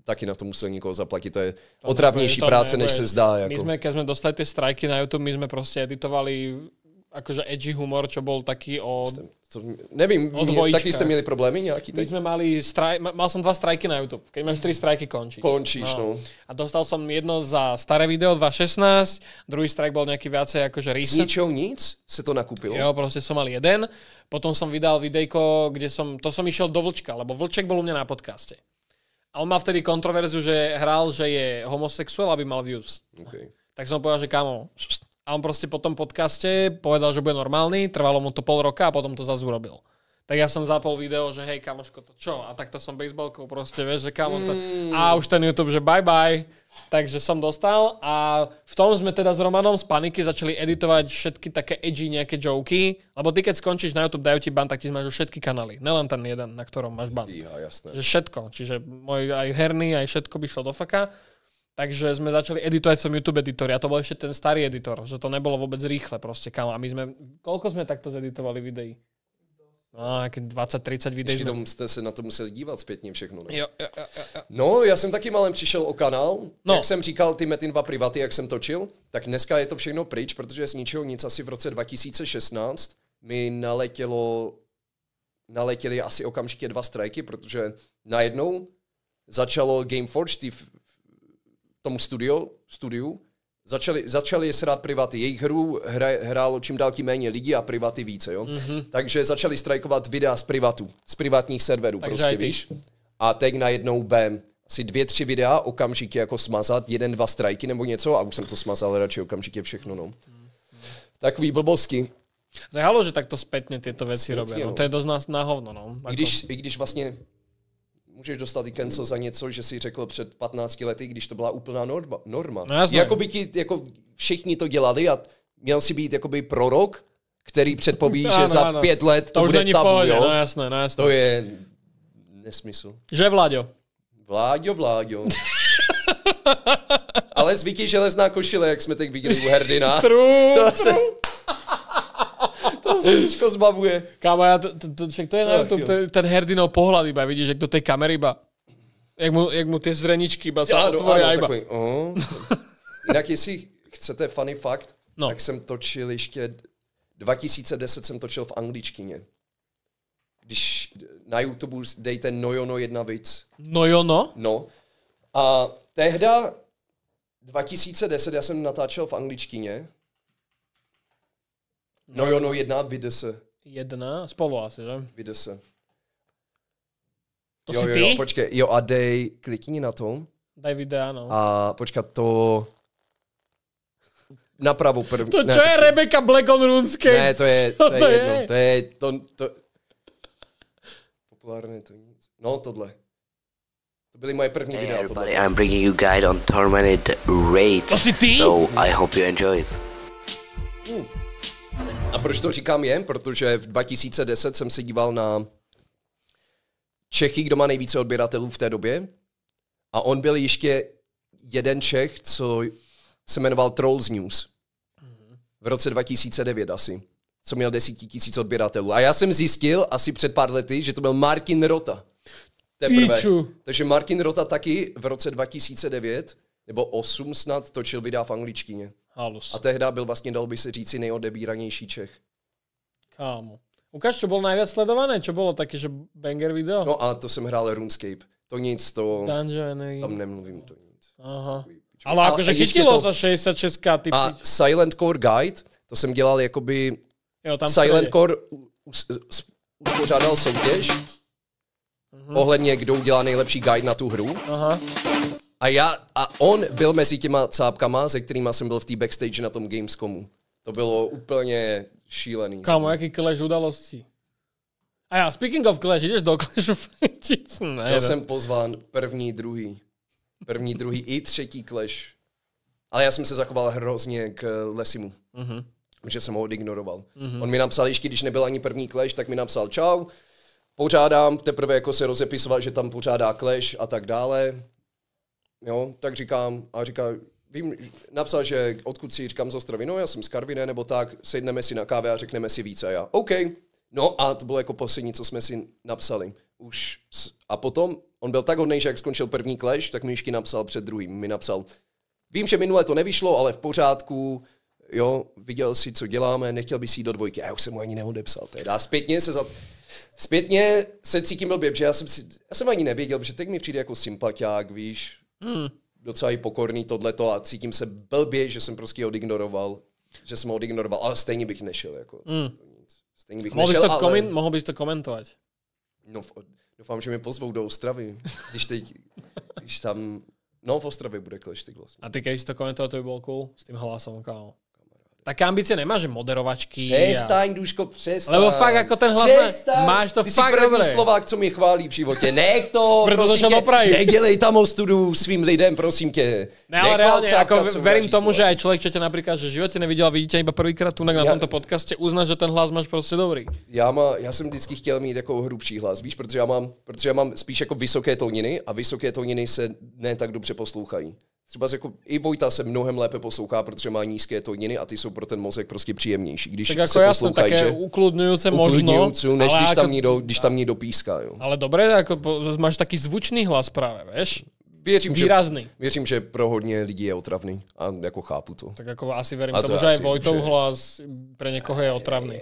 taky na to musel někoho zaplatit. To je to otravnější to práce, nebude. než se zdá. My Jako. sme, keď sme dostali tie strajky na YouTube, my sme proste editovali akože edgy humor, čo bol taký o... To, nevím, mě, taky jste měli problémy nějaký teď? My sme mali, straj, mal som dva strajky na YouTube. Keď máš tri strajky, končíš. Končíš, no. no. A dostal som jedno za staré video dva šestnásť, druhý strajk bol nejaký viacej akože Z reset. ničeho nic se to nakupilo? Jo, proste som mal jeden. Potom som vydal videjko, kde som, to som išiel do Vlčka, lebo Vlček bol u mňa na podcaste. A on mal vtedy kontroverziu, že hral, že je homosexuál, aby mal views. Okay. Tak som povedal, že kámo. A on proste po tom podcaste povedal, že bude normálny, trvalo mu to pol roka a potom to zase urobil. Tak ja som zapol video, že hej, kamoško, to čo? A takto som baseballkou proste, vieš, že kamo to... Mm. A už ten YouTube, že bye bye. Takže som dostal a v tom sme teda s Romanom z Paniky začali editovať všetky také edgy nejaké joky, lebo ty keď skončíš na YouTube, dajú ti ban, tak ti zmažú všetky kanály. Nelen ten jeden, na ktorom máš ban. Iha, jasné. Že všetko. Čiže môj aj herný, aj všetko by šlo do faka. Takže sme začali editovať v tom YouTube editore a to bol ešte ten starý editor, že to nebolo vôbec rýchle proste, kámo. A my sme, koľko sme takto zeditovali videí? No, nejaké dvacet třicet videí. Ještě tomu jste se na to museli dívat zpětně všechno, ne? Jo, jo, jo, jo. No, já jsem taky malem přišel o kanál. No. Jak jsem říkal, ty Metin dva privaty, jak jsem točil, tak dneska je to všechno pryč, protože z ničeho nic asi v roce dva tisíce šestnáct mi naletělo, naletěli asi okamžitě dva strajky, protože najednou začalo Gameforge, ty tomu studio, studiu, začali, začali srát privaty. Jejich hru hra, hrálo čím dál tím méně lidí a privaty více, jo? Mm-hmm. Takže začali strajkovat videa z privatu, z privátních serverů, Takže prostě, víš. A teď najednou bam, asi dvě, tři videa okamžitě jako smazat, jeden, dva strajky nebo něco a už jsem to smazal radši okamžitě všechno, no. Mm-hmm. Takový blbosti. To je halo, že takto spätne tieto veci Spätne, robia. No, no. to je dosť na, na hovno, no. I když, I když vlastně můžeš dostat i cancel za něco, že si řekl před patnácti lety, když to byla úplná norma. norma. No jasné. Jakoby ti, jako všichni to dělali a měl si být jakoby prorok, který předpoví, že Áno, za áno. pět let to, To už bude není v tabu, pohode, jo? no jasné, no jasné. To je nesmysl. Že, Vláďo? Vláďo, Vláďo. Ale zvyky železná košile, jak jsme teď viděli u Herdina. True, To se... To se teďko zbavuje. Kámo, ja to, to, to, však to je na Ach, YouTube, jo. to je ten Herdinov pohľad iba, vidíš, jak do tej kamery iba, jak mu, jak mu tie zreničky iba sa Ano, otvoria ano, iba. takový, oh. Jinak jestli chcete funny fact, No. tak jsem točil ještě dva tisíce deset jsem točil v angličtině. Když na YouTube dejte Nojono jedna víc. No jo, no. No. A tehda dva tisíce deset já jsem natáčel v angličtině. Nojono jedna vide se. Jedna, spolu asi, že? Vide se. To jo, si jo, ty? jo, počkej, jo a dej, klikni na to. Daj videa, no. A počkat, to... Napravo první. To ne, čo je počkej. Rebecca Black on RuneScape? Ne, to je, Co to je jedno, to je, to, to... Populárné to nic. No, tohle. To byly moje první Hey videa, everybody, tohle. I'm bringing you guide on Tormented Raid, To si ty? so I hope you enjoy it. A proč to říkám je? Protože v dva tisíce deset jsem se díval na Čechy, kdo má nejvíce odběratelů v té době. A on byl ještě jeden Čech, co se jmenoval Trolls News. V roce dva tisíce devět asi. Co měl deset tisíc odběratelů. A já jsem zjistil asi před pár lety, že to byl Martin Rota. Teprve. Píču. Takže Martin Rota taky v roce dva tisíce devět nebo osm snad točil videa v angličtině. Halus. A tehda byl vlastně, dal by se říci, nejodebíranější Čech. Kámo. Ukáž, čo bolo najviac sledované? Čo bolo také, že banger video? No a to jsem hrál RuneScape. To nic, to... Dungeony. Tam nemluvím, to nic. Aha. Ale A- akože a ještě chytilo to- sa šesťdesiatšesť, ty A pič. Silent Core Guide, to jsem dělal jakoby... Jo, tam Silent strede. Core u- us- s- uspořádal soutěž Mhm. ohledně, kdo udělá nejlepší guide na tu hru. Aha. A já, a on byl mezi těma cápkama, se kterýma jsem byl v té backstage na tom Gamescomu. To bylo úplně šílený. Kámo, jaký Clash udalostí. A ja, speaking of Clash, ideš do Clash of Clans? Ne, Byl jsem pozván první, druhý. První, druhý i třetí Clash. Ale já jsem se zachoval hrozně k Lesimu. Mhm. Že jsem ho odignoroval. Mm-hmm. On mi napsal, ještě když nebyl ani první Clash, tak mi napsal čau, pořádám, teprve jako se rozepisoval, že tam pořádá Clash a tak dále. Jo, tak říkám, a říká, vím, napsal, že odkud si, říkám z Ostravy, no já jsem z Karviné, nebo tak, sejdeme si na káve a řekneme si více. A já, OK. No a to bylo jako poslední, co jsme si napsali. Už, s- a potom On byl tak hodnej, že jak skončil první Clash, tak mi ještě napsal před druhým. Mi napsal, vím, že minule to nevyšlo, ale v pořádku, jo, viděl si, co děláme, nechtěl bys jít do dvojky. Já už jsem mu ani neodepsal. Teda zpětně se za... Zpětně se cítím blbě, protože já jsem, si, já jsem ani nevěděl, že teď mi přijde jako sympatiák, víš, hmm. docela i pokorný tohleto a cítím se blbě, že jsem prostě ho odignoroval, že jsem ho odignoroval, ale stejně bych nešel, jako. Hmm. Stejně bych mohl, nešel, bys to ale... koment, mohl bys to komentovat? No, doufám, že mě pozvou do Ostravy, když teď, když tam, no v Ostravě bude Clash teď vlastně. A ty keď si to komentoval, to by bylo cool, s tým hlasom, kámo. Také ambície nemáš, že moderovačky. Přestaň, a... Duško, přestaň. Lebo fakt jako ten hlas přestaň. Máš to Ty fakt jsi první dobré. Slovák, co mě chválí v životě. Nech to, Preto prosím tě, dopraviť. nedělej tam ostudu svým lidem, prosím tě. Ne, ale Nechvál reálne, cápka, ako co verím uráží tomu, slova. že aj človek, čo ťa napríklad, že v živote nevidel a vidíte iba prvýkrát tu na Ja- tomto podcaste, uzná, že ten hlas máš prostě dobrý. Já, má, já jsem vždycky chtěl mít jako hrubší hlas, víš, protože já mám, protože já mám spíš jako vysoké tóniny a vysoké tóniny se ne tak dobře poslouchají. Třeba jako i Vojta se mnohem lépe poslouchá, protože má nízké tóniny a ty jsou pro ten mozek prostě příjemnější. Když Tak jako se jasné, poslouchají, také že ukludňujúce možno. uklidňujúcu, než ale když ako- tam někdo, když tam někdo píská, jo. Ale dobré, ako po- máš taký zvučný hlas práve, vieš? Věřím, že, Výrazný. věřím, že pro hodně lidí je otravný a jako chápu to. Tak ako asi verím A to tomu, že aj asi, Vojtov že- hlas pre niekoho je otravný.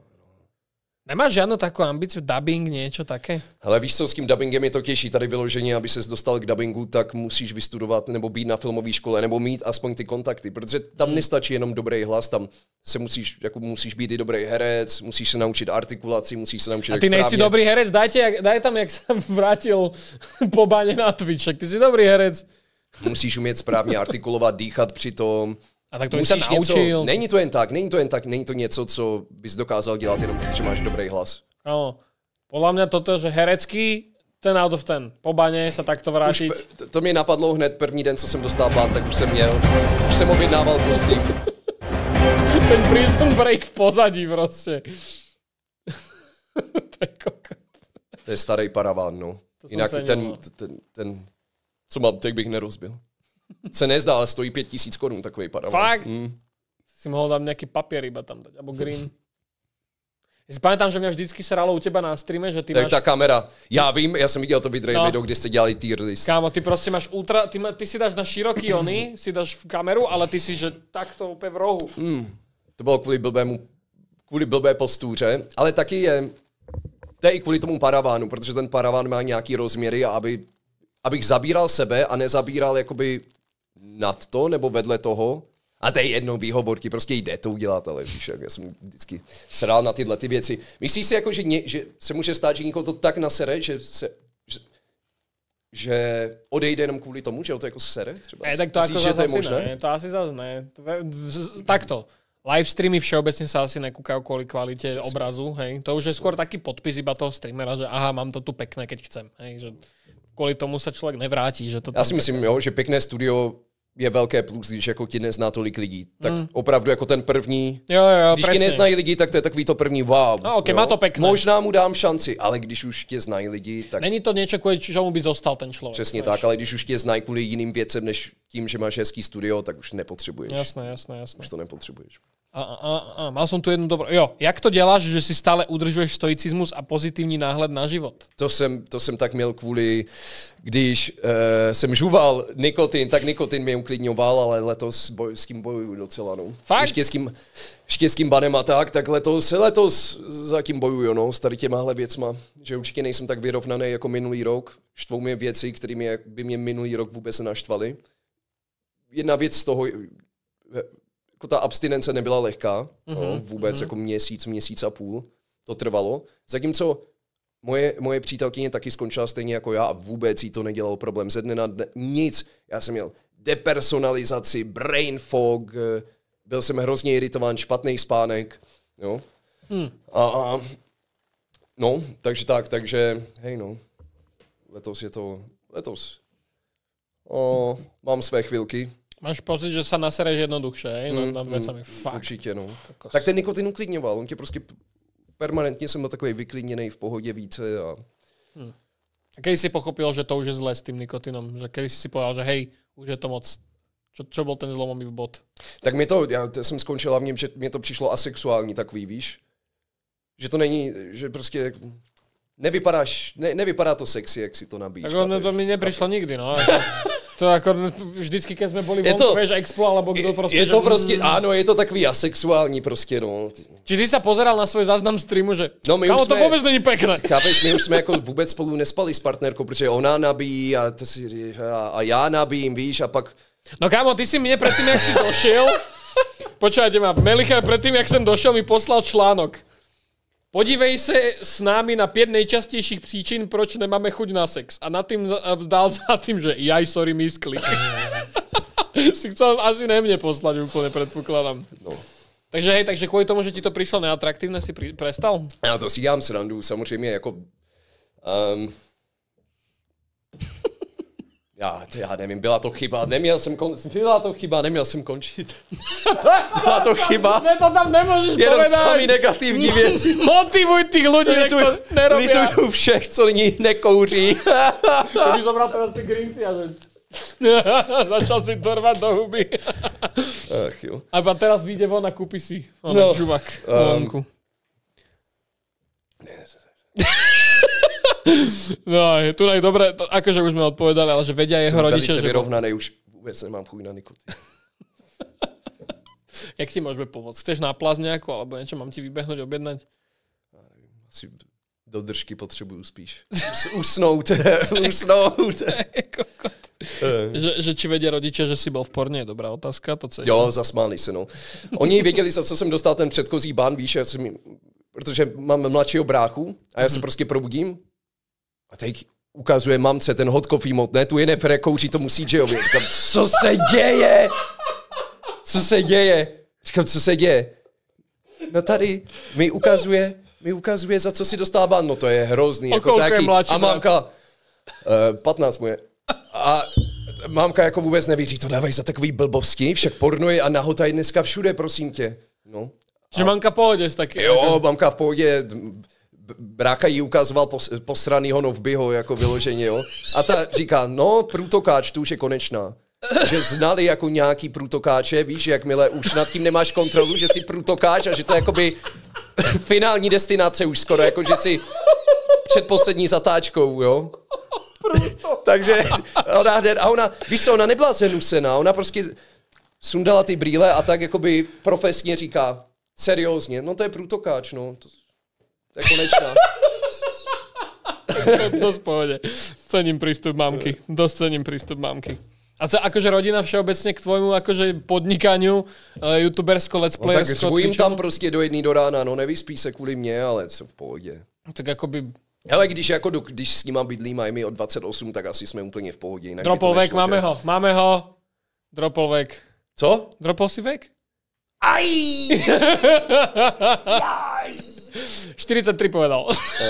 Nemáš žádnou takovou ambíciu, dubbing, niečo také? Hele, víš co, s tím dubbingem je to těžší tady vyloženě, aby ses dostal k dubbingu, tak musíš vystudovat nebo být na filmové škole, nebo mít aspoň ty kontakty, protože tam nestačí jenom dobrý hlas, tam se musíš, jako musíš být i dobrý herec, musíš se naučit artikulaci, musíš se naučit A ty jak nejsi správně. dobrý herec, dajte, jak, daj tam, jak sa vrátil po báne na Twitch, ty si dobrý herec. Musíš umět správně artikulovat, dýchat při tom. A tak to by sa Musíš naučil. něco, není to jen tak, není to jen tak, není to něco, co bys dokázal dělat jenom protože máš dobrý hlas. No, podľa mňa toto, že herecký, ten out of ten. Po bane sa takto Už, vrátiť. p- to, to mě napadlo hned první den, co jsem dostal plán, tak už jsem měl, už jsem objednával kostým. Ten prison break v pozadí prostě. To je kokot. To je starý paraván, no. To jsem Jinak cenil, ten, no. ten, ten, co mám, tak bych nerozbil. Se nezdá, ale stojí pět tisíc korun takový paraván. Fakt? Mm. Si mohol dať nejaký papier iba tam dať, alebo green. Ja si pamätám, že mňa vždycky sralo u teba na streame, že ty Tak máš... ta kamera, já vím, já jsem viděl to video, No. video, kde jste dělali tier list. Kámo, ty prostě máš ultra... Ty, ma, ty si dáš na široký ony, si dáš v kameru, ale ty si, že takto úplně v rohu. Mm. To bylo kvůli blbému, kvůli blbé postuře, ale taky je, to je i kvůli tomu paravánu, protože ten paraván má nějaký rozměry a aby, abych zabíral sebe a nezabíral jakoby nad to nebo vedle toho. A to je jedno výhovorky, prostě jde to udělat, ale víš, jak já jsem vždycky srál na tyhle ty věci. Myslíš si jako, že, ně, že se může stát, že někoho to tak nasere, že se, že, že odejde jenom kvůli tomu, že ho to jako sere třeba? Ne, tak to Myslíš, ako že zase to je asi možné? ne, to asi zase ne. Takto. Live streamy všeobecne sa asi nekúkajú kvôli kvalite obrazu, hej. To už je skôr taký podpis iba toho streamera, že aha, mám to tu pekné, keď chcem, hej. Že kvôli tomu sa človek nevrátí, že to Já tam si myslím, jo, že pěkné studio je velké plus, když jako ti nezná tolik lidí. Tak Mm. opravdu jako ten první, Jo, jo, když ti presne. neznají lidi, tak to je takový to první wow. No, ok, jo. má to pekné. Možná mu dám šanci, ale když už tě znají lidi, tak Není to niečo, kvôli čomu by zostal ten človek. přesně vieš. tak, ale když už tě znají kvůli jiným věcem, než tím, že máš hezký studio, tak už nepotřebuješ. Jasné, jasné, jasné. Už to nepotřebuješ. A, a, a, a, mal som tu jednu dobrú... Jo, jak to děláš, že si stále udržuješ stoicizmus a pozitivní náhled na život? To jsem, to jsem tak měl kvůli, když uh, jsem žuval nikotin, tak nikotin mě uklidňoval, ale letos boj, s tím bojuju docela, no. Fakt? Ještě s tím, ještě s tím banem a tak, tak letos, letos za tím bojuju, no, s tady těmahle věcma, že určitě nejsem tak vyrovnaný jako minulý rok. Štvou mě věci, které mě, by mě minulý rok vůbec nenaštvaly. Jedna věc z toho, jako ta abstinence nebyla lehká, mm-hmm, no, vůbec mm-hmm. jako měsíc, měsíc a půl to trvalo. Zatímco moje, moje přítelkyně taky skončila stejně jako já a vůbec jí to nedělalo problém. Ze dne na dne nic. Já jsem měl depersonalizaci, brain fog, byl jsem hrozně iritován, špatný spánek. Jo? Hmm. A, a, no, takže tak, takže hej no, letos je to, letos. O, mám své chvilky. Máš pocit, že sa nasereš jednoduchšie, hej? Mm, Nad, nad vecami. Fakt. Určitě, no. Kokos. Tak ten nikotin uklidňoval, on tě prostě permanentně jsem byl takový vyklidněný v pohodě více a Hm. A kedy si pochopil, že to už je zlé s tým nikotinom? Že kedy si si povedal, že hej, už je to moc. Čo, čo bol ten zlomový bod? tak mi to, já to jsem skončil hlavně, že mě to přišlo asexuální takový, víš? Že to není, že prostě nevypadáš, ne, nevypadá to sexy, jak si to nabíjíš. Tak ono, to mi neprišlo nikdy, no. To jako vždycky, keď jsme byli vonku, to, vieš, Expo, alebo kdo prostě... Je to že... prostě, áno, je to takový asexuální prostě, no. Či ty sa pozeral na svůj záznam streamu, že no, my kámo, jsme, to vůbec není pekné. Chápeš, my už jsme jako vůbec spolu nespali s partnerkou, protože ona nabíjí a, to si, a, a já nabíjím, víš, a pak... No kámo, ty si mne predtým, jak si došiel, počúvajte ma, Melichar predtým, jak jsem došel, mi poslal článok. Podívej se s námi na pět nejčastějších příčin, proč nemáme chuť na sex. A na tým dál za tým, že jaj, sorry, misklik. Si chcel asi ne mne poslať úplne, predpokladám. No. Takže hej, takže kvůli tomu, že ti to přišlo neatraktívne, si pri, prestal? Já to si dělám srandu, samozřejmě jako... Um, já, já nevím, byla to chyba, neměl jsem kon... Byla to chyba, neměl jsem končit. Byla to chyba. Ne, to tam nemůžeš jenom povedať. Jenom sami negativní věci. Motivuj těch lidí, jak to nerobia. Lituju všech, co ní nekouří. To by zobral teraz ty Greensy a že... Začal si to rvať do huby. Ach jo. A teraz vyjde von a kúpi si ona, no, žuvak. Um, no, je tu aj dobre, akože už sme odpovedali, ale že vedia jeho rodiče, že... Jsem vyrovnaný, už vůbec nemám chuť na nikotin. Jak ti môžeme pomôcť? Chceš náplast nejakú, alebo niečo mám ti vybehnúť, objednať? Asi do držky potřebuju spíš. Usnout. Usnout. že, že či vedia rodiče, že si byl v porně, je dobrá otázka. To jo, zasmáli se, no. Oni věděli, za co jsem dostal ten předchozí ban, víš, já jsem, protože mám mladšího bráchu a já se prostě probudím a teď ukazuje mamce ten hot coffee mod, ne, tu Jennifer kouří tomu C J ovi. Říkám, co se děje? Co se děje? Říkám, co se děje? No tady mi ukazuje, mi ukazuje, za co si dostal ban, no to je hrozný. Jako za jaký, a mámka, uh, patnáct moje. A mámka jako vůbec nevěří, to dávají za takový blbovský, však porno je a nahota je dneska všude, prosím tě. No. Že mamka v pohodě taky. Jo, jako... mamka v pohodě, brácha jí ukazoval pos, posranýho novbyho, jako vyloženě, jo. A ta říká, no, průtokáč, tu už je konečná. Že znali jako nějaký průtokáče, víš, jakmile už nad tím nemáš kontrolu, že jsi průtokáč a že to je jakoby finální destinace už skoro, jako že jsi před poslední zatáčkou, jo. Takže ona, a ona, víš co, ona nebyla zenusená, ona prostě sundala ty brýle a tak jakoby profesně říká, seriózně, no to je průtokáč, no, to, to je konečná. Dosť pohode. Cením prístup mamky. Dosť cením prístup mamky. A co, akože rodina všeobecne k tvojmu akože podnikaniu, uh, youtubersko, let's playersko, no tak řvujím tam prostě do jedný do rána, no nevyspí se kvůli mě, ale jsou v pohodě. Tak jakoby... Hele, když, jako, když s nima bydlím a je mi o dvacet osm, tak asi jsme úplně v pohodě. Dropol vek, máme ho, máme ho. Dropol vek. Co? Dropol si vek? Aj! štyridsaťtri povedal.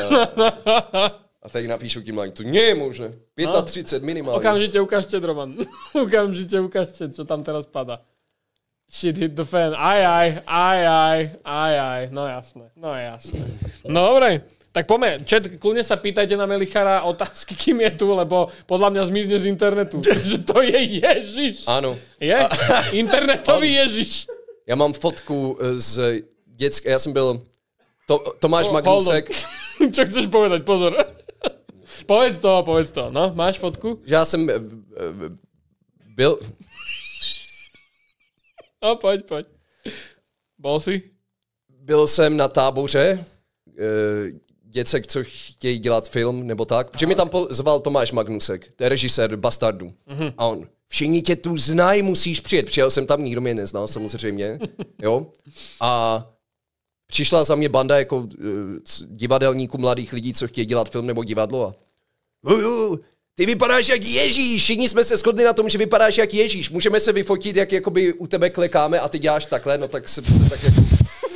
A teď napíšu tím line, to nie je možné. třicet pět minimálně. Okamžite ukážte, Roman. Okamžite ukážte, čo tam teraz padá. Shit hit the fan. Aj, aj, aj, aj, aj, aj. No jasné, no jasné. No dobre, tak poďme. Chat, kľudne sa pýtajte na Melichara otázky, kým je tu, lebo podľa mňa zmizne z internetu. Že to je Ježiš. Áno. Je? Internetový Ježiš. Já mám fotku z dětské, já jsem byl to, Tomáš oh, Magnusek. Čo chceš povedať, pozor. Povedz to, povedz to. No, máš fotku? Že já jsem byl... No, pojď, pojď. Bol si? Byl jsem na táboře děcek, co chtějí dělat film, nebo tak. Protože mi tam pozval Tomáš Magnusek, to je režisér Bastardů. Mm-hmm. A on, všichni tě tu znají, musíš přijet. Přijel jsem tam, nikdo mě neznal, samozřejmě. Jo? A přišla za mě banda jako uh, divadelníků, mladých lidí, co chtějí dělat film nebo divadlo. A uh, ty vypadáš jak Ježíš, všichni jsme se shodli na tom, že vypadáš jak Ježíš. Můžeme se vyfotit, jak jakoby u tebe klekáme a ty děláš takhle, no tak se, se tak jako...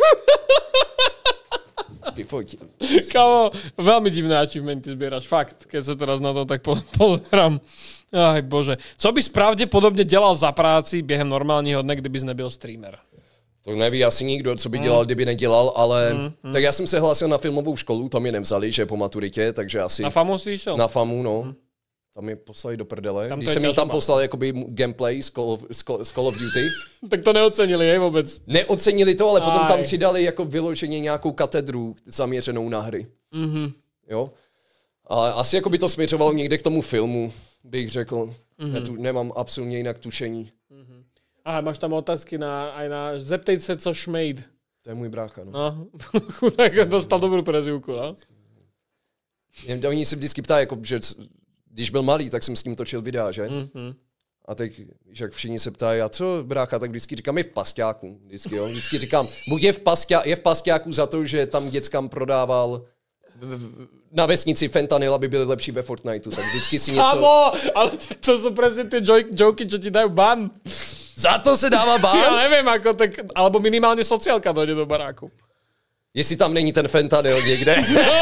vyfotit. Kámo, veľmi divné achievementy zbieraš, fakt, keď sa teraz na to tak po pozerám. Aj bože. Co bys pravděpodobně dělal za práci během normálního dne, kdybys nebyl streamer? To neví asi nikdo, co by dělal, kdyby nedělal, ale mm, mm. tak já jsem se hlásil na filmovou školu, tam je nevzali, že po maturitě, takže asi... Na FAMu jsi šel? Na FAMu, no. Mm. Tam je poslali do prdele. Tam Když jsem jim tam poslal jakoby gameplay z Call of, z Call of Duty. Tak to neocenili, je vůbec? Neocenili to, ale Aj. potom tam přidali jako vyloženě nějakou katedru zaměřenou na hry. Mm-hmm. jo. A asi jako by to směřovalo někde k tomu filmu, bych řekl. Mm-hmm. Já tu nemám absolutně jinak tušení. Mm-hmm. Aha, máš tam otázky na, aj na zeptej se, co šmejd. To je můj brácha, no. No, chudák dostal dobrou prezivku, no. Oni se vždycky ptají, jako, že když byl malý, tak jsem s ním točil videa, že? Mm-hmm. A teď, když jak všichni se ptají, a co brácha, tak vždycky říkám, je v pasťáku. Vždycky, jo? Vždycky říkám, buď je v, pasťá, je v pasťáku za to, že tam dětskám prodával v, v, na vesnici fentanyl, aby byli lepší ve Fortniteu, tak vždycky si něco... Kámo, ale to jsou presne ty joky, čo ti dajú ban. Za to se dává ban? Ja neviem, ako tak, alebo minimálne sociálka dojde do baráku. Jestli tam není ten fentanyl někde.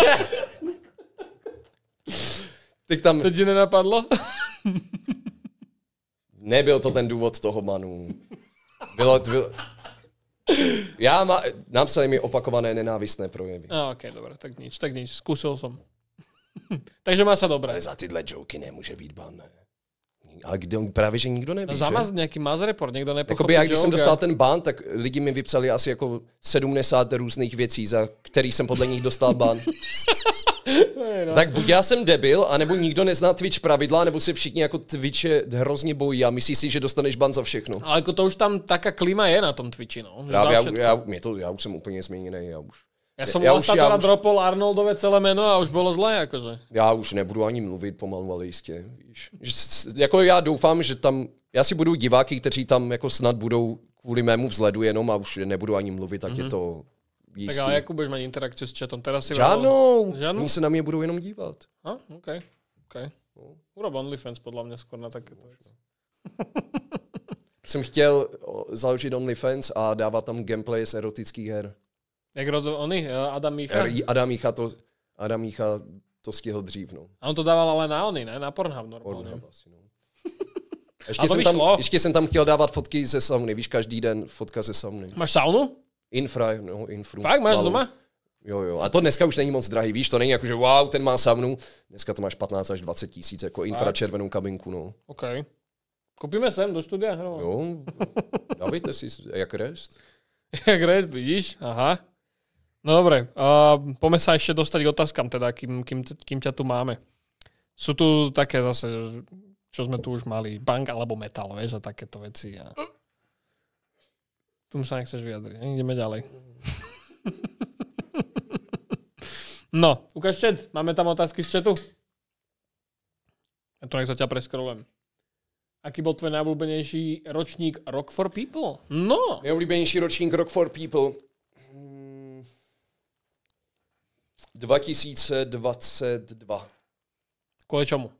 Tak tam... To ti nenapadlo? Nebyl to ten důvod toho banu. Bylo... bylo... Já má... Napsali mi opakované nenávistné projevy. A, ok, dobré, tak nič, tak nič, skúsil som. Takže má sa dobré. Ale za tyhle joky nemůže být ban, ne? Ale kdo, právě, že nikdo neví, no, zamaz, nějaký maz report, někdo nepochopil Jakoby já, když joke, jsem dostal ten ban, tak lidi mi vypsali asi jako sedmdesát různých věcí, za který jsem podle nich dostal ban. No. Tak buď já jsem debil, anebo nikdo nezná Twitch pravidla, nebo se všichni jako Twitche hrozně bojí a myslí si, že dostaneš ban za všechno. Ale jako to už tam taká klima je na tom Twitchi, no. Právě, já, já, mě to, já už jsem úplně změněný, já už. Ja som ja vlastne už, ja teda už, dropol Arnoldové celé meno a už bolo zlé, akože. Já už nebudu ani mluvit pomalu, ale jistě. Víš. Jako já doufám, že tam, já si budu diváky, kteří tam jako snad budou kvůli mému vzhledu jenom a už nebudu ani mluvit, tak mm-hmm. je to jistý. Tak ale jakou budeš mať interakciu s chatom? Teraz si žádnou. Žádnou? Oni se na mě budou jenom dívat. A, OK. OK. Urob OnlyFans podľa mňa skôr na takéto věci. Jsem chtěl založit OnlyFans a dávat tam gameplay z erotických her. Jak rodil oni? Adam Mícha? Adam Mícha to, Adam Mícha to stihl dřív, no. A on to dával ale na oni, ne? Na Pornhub normálně. Pornhub asi, no. Ještě, jsem tam, ještě jsem tam chtěl dávat fotky ze sauny, víš, každý den fotka ze sauny. Máš saunu? Infra, no, infru. Fakt, máš malu. doma? Jo, jo. A to dneska už není moc drahý, víš, to není jako, že wow, ten má saunu. Dneska to máš patnáct až dvacet tisíc, jako infračervenou kabinku, no. OK. Kopíme sem do studia? No. Jo, dávejte si, jak rest. Jak rest, vidíš? Aha. No dobre, uh, poďme sa ešte dostať k otázkam, teda, kým, kým, kým ťa tu máme. Sú tu také zase, čo sme tu už mali, punk alebo metal, vieš, a takéto veci. A... Tu sa nechceš vyjadriť, ne? Ideme ďalej. No, ukáž chat, máme tam otázky z chatu? Ja to nech sa ťa preskrolujem. Aký bol tvoj najobľúbenejší ročník Rock for People? No! Najobľúbenejší ročník Rock for People... dva tisíce dvacet dva. Kvůli čemu?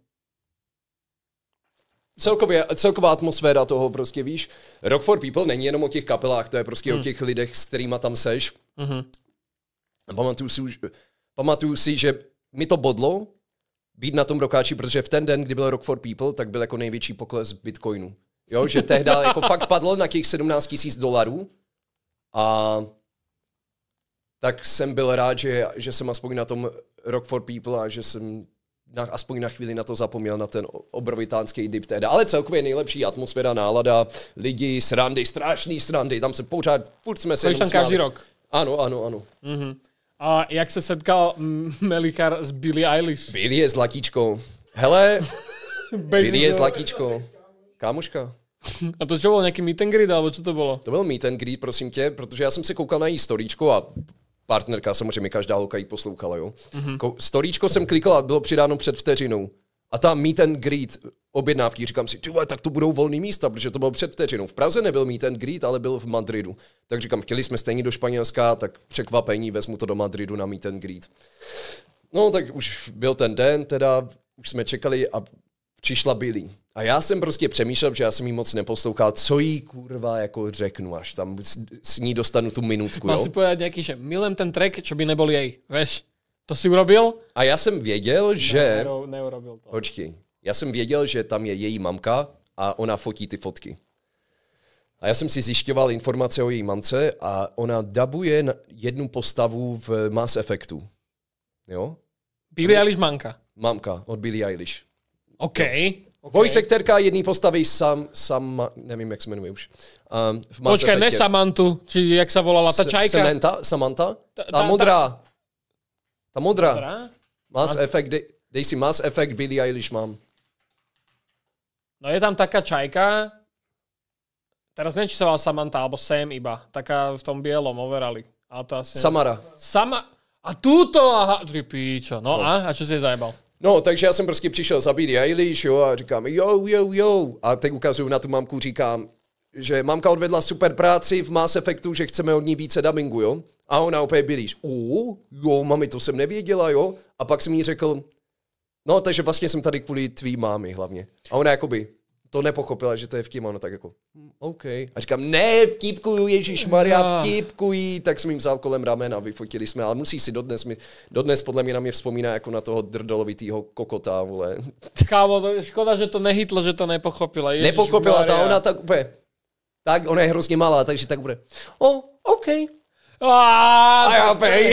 Celkově, celková atmosféra toho prostě, víš. Rock for People není jenom o těch kapelách, to je prostě hmm. o těch lidech, s kterýma tam seš. Hmm. Pamatuju si, pamatuju si, že mi to bodlo být na tom rokáči, protože v ten den, kdy byl Rock for People, tak byl jako největší pokles Bitcoinu. Jo, že tehdy jako fakt padlo na těch sedmnáct tisíc dolarů a tak jsem byl rád, že, že jsem aspoň na tom Rock for People a že jsem na, aspoň na chvíli na to zapomněl, na ten obrovitánský dip teda. Ale celkově nejlepší atmosféra, nálada, lidi, srandy, strašný srandy, tam se pořád, furt jsme se jenom tam každý rok? Ano, ano, ano. Mm-hmm. A jak se setkal Melichar s Billie Eilish? Billie je zlatíčkou. Hele, Billie je zlatíčkou. Kámoška. A to čo bol, nejaký meet and greet, alebo čo to bolo? To byl meet and greet, prosím tě, protože já jsem se koukal na její storíčko a partnerka, samozřejmě každá holka ji poslouchala, jo. Mm-hmm. Storíčko jsem klikal a bylo přidáno před vteřinou. A tam meet and greet objednávky, říkám si, ty vole, tak to budou volný místa, protože to bylo před vteřinou. V Praze nebyl meet and greet, ale byl v Madridu. Tak říkám, chtěli jsme stejně do Španělska, tak překvapení, vezmu to do Madridu na meet and greet. No tak už byl ten den, teda už jsme čekali a přišla Billie. A já jsem prostě přemýšlel, že já jsem jí moc neposlouchal, co jí kurva jako řeknu, až tam s, s ní dostanu tu minutku, Mal jo. si povedať nejaký, že milujem ten track, čo by nebol jej, vieš? To si urobil? A já jsem věděl, že... Ne, neurobil to. Počkej. Já jsem věděl, že tam je její mamka a ona fotí ty fotky. A já jsem si zjišťoval informace o její mamce a ona dabuje jednu postavu v Mass Effectu. Jo? Billie Eilish manka. Mamka od Billie Eilish. OK. Okay. Voice actorka jedné postavy Sam, Sam, nevím, jak se jmenuje už. Um, Počkaj, ne Samantu, či jak sa volala ta čajka? Samantha, Samantha? Ta, ta, ta modrá. Ta modrá. modrá? Mass Effect, dej, dej si Mass Effect, Billie Eilish mám. No je tam taká čajka, teraz neviem, či sa volá Samantha, alebo Sam iba, taká v tom bielom overali. Ale to asi... Samara. Sama... A túto, aha, ty píčo. No, no. A, a čo si je zajebal? No, takže já jsem prostě přišel za Billie Eilish, jo, a říkám, jo, jo, jo. A teď ukazuju na tu mamku, říkám, že mamka odvedla super práci v Mass Effectu, že chceme od ní více dubbingu, jo. A ona opět Billie, o, jo, mami, to jsem nevěděla, jo. A pak jsem jí řekl, no, takže vlastně jsem tady kvůli tvý mámy hlavně. A ona jakoby to nepochopila, že to je vtip, no tak jako, hm, OK. A říkám, ne, vtipkuju, ježišmarja, vtipkují, tak jsem jim vzal kolem ramen a vyfotili jsme, ale musí si dodnes, dodnes podle mě na mě vzpomíná jako na toho drdolovitýho kokota, vole. Kámo, škoda, že to nehytlo, že to nepochopila. Ježiš, nepochopila, Maria. ta ona tak úplně, tak ona je hrozně malá, takže tak bude, o, OK. A já úplně,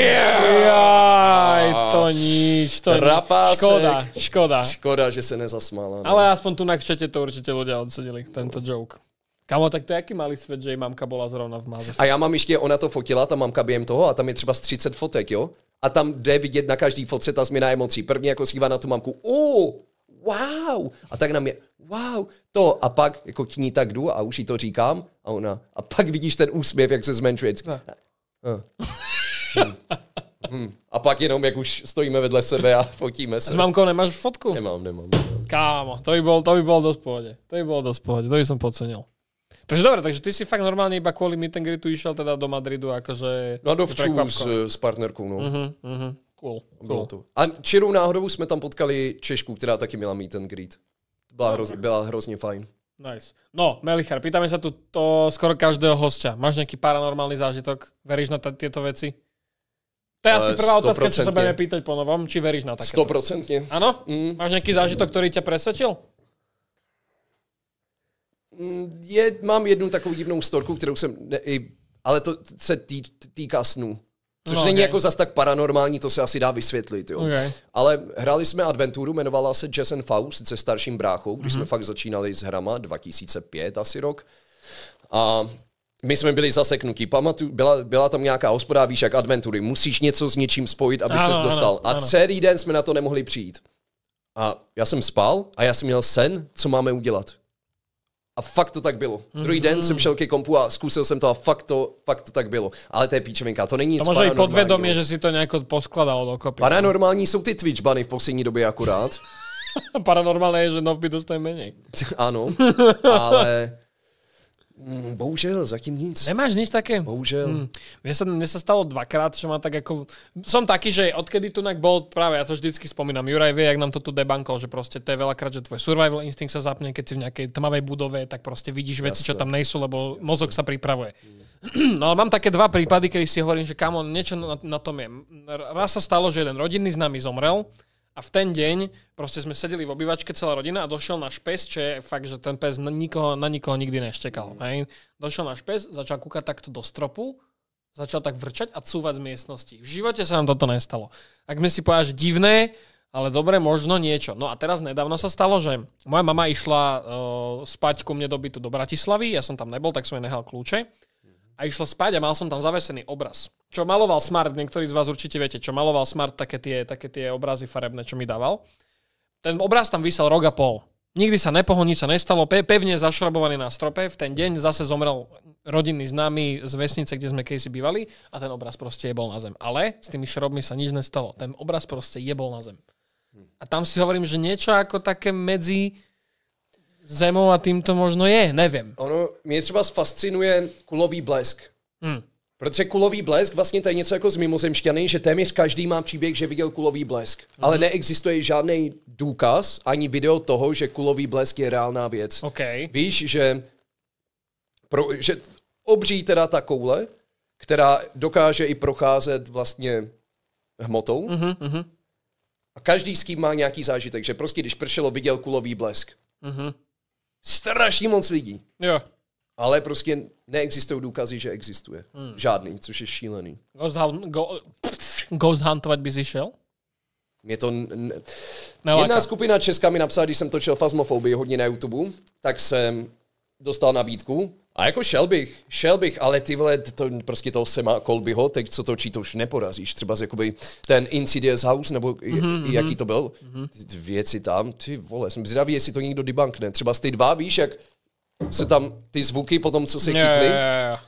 jaj, to nič, to nič. Škoda, škoda. Škoda, že se nezasmála. Ne? Ale aspoň tu na kčete to určite ľudia odsedili, tento joke. Kamo, tak to je jaký malý svět, že jej mamka bola zrovna v Mass Effectu. A já mám ještě, ona to fotila, ta mamka během toho, a tam je třeba z třicet fotek, jo? A tam jde vidět na každý fotce ta změna emocí. První jako skývá na tu mamku, o, wow, a tak na mě, wow, to, a pak jako k ní tak jdu a už jí to říkám, a ona, a pak vidíš ten úsměv, jak se zmenšuje. Uh. Hmm. Hmm. A pak jenom, jak už stojíme vedle sebe a fotíme se. S mamkou nemáš fotku? Nemám, nemám. nemám. Kámo, to by bol, to by bol dosť pohode. To by bolo dosť pohode, to by som podcenil. Takže dobre, takže ty si fakt normálne iba kvôli meet and greetu išiel teda do Madridu, akože... No do včů s, s partnerkou, no. Uh-huh, uh-huh. Cool, cool. To. A čirou náhodou jsme tam potkali Češku, která taky měla meet and greet. Byla, hroz, byla hrozně fajn. Nice. No, Melichar, pýtame sa tu to skoro každého hostia. Máš nejaký paranormálny zážitok? Veríš na t- tieto veci? To je asi prvá otázka, čo sa budeme pýtať po novom. Či veríš na takéto? sto procent. Áno? Mm. Máš nejaký zážitok, ktorý ťa presvedčil? Je, mám jednu takovou divnou storku, kterou jsem... Ne, ale to se tý, týká snů. Což no, není okay. jako zas tak paranormální, to se asi dá vysvětlit. Jo. Okay. Ale hráli jsme adventuru, jmenovala se Jazz and Faust se starším bráchou, když mm-hmm. jsme fakt začínali s hrama, dva tisíce pět asi rok. A my jsme byli zaseknutí. Pamatuju, byla, byla tam nějaká hospoda, víš, jak adventury. Musíš něco s něčím spojit, aby ses dostal. Ano, a ano. celý den jsme na to nemohli přijít. A já jsem spal a já jsem měl sen, co máme udělat. A fakt to tak bylo. Mm-hmm. Druhý den jsem šel ke kompu a zkusil jsem to a fakt to, fakt to tak bylo. Ale to je píčevinka, to není nic paranormálního. To možná i podvědomě, jo. že si to nějak poskladalo dokopy. Paranormální jsou ty Twitch bany v poslední době akurát. Paranormálne je, že novby dostaje menej. Ano, ale... Mm, bohužel, zatím nic. Nemáš nič také? Bohužel. Mm. Mne, sa, mne sa stalo dvakrát, že ma tak ako... Som taký, že odkedy tu bol, práve ja to vždycky spomínam, Juraj vie, jak nám to tu debankol, že proste to je veľakrát, že tvoj survival instinct sa zapne, keď si v nejakej tmavej budove, tak proste vidíš veci, Jasne. Čo tam nejsú, lebo mozog sa pripravuje. No ale mám také dva prípady, kedy si hovorím, že kamo, niečo na, na tom je. Raz sa stalo, že jeden rodinný známy zomrel, a v ten deň proste sme sedeli v obývačke celá rodina a došiel náš pes, čo je fakt, že ten pes na nikoho, na nikoho nikdy neštekal. Hej. Došiel náš pes, začal kúkať takto do stropu, začal tak vrčať a cúvať z miestnosti. V živote sa nám toto nestalo. Ak sme si povedali, že divné, ale dobre, možno niečo. No a teraz nedávno sa stalo, že moja mama išla uh, spať ku mne do bytu do Bratislavy, ja som tam nebol, tak som jej nehal kľúče. A išla spať a mal som tam zavesený obraz. Čo maloval Smart, niektorí z vás určite viete, čo maloval Smart, také tie, také tie obrazy farebné, čo mi dával. Ten obraz tam visel rok a pol. Nikdy sa nepohol, nič sa nestalo, pevne zašrobovaný na strope. V ten deň zase zomrel rodinný známy z vesnice, kde sme kedysi bývali a ten obraz proste jebol na zem. Ale s tými šrobmi sa nič nestalo. Ten obraz proste jebol na zem. A tam si hovorím, že niečo ako také medzi zemou a týmto možno je, nevím. Ono, mě třeba fascinuje kulový blesk. Hmm. Protože kulový blesk vlastně to je něco jako z mimozemšťany, že téměř každý má příběh, že viděl kulový blesk. Hmm. Ale neexistuje žádný důkaz ani video toho, že kulový blesk je reálná věc. Okay. Víš, že, pro, že obří teda ta koule, která dokáže i procházet vlastně hmotou. Mm-hmm. A každý s kým má nějaký zážitek, že prostě když pršelo, viděl kulový blesk. Mm-hmm. Strašně moc lidí. Jo. Ale prostě neexistují důkazy, že existuje. Hmm. Žádný, což je šílený. Ghost, hunt, go, ghost huntovat by si šel? Mě to... N... Jedna skupina česká mi napsala, když jsem točil Phasmofobii hodně na YouTube, tak jsem dostal nabídku. A jako šel bych, šel bych, ale ty vole, to, prostě toho Sema Colbyho, teď co točí, to už neporazíš. Třeba jakoby ten Insidious House, nebo mm-hmm. jaký to byl, mm-hmm. ty věci tam, ty vole, jsem zvědavý, jestli to někdo debunkne. Třeba z ty dva, víš, jak se tam ty zvuky potom, co se chytli. Yeah, yeah, yeah.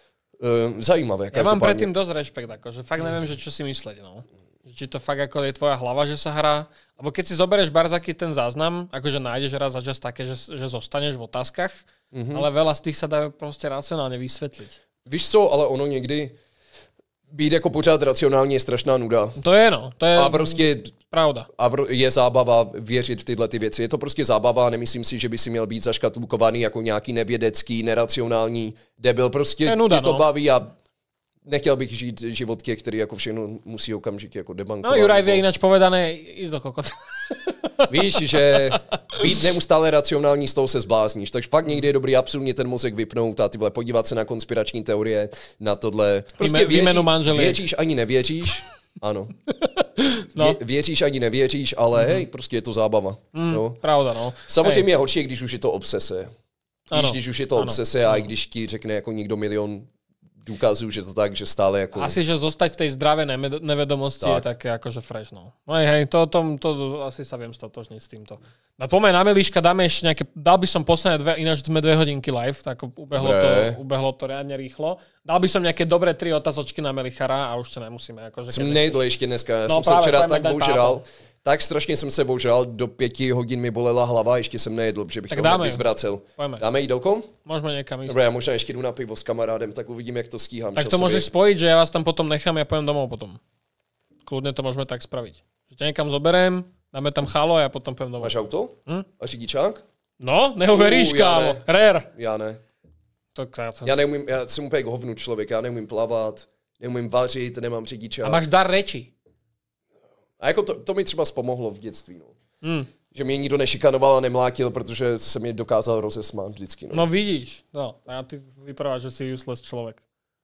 Uh, zajímavé. Ja mám predtým dosť rešpekt, akože fakt neviem, že čo si mysleť, no. Či to fakt ako je tvoja hlava, že sa hrá, lebo keď si zoberieš Barzaký ten záznam, akože nájdeš raz za čas také, že, že zostaneš v otázkach, mm-hmm. ale veľa z tých sa dá proste racionálne vysvetliť. Víš co, ale ono někdy být jako pořád racionální je strašná nuda. To je no, to je a prostě pravda. A je zábava věřit v tyhle ty věci. Je to prostě zábava a nemyslím si, že by si měl být zaškatulkovaný jako nějaký nevědecký, neracionální debil. Prostě to nuda, tě to no. baví a nechtěl bych žít život těch, který jako všechno musí okamžitě jako debankovat. No Juraj vie ináč povedané, ísť do kokot. Víš, že být neustále racionální, z toho se zblázníš. Takže fakt někdy je dobrý absolutně ten mozek vypnout a tyhle podívat se na konspirační teorie, na tohle. Prostě věří, věříš ani nevěříš. Ano. No. Vě, věříš ani nevěříš, ale mm-hmm. hej, prostě je to zábava. Mm, no. Pravda, no. Samozřejmě je horší, když už je to obsese. Ano. Když, když už je to ano. obsese a i když ti řekne jako někdo milion důkazů, že to tak, že stále jako... Asi, že zostať v tej zdravej nevedomosti tak. Je také akože fresh, no. No hej, hej, to, to, to, to asi sa viem stotožniť s týmto. Na pomeň na Melíška dáme ešte nejaké, dal by som posledné dve, ináč sme dve hodinky live, tak ubehlo to, ubehlo to riadne rýchlo. Dal by som nejaké dobré tri otázočky na Melichara a už to nemusíme. Akože jsem nejdl ještě dneska, já no, jsem se včera tak ožral. Tak strašně jsem se ožral, do pěti hodin mi bolela hlava, ještě jsem nejedl, že bych tak to nezvracel. Pojďme. Dáme jídelko? Můžeme někam jít. Dobré, já možná ještě jdu na pivo s kamarádem, tak uvidím, jak to stíhám. Tak to můžeš spojit, že já vás tam potom nechám, já pojem domů potom. Kludně to můžeme tak spravit. Že tě někam zoberem, dáme tam chalo a já potom pojem domů. Máš auto? Hm? A řidičák? No, neuveríš, uh, kámo. Rare. Já ne. To krátce. Já neumím, já jsem úplně hovnu člověk, já neumím plavat, neumím vařit, nemám řidičák. A máš dar reči. A jako to, to mi třeba spomohlo v dětství, no. Mm. Že mě nikdo nešikanoval a nemlátil, protože jsem mě dokázal rozesmát vždycky. No, no vidíš, no, a ty vypadáš, že jsi useless člověk.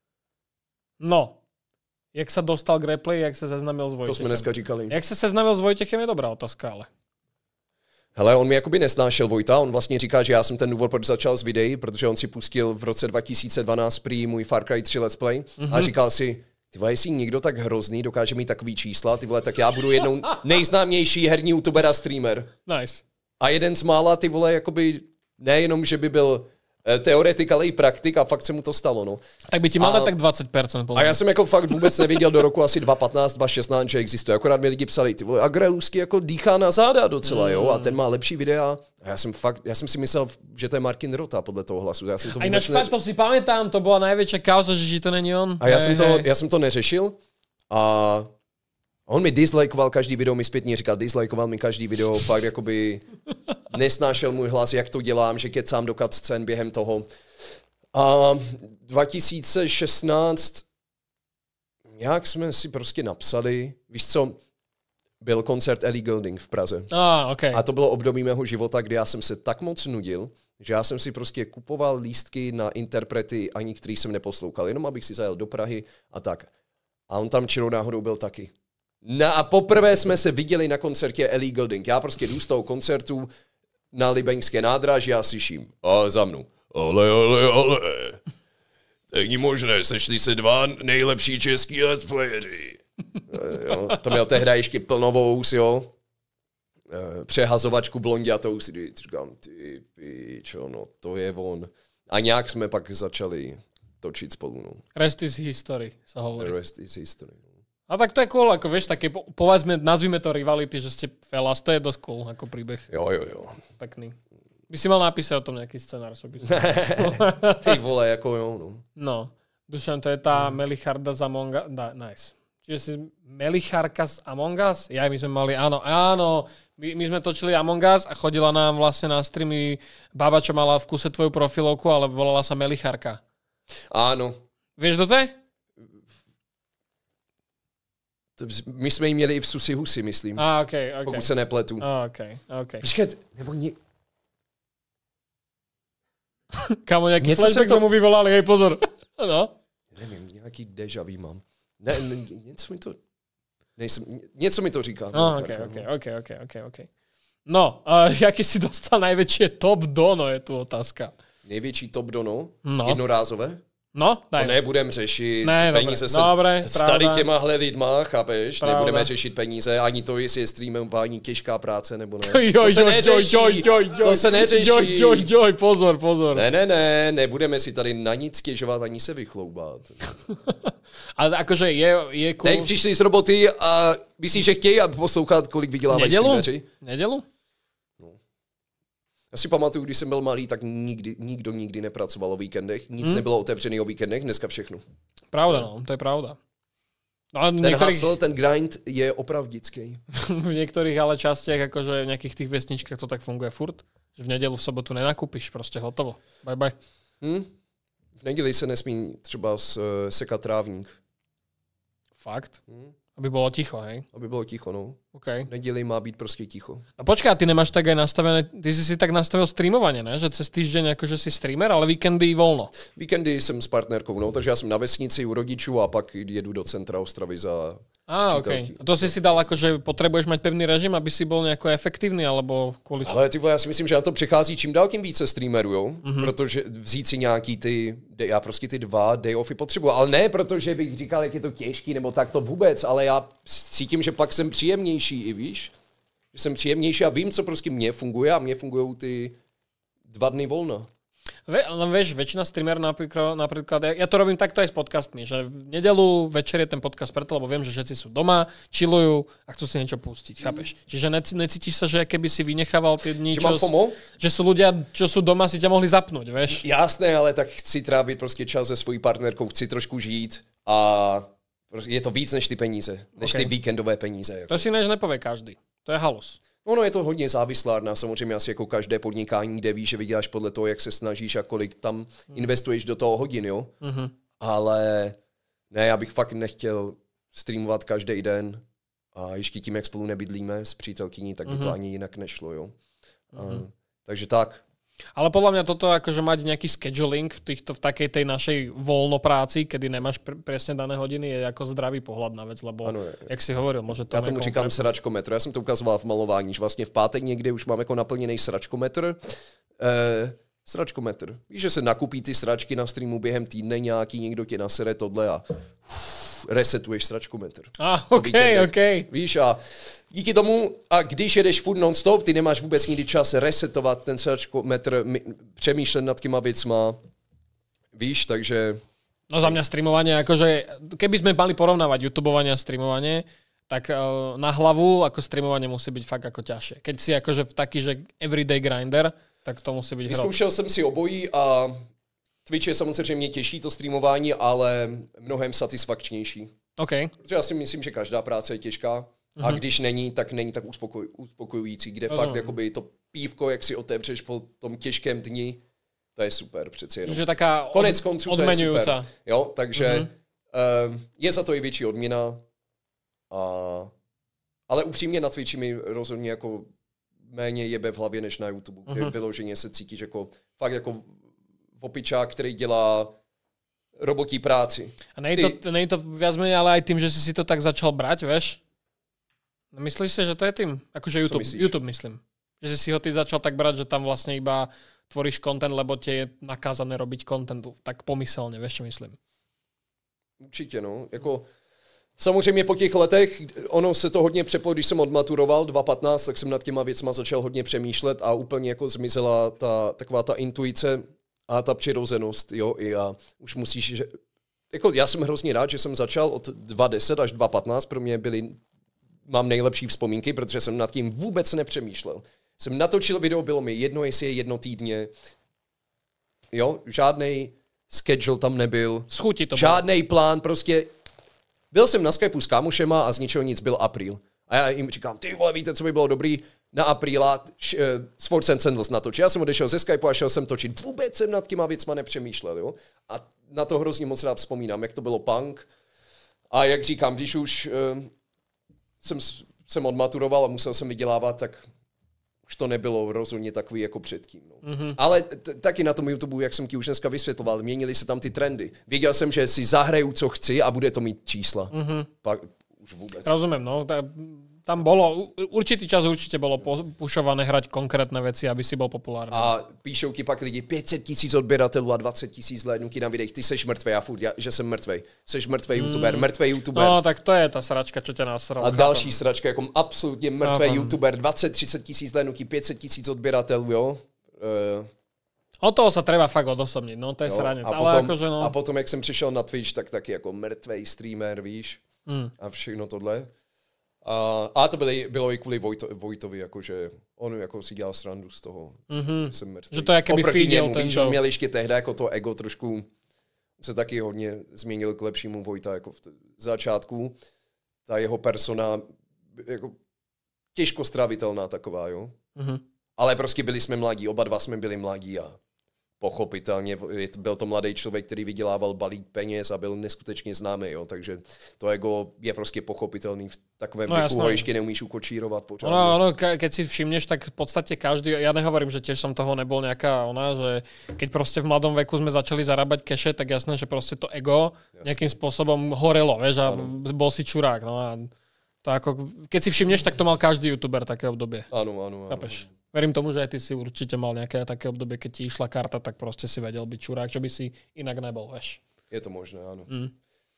No, jak se dostal k replay, jak se seznámil s Vojtěchem? To jsme dneska říkali. Jak se seznámil s Vojtěchem je dobrá otázka, ale. Hele, on mi jakoby nesnášel Vojta, on vlastně říká, že já jsem ten důvod, proč začal s videí, protože on si pustil v roce dva tisíce dvanáct prý můj Far Cry tři Let's Play mm-hmm. a říkal si, ty vole, jestli někdo tak hrozný dokáže mít takový čísla, ty vole, tak já budu jednou nejznámější herní youtuber a streamer. Nice. A jeden z mála, ty vole, jakoby nejenom, že by byl teoretik, ale i praktik a fakt se mu to stalo, no. Tak by ti mal dát tak dvacet percent. A já jsem jako fakt vůbec nevěděl do roku asi dva patnáct, dva šestnáct, že existuje. Akorát mi lidi psali, ty vole, Agrelůsky jako dýchá na záda docela, jo, a ten má lepší videa. A já jsem fakt, já jsem si myslel, že to je Martin Rota podle toho hlasu. Já jsem to a jinak fakt to si pamätám, to byla největší kauza, že to není on. A já jsem to, já jsem to neřešil a on mi dislikeoval každý video, mi zpětně říkal, dislikeoval mi každý video, fakt jakoby nesnášel můj hlas, jak to dělám, že kecám do cutscén během toho. A dva tisíce šestnáct nějak jsme si prostě napsali, víš co, byl koncert Ellie Goulding v Praze. Ah, okay. A to bylo období mého života, kdy já jsem se tak moc nudil, že já jsem si prostě kupoval lístky na interprety, ani který jsem neposlouchal, jenom abych si zajel do Prahy a tak. A on tam čirou náhodou byl taky. No a poprvé jsme se viděli na koncertě Ellie Goulding. Já prostě jdu z toho koncertu na Libeňské nádraží a slyším, a za mnou, ale, ale, ale, není možné, sešli se dva nejlepší český let's playeři. Jo, to měl tehdy ještě plnovous, jo. Přehazovačku blondiatou si říkám, ty pičo, no to je on. A nějak jsme pak začali točit spolu, no. Rest is history, sa hovorí. Rest is history, no. A tak to je cool, ako vieš, také, povedzme, nazvime to rivality, že ste fellas, to je dosť cool, ako príbeh. Jo, jo, jo. Pekný. By si mal napísať o tom nejaký scenár. Ty vole, jako jo, no. No, Dušan, to je tá hmm. Melicharda z Among Us. Da, nice. Čiže si Melicharka z Among Us? Ja, my sme mali, áno, áno. My, my sme točili Among Us a chodila nám vlastne na streamy baba, čo mala v kuse tvoju profilovku, ale volala sa Melicharka. Áno. Vieš, kto to je? My jsme ji měli i v Susi Husi, myslím. A, ah, okay, okay. Pokud se nepletu. A, okay, okay. Počkej, nebo ně... Kámo, nějaký flashback to... tomu vyvolali, hej, pozor. No. Nevím, nějaký deja vu mám. Ne, ne, něco mi to... Nejsem, něco mi to říká. Ah, ok, ok, ok, ok, ok, ok. No, uh, jaký si dostal najväčšie top dono, je tu otázka. největší top dono, no. jednorázové. No, daj. To nebudem řešit, ne, peníze se dobre, s tady těmahle lidma, chápeš? Pravda. Nebudeme řešit peníze, ani to, jestli je streamování těžká práce nebo ne. Joj, to se joj, neřeší, joj, joj, joj, to se neřeší. Joj, joj, joj, pozor, pozor. Ne, ne, ne, nebudeme si tady na nic stěžovat, ani se vychloubat. Ale akože je, je cool. Teď přišli z roboty a myslíš, že chtějí poslouchat, kolik vydělávají streameři? Nedělu? Já si pamatuju, když jsem byl malý, tak nikdy, nikdo nikdy nepracoval o víkendech. Nic hmm. nebylo otevřené o víkendech, dneska všechno. Pravda, no, to je pravda. No, ten niektorých... hustle, ten grind je opravdický. V niektorých ale častiach, akože v nejakých tých vesničkách to tak funguje furt, že v nedělu, v sobotu nenakúpiš, prostě hotovo. Bye bye. Hmm? V neděli se nesmí třeba sekat trávník. Fakt? Hmm? Aby bolo ticho, hej? Aby bylo ticho, no. Okay. V neděli má být prostě ticho. A počkaj, ty nemáš tak aj nastavené, ty si si tak nastavil streamovanie, ne? Že cez týždeň akože si streamer, ale víkendy voľno. Víkendy jsem s partnerkou, no, takže já jsem na vesnici u rodičů a pak jedu do centra Ostravy za Á, okej. Okay. A to si si dal akože potrebuješ mať pevný režim, aby si bol nejako efektívny, alebo kvôli... Ale ty vole, já si myslím, že na to přechází čím dál tím více streamerů, jo? Mm-hmm. Protože vzít si nějaký ty, já prostě ty dva day offy potřebuji, ale ne protože bych říkal, jak je to těžký, nebo tak to vůbec, ale já cítím, že pak jsem příjemnější, i víš? Že jsem příjemnější a vím, co prostě mně funguje a mně fungují ty dva dny volna. Ve, ale vieš, väčšina streamer napríklad, napríklad ja, ja to robím takto aj s podcastmi, že v nedelu večer je ten podcast preto, lebo viem, že všetci sú doma, chillujú a chcú si niečo pustiť, chápeš? Čiže nec, necítiš sa, že keby si vynechával tie dni, že, čo, že sú ľudia, čo sú doma, si ťa mohli zapnúť, vieš? Jasné, ale tak chci trávit prostě čas se svojí partnerkou, chci trošku žít a je to víc než ty peníze, než okay. ty víkendové peníze. Jako. To si než nepovie každý, to je halus. No, no, je to hodně závislá, samozřejmě asi jako každé podnikání, kde víš, že vyděláš podle toho, jak se snažíš a kolik tam investuješ do toho hodin, jo? Mm-hmm. Ale ne, já bych fakt nechtěl streamovat každý den a ještě tím, jak spolu nebydlíme s přítelkyní, tak by mm-hmm. to ani jinak nešlo, jo? Mm-hmm. A, takže tak. Ale podľa mňa toto akože mať nejaký scheduling v, týchto, v takej tej našej voľnopráci, kedy nemáš pr- presne dané hodiny, je ako zdravý pohľad na vec, lebo ano, jak si hovoril, môže to... Já tomu říkám sračkometr. Já jsem to ukazoval v malování, že vlastně v pátek někdy už mám jako naplněný sračkometr. Eh, sračkometr. Víš, že se nakupí ty sračky na streamu během týdne, nějaký někdo tě nasere tohle a uf, resetuješ sračkometr. Ah, ok, ok. Víš, a díky tomu, a když jedeš furt non-stop, ty nemáš vůbec nikdy čas resetovat ten sračkometr, přemýšlet nad těma věcma. Víš, takže... No za mňa streamovanie, akože keby sme mali porovnávať YouTubeovanie a streamovanie, tak uh, na hlavu ako streamovanie musí byť fakt ako ťažšie. Keď si akože taký, že everyday grinder, tak to musí byť hrob. Vyzkoušel jsem si obojí a Twitch je samozřejmě těžší to streamování, ale mnohem satisfakčnější. Okay. Protože já si myslím, že každá práce je těžká mm-hmm. a když není, tak není tak uspokoj, uspokojující, kde Rozumím. Fakt jakoby to pívko, jak si otevřeš po tom těžkém dni, to je super přeci jenom. Že taká od, konec konců to je super. Jo, takže mm-hmm. um, je za to i větší odměna. A, ale upřímně na Twitchi mi rozhodně jako méně jebe v hlavě než na YouTube, kde mm-hmm. vyloženě se cítíš jako fakt jako opičák, který dělá robotí práci. A nej to, Ty... nej to viac menej, ale aj tým, že si si to tak začal brať, vieš? Myslíš si, že to je tým? Akože YouTube, YouTube myslím. Že si si ho ty začal tak brať, že tam vlastne iba tvoríš content, lebo ti je nakázané robiť content tak pomyselně, víš, čo myslím? Určitě, no. Jako, samozřejmě po těch letech, ono se to hodně přeplo, když jsem odmaturoval dva patnáct, tak jsem nad těma věcma začal hodně přemýšlet a úplně jako zmizela ta, taková ta intuice a ta přirozenost, jo, i a už musíš, že, jako já jsem hrozně rád, že jsem začal od dva deset až dva patnáct, pro mě byly, mám nejlepší vzpomínky, protože jsem nad tím vůbec nepřemýšlel. Jsem natočil video, bylo mi jedno, jestli je jedno týdně. Jo, žádnej schedule tam nebyl. Schutí to žádnej plán, prostě. Byl jsem na Skypeu s kámošema a z ničeho nic byl apríl. A já jim říkám, ty vole, víte, co by bylo dobrý na apríla š, uh, Swords and Sandals natočit. Já jsem odešel ze Skypeu a šel jsem točit. Vůbec jsem nad těma věcma nepřemýšlel, jo. A na to hrozně moc rád vzpomínám, jak to bylo punk. A jak říkám, když už uh, jsem, jsem odmaturoval a musel jsem vydělávat, tak už to nebylo rozhodně takový jako předtím. No. Mm-hmm. Ale t- taky na tom YouTube, jak jsem ti už dneska vysvětloval, měnily se tam ty trendy. Věděl jsem, že si zahraju, co chci a bude to mít čísla. Mm-hmm. Pak už vůbec. Rozumím, no. Ta, tam bolo, určitý čas určite bolo pušované hrať konkrétne veci, aby si bol populárny. A píšou ti pak lidi pět set tisíc odběratelů a dvacet tisíc zhlédnutí na videích. Ty seš mrtvej, já furt, ja, že jsem mrtvej. Seš mrtvej mm. youtuber, mrtvej youtuber. No, tak to je ta sračka, čo tě nasralo. A další sračka, jako absolutně mrtvej no, youtuber, dvacet třicet tisíc zhlédnutí, pět set tisíc odběratelů, jo. Uh, Od toho sa treba fakt odosobniť, no to je jo, sranec. A, ale potom, akože no... a potom, jak jsem přišel na Twitch, tak taky jako mrtvej streamer, víš. Mm. A všechno tohle. A, a to byly, bylo i kvůli Vojto, Vojtovi, jakože on jako si dělal srandu z toho, mm-hmm. že jsem mrtvý. Že to jak by feedil ten show. Měl ještě tehdy jako to ego trošku, se taky hodně změnil k lepšímu Vojta jako v t- začátku. Ta jeho persona jako těžko strávitelná taková, jo. Mm-hmm. Ale prostě byli jsme mladí, oba dva jsme byli mladí a pochopitelně byl to mladý člověk, který vydělával balík peněz a byl neskutečně známý, jo, takže to ego je prostě pochopitelný v takovém no, věku, ho ještě neumíš ukočírovat pořád. No, no, ke- keď si všimneš, tak v podstate každý, ja nehovorím, že tiež som toho nebol nejaká ona, že keď proste v mladom veku sme začali zarábať keše, tak jasné, že proste to ego jasné. nejakým spôsobom horelo, vieš, a ano. bol si čurák, no a to ako, keď si všimneš, tak to mal každý youtuber také obdobie. Áno, áno, áno. Verím tomu, že aj ty si určite mal nejaké také obdobie, keď ti išla karta, tak proste si vedel byť čurák, čo by si inak nebol, vieš. Je to možné, áno. Mm.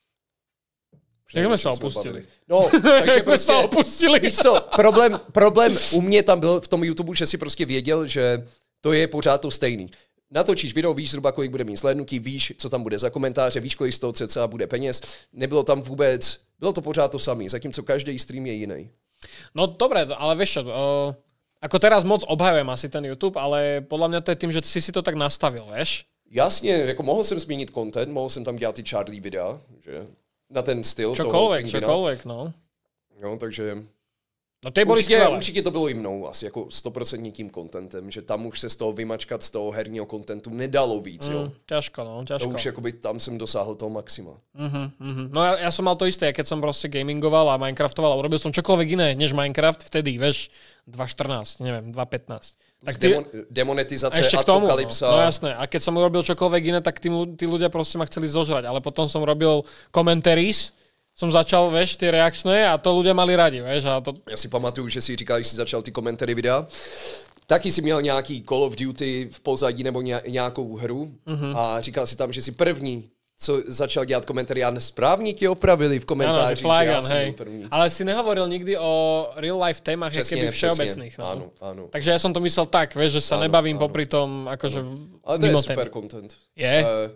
Tak sme sa opustili. No, takže prostě, sa opustili. Víš co, problém, problém u mě tam byl v tom YouTube, že si prostě věděl, že to je pořád to stejný. Natočíš video, víš zhruba, kolik bude mít slednutí, víš, co tam bude za komentáře, víš, kolik z toho cca bude peněz. Nebylo tam vůbec, bylo to pořád to samé, zatímco každý stream je jiný. No dobré, ale vieš čo, uh... Ako teraz moc obhajujem asi ten YouTube, ale podľa mňa to je tým, že si si to tak nastavil, vieš? Jasně, jako mohl jsem změnit content, mohl jsem tam dělat ty Charlie videa, že na ten styl čokoľvek, toho čokoľvek, no. Jo, takže... No to je boli určitě, skvělé. určitě to bylo i mnou, asi jako sto procent tím contentem, že tam už se z toho vymačkat, z toho herního contentu nedalo víc, mm, jo. Ťažko, no, ťažko. To už jakoby tam jsem dosáhl toho maxima. Uh-huh, uh-huh. No ja, ja som mal to isté, keď som proste gamingoval a minecraftoval a urobil som čokoľvek iné, než Minecraft vtedy, vieš, dva štrnásť, neviem, dva pätnásť. Tak ty... Demon, demonetizace, apokalypsa. No jasné, a keď som urobil čokoľvek iné, tak tí, tí ľudia proste ma chceli zožrať, ale potom som robil commentaries, som začal, vieš, tie reakčné a to ľudia mali radi, vieš. A to... Já si pamatuju, že si říkal, když jsi začal ty komentáři videa, taky si měl nějaký Call of Duty v pozadí nebo nějakou hru mm-hmm. a říkal si tam, že si první, co začal dělat komentáři a správníky opravili v komentářích. Ano, flagan, hej. Ale si nehovoril nikdy o real life témach, přesně, keby všeobecných. No. Áno, áno. Takže ja som to myslel tak, vieš, že sa áno, nebavím áno. popri tom, akože ale to je super tém. Content. Je? Uh,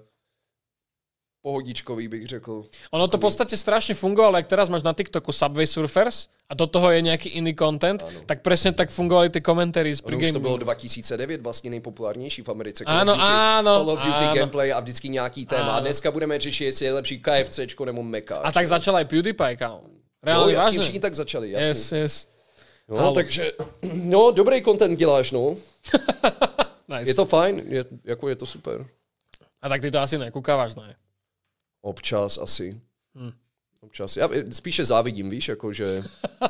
pohodičkový bych řekl. Ono to v podstate strašne fungovalo, ak teraz máš na TikToku Subway Surfers a do toho je nejaký iný content, ano. tak presne tak fungovali ty komentáři z pre-gaming. To bylo dva tisíce devět vlastně nejpopulárnější v Americe. Áno, áno. Call of Duty gameplay a vždycky nějaký téma. A dneska budeme řešit, jestli je lepší KFCčko nebo Mekáč. A tak začal aj PewDiePie, kámo. Reálne no, vážne. Všichni tak začali, jasně. Yes, yes. No, Halus. Takže, no, dobrý content děláš, no. Nice. Je to fajn, je, jako je to super. A tak ty to asi nekúkávaš, ne? Občas asi. Hmm. Občas. Já spíše závidím, víš, jako že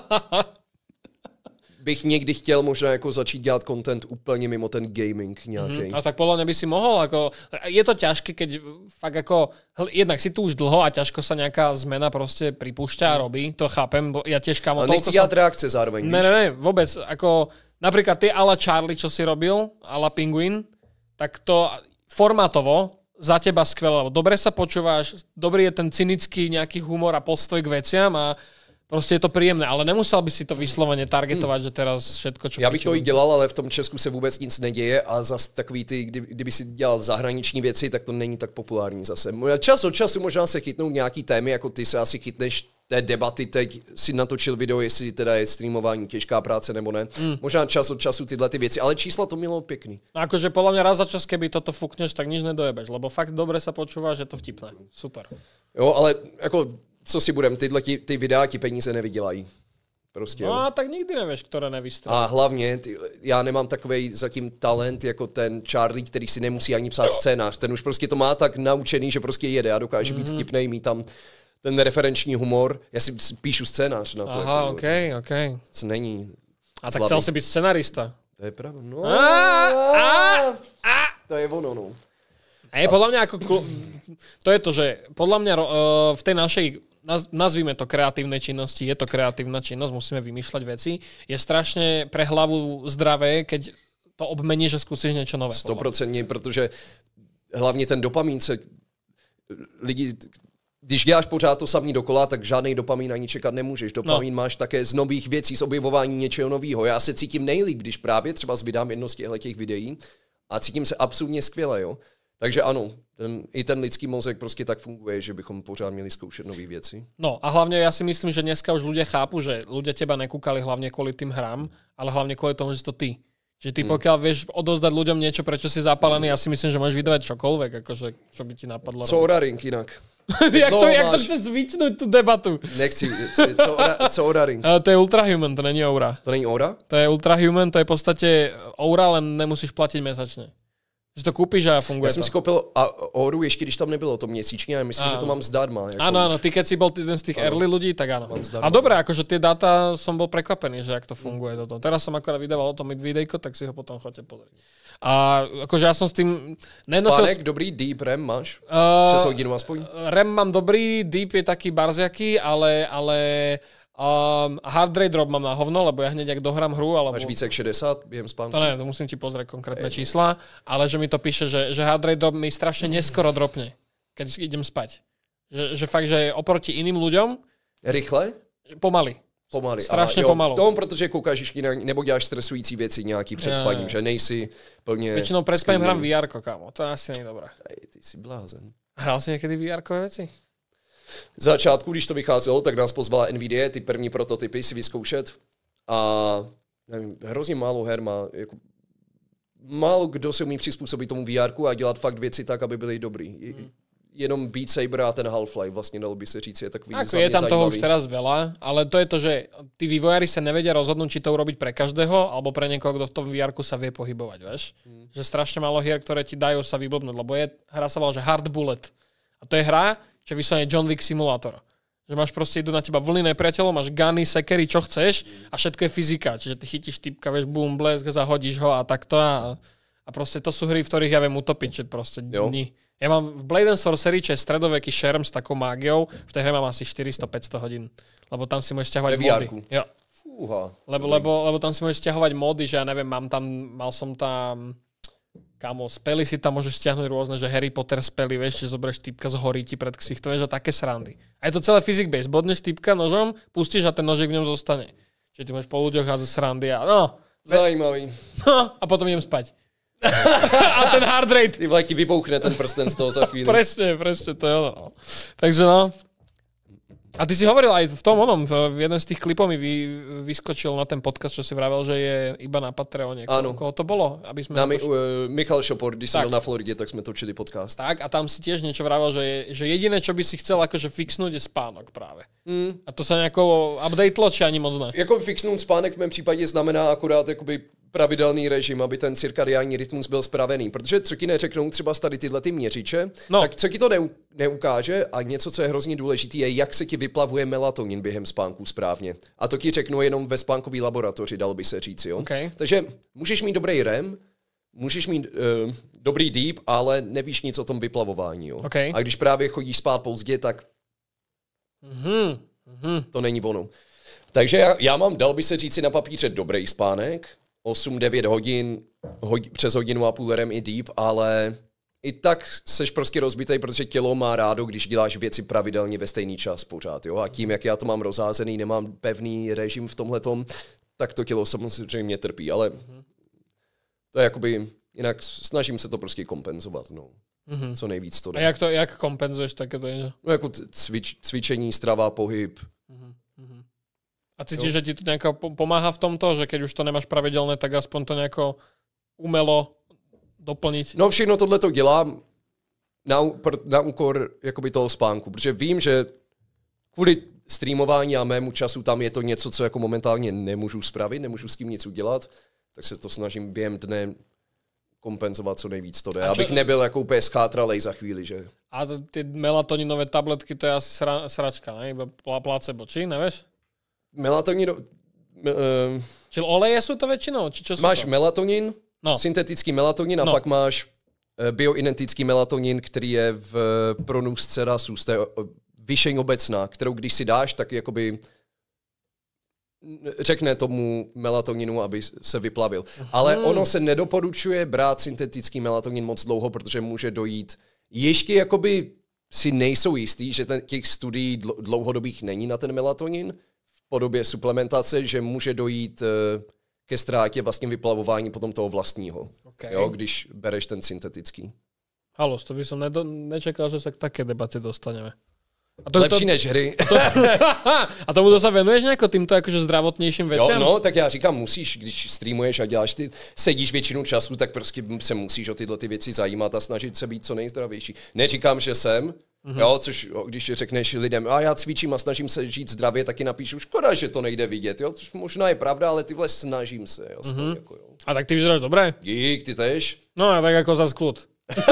bych někdy chtěl možná jako začít dělat content úplně mimo ten gaming nějaký. Hmm. A tak podľa mňa by si mohol, ako, je to ťažké, keď fakt ako, jednak si tu už dlho a ťažko sa nejaká zmena proste pripúšťa a robí, to chápem, bo ja tiež kamo... Ale nechci dělat som... reakce zároveň, víš? Ne, ne, ne, vôbec, ako napríklad ty ala Charlie, čo si robil, ala Penguin, tak to formátovo za teba skvelé, lebo dobre sa počúvaš, dobrý je ten cynický nejaký humor a postoj k veciam a prostě je to príjemné, ale nemusel by si to vyslovene targetovat, hmm. že teraz všetko, čo... Já bych to i dělal, ale v tom Česku se vůbec nic neděje a zas takový ty, kdy, kdyby si dělal zahraniční věci, tak to není tak populární zase. Čas od času možná se chytnou nějaký témy, jako ty se asi chytneš té debaty, teď si natočil video, jestli teda je streamování těžká práce nebo ne. Mm. Možná čas od času tyhle ty věci, ale čísla to mělo pěkný. No akože podľa mňa raz za čas, keby toto fúkneš, tak nič nedojebeš, lebo fakt dobre sa počúva, že to vtipné. Super. Jo, ale jako, co si budem, tyhle ty, ty videa ti peníze nevydělají. Prostě, no jo. a tak nikdy nevíš, které nevystřelí. A hlavně, ty, já nemám takovej zatím talent jako ten Charlie, který si nemusí ani psát scénář. Ten už prostě to má tak naučený, že prostě jede a dokáže mm-hmm. být vtipnej, mít tam ten referenční humor. Já si píšu scénář na to. Aha, jako, okej, okej. Co není. A tak chcel si být scenarista. To je pravda. No. A, a, a. To je ono, no. Hej, podľa mňa ako... To je to, že podľa mňa uh, v tej našej naz, nazvime to kreatívne činnosti, je to kreatívna činnosť, musíme vymýšľať veci. Je strašne pre hlavu zdravé, keď to obmení, že skúsiš niečo nové. sto procent, protože hlavně ten dopamín se lidi, když děláš pořád to samý dokola, tak žádný dopamín ani čekat nemůžeš. Dopamín no. máš také z nových věcí, z objevování něčeho nového. Já se cítím nejlíp, když právě třeba vydám jedno z těch videí a cítím se absolutně skvěle, jo. Takže ano, ten, i ten lidský mozek prostě tak funguje, že bychom pořád měli zkoušet nové věci. No a hlavně já si myslím, že dneska už ľudia chápu, že ľudia teba nekúkali hlavne kvôli tým hrám, ale hlavne kvôli tomu, že to ty. Že ty pokiaľ hmm. vieš odozdať ľuďom niečo, prečo si zapálený, ja si myslím, že môžeš vydávať čokoľvek, akože, čo by ti napadlo. Co Oraring inak? jak, to, jak to chce zvyčnúť tú debatu? Nechci, co, co Oraring? Uh, to je Ultrahuman, to není Aura. To není Aura? To je Ultrahuman, to je v podstate Aura, len nemusíš platiť mesačne. Že to kúpiš a funguje Já jsem to. si koupil Auru, ještě když tam nebylo to měsíčně, a myslím, ano. že to mám zdarma. Jako áno, áno, ty keď si bol jeden z tých ano. early ľudí, tak áno. A zdarma. dobré, akože tie dáta som bol prekvapený, že jak to funguje toto. Teraz som akorát vydával o tom videjko, tak si ho potom chodte pozrieť. A akože ja som s tým... Nenosil... Spánek, dobrý, deep RAM máš? Uh, Přes hodinu aspoň? RAM mám dobrý, deep je taký barziaký, ale... ale Um, hard rate drop mám na hovno, lebo ja hneď ak dohrám hru, alebo... Máš více jak šedesát během spánku? To ne, to musím ti pozrieť konkrétne čísla, ale že mi to píše, že, že hard rate drop mi strašne neskoro dropne, keď idem spať. Že, že fakt, že oproti iným ľuďom... Rychle? Pomaly. Pomaly. Strašně pomalu. No, protože koukáš na, nebo děláš stresující věci nějaký před spaním, že nejsi plně... Většinou před spaním hrám vé er ko, kámo, to asi není dobré. Ej, ty jsi blázen. Hrál jsi někdy vé er kové věci? V začátku, když to vycházelo, tak nás pozvala Nvidia ty první prototypy si vyzkoušet a nevím, hrozně málo her má, jako, málo kdo se umí přizpůsobit tomu vé erku a dělat fakt věci tak, aby byly dobrý. Hmm. Jenom Beat Saber a ten Half-Life, vlastně dalo by se říct, je takový Ako je tam zajímavý. Toho už teraz veľa, ale to je to, že tí vývojári sa nevedia rozhodnúť, či to urobiť pre každého, alebo pre niekoho, kto v tom vé erku sa vie pohybovať, vieš? Hmm. Že strašne málo hier, ktoré ti dajú sa vyblbnúť, lebo je, hra sa volá, že Hard Bullet. A to je hra, čo vyslovene John Wick simulátor. Že máš proste, idú na teba vlny nepriateľov, máš guny, sekery, čo chceš a všetko je fyzika. Čiže ty chytíš typka, vieš, boom, blesk, zahodíš ho a takto a, a proste to sú hry, v ktorých ja viem utopiť, že proste dní. Ja mám v Blade and Sorcery, čo je stredoveký šerm s takou mágiou, v tej hre mám asi štyristo päťsto hodín. Lebo tam si môžeš stiahovať mody. Jo. Fúha. Lebo, lebo, lebo tam si môžeš stiahovať mody, že ja neviem, mám tam, mal som tam... Kámo, spely si tam môžeš stiahnuť rôzne, že Harry Potter spely, vieš, že zoberieš typka z horí ti pred ksicht, to vieš, a také srandy. A je to celé physics-based. Bodneš typka nožom, pustíš a ten nožek v ňom zostane. Čiže ty môžeš po ľuďoch házať srandy a no. Zajímavý. No, a potom idem spať. A ten hard rate. Ty vlajky vypouchne ten prsten z toho za chvíli. Presne, presne, to je ono. Takže no. A ty si hovoril aj v tom onom, v jeden z tých klipov mi vy, vyskočil na ten podcast, čo si vravel, že je iba na Patreone. Áno. Koho to bolo? Aby sme na mi, uh, Michal Šopor, když som bol na Floride, tak sme točili podcast. Tak, a tam si tiež niečo vravel, že, je, že jediné, čo by si chcel akože fixnúť, je spánok práve. Mm. A to sa nejako updatelo, či ani moc ne? Jako fixnout spánek v mém případě znamená akorát jakoby pravidelný režim, aby ten cirkadiální rytmus byl spravený. Protože co ti neřeknou třeba tady tyhle ty měřiče, no. tak co ti to neu, neukáže a něco, co je hrozně důležité, je, jak se ti vyplavuje melatonin během spánku správně. A to ti řeknu jenom ve spánkové laboratoři, dalo by se říct. Jo? Okay. Takže můžeš mít dobrý R E M, můžeš mít uh, dobrý deep, ale nevíš nic o tom vyplavování. Jo? Okay. A když právě chodíš spát pozdě, tak mm-hmm. Mm-hmm. to není ono. Takže já, já mám, dal by se říci na papíře dobrý spánek, osm devět hodin, hod, přes hodinu a půl R E M i deep, ale i tak seš prostě rozbitej, protože tělo má rádo, když děláš věci pravidelně ve stejný čas pořád. Jo? A tím, jak já to mám rozházený, nemám pevný režim v tomhletom, tak to tělo samozřejmě trpí, ale to je jakoby, jinak snažím se to prostě kompenzovat, no. Mm-hmm. Co nejvíc to jde. A jak to, jak kompenzuješ takéto něco? No jako cvič, cvičení, strava, pohyb. Mm-hmm. A cítíš, že ti to nejako pomáha v tomto, že keď už to nemáš pravidelné, tak aspoň to nejako umelo doplniť? No všechno tohle to dělám na, na úkor jakoby toho spánku, protože vím, že kvůli streamování a mému času tam je to něco, co jako momentálně nemůžu spravit, nemůžu s tím nic udělat, tak se to snažím během dne kompenzovat co nejvíc to jde, čo... abych nebyl jako úplně schátralej za chvíli, že? A ty melatoninové tabletky, to je asi sra, sračka, ne? Iba placebo, či? Nevieš? Melatonin... Uh, Čiže oleje sú to väčšinou? Či čo sú máš to? melatonin, no. syntetický melatonin a no. pak máš bioidentický melatonin, který je v pronůstce rasu z té vyšší obecná, kterou když si dáš, tak jakoby řekne tomu melatoninu, aby se vyplavil. Ale Hmm. ono se nedoporučuje brát syntetický melatonin moc dlouho, protože může dojít. Ještě jakoby si nejsou jistý, že ten, těch studií dlouhodobých není na ten melatonin v podobě suplementace, že může dojít ke ztrátě vlastně vyplavování potom toho vlastního, Okay. jo, když bereš ten syntetický. Halus, to by som nedo, nečekal, že sa k také debate dostaneme. A to, Lepší to, než hry. to, a tomuto sa venuješ nejako týmto akože zdravotnějším Jo, veciam? no, tak já říkám, musíš, když streamuješ a děláš ty, sedíš většinu času, tak prostě se musíš o tyhle ty věci zajímat a snažit se být co nejzdravější. Neříkám, že jsem, mm-hmm. jo, což jo, když řekneš lidem, a já cvičím a snažím se žít zdravě, taky napíšu, škoda, že to nejde vidět, jo, což možná je pravda, ale ty vole snažím se, jo, mm-hmm. jako, jo. A tak ty vyzeráš dobré? Dík, ty tež. No a tak ako zas kľud.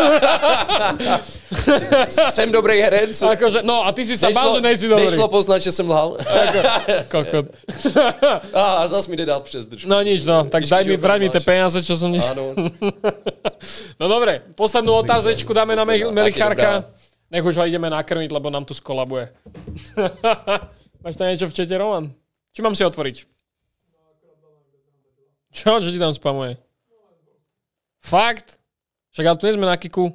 Jsem dobrý herec. Akože, no a ty si sa bál, že nejsi dobrý. Nešlo poznat, že jsem lhal. Kokot. A zas mi jde dát přes držku. No nič, no, tak Když daj už mi, ho tam vrať mi máš. tie peniaze, čo som... Áno. No dobre, poslednú otázečku dáme na Posledná, Melichárka. taky Nech už ho ideme nakrmiť, lebo nám tu skolabuje. Máš tam niečo v čete, Roman? Či mám si otvoriť? Čo? Čo ti tam spamuje? Fakt? Však ale tu nie sme na Kiku.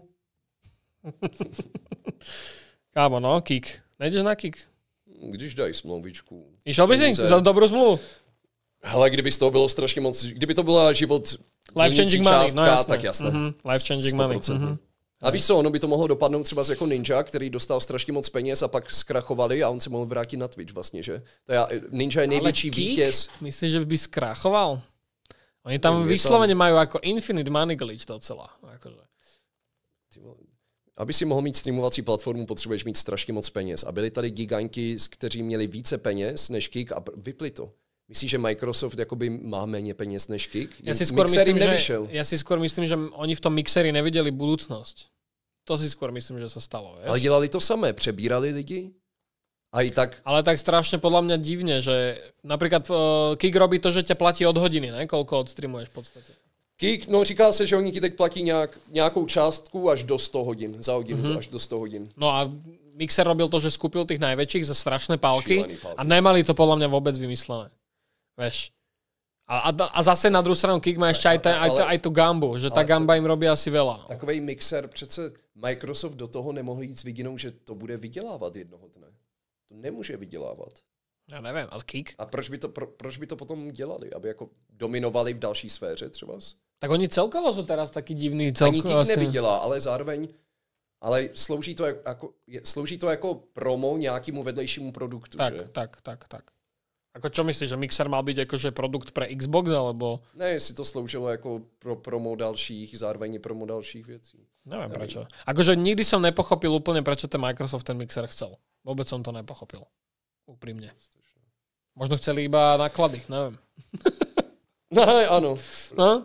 Kámo, no, Kik. Nejdeš na Kik? Když dají smlouvičku. Išel by si Peníze. za dobrú zmluvu? Hele, kdyby z toho bylo strašně moc, kdyby to byla život Life changing měnící money, částka, no jasné. tak jasné. Mm-hmm. Life changing money. sto procent. Mm-hmm. A víš co, ono by to mohlo dopadnout třeba jako Ninja, který dostal strašně moc peněz a pak zkrachovali a on se mohl vrátit na Twitch vlastně, že? To je, Ninja je největší Ale Kik? vítěz. Myslíš, že by skrachoval? Oni tam Je vyslovene majú ako infinite money glitch docela. Akože. Ty vole. Aby si mohl mít streamovací platformu, potřebuješ mít strašně moc peněz. A byli tady giganti, kteří měli více peněz než Kik a vypli to. Myslíš, že Microsoft jakoby má méně peněz než Kik? Ja si, skôr Mixer myslím, jim že, nevyšel. ja si skôr myslím, že oni v tom mixeri nevideli budúcnosť. To si skôr myslím, že sa stalo. Vieš? Ale dělali to samé, přebírali lidi a i tak. Ale tak strašne podľa mňa divne, že napríklad uh, Kik robí to, že ťa platí od hodiny, ne? Koľko odstreamuješ v podstate. Kik, no říká se, že oni ti teď platí nějak, nějakou částku až do sto hodin, za hodinu Mhm. až do sto hodin. No a Mixer robil to, že skúpil tých najväčších za strašné pálky Šílený pálky. a nemali to podľa mňa vôbec vymyslené. Vieš. A, a, a zase na druhou stranu Kik má ešte aj, ten, aj, to, aj tú gambu, že tá gamba im robí asi veľa. No. Takovej mixer, přece Microsoft do toho nemohl jít s vidinou, že to bude vydělávat jednoho dne. To nemůže vydělávat. Ja neviem, ale Kik? A proč by to, pro, proč by to potom dělali? Aby jako dominovali v další sféře třeba? Tak oni celkovo sú teraz taký divný. Ani Celkovo, Kik nevydělá, ale zároveň ale slouží to jako, je, slouží to jako promo nějakému vedlejšímu produktu, tak, že? tak, tak, tak. Ako čo myslíš, že Mixer mal byť akože produkt pre Xbox, alebo... Ne, jestli to sloužilo jako pro promo dalších, zároveň i promo dalších věcí. Neviem prečo. Akože nikdy som nepochopil úplne, prečo ten Microsoft ten Mixer chcel. Vôbec som to nepochopil. Úprimne. Možno chceli iba náklady, neviem. No, ano. No?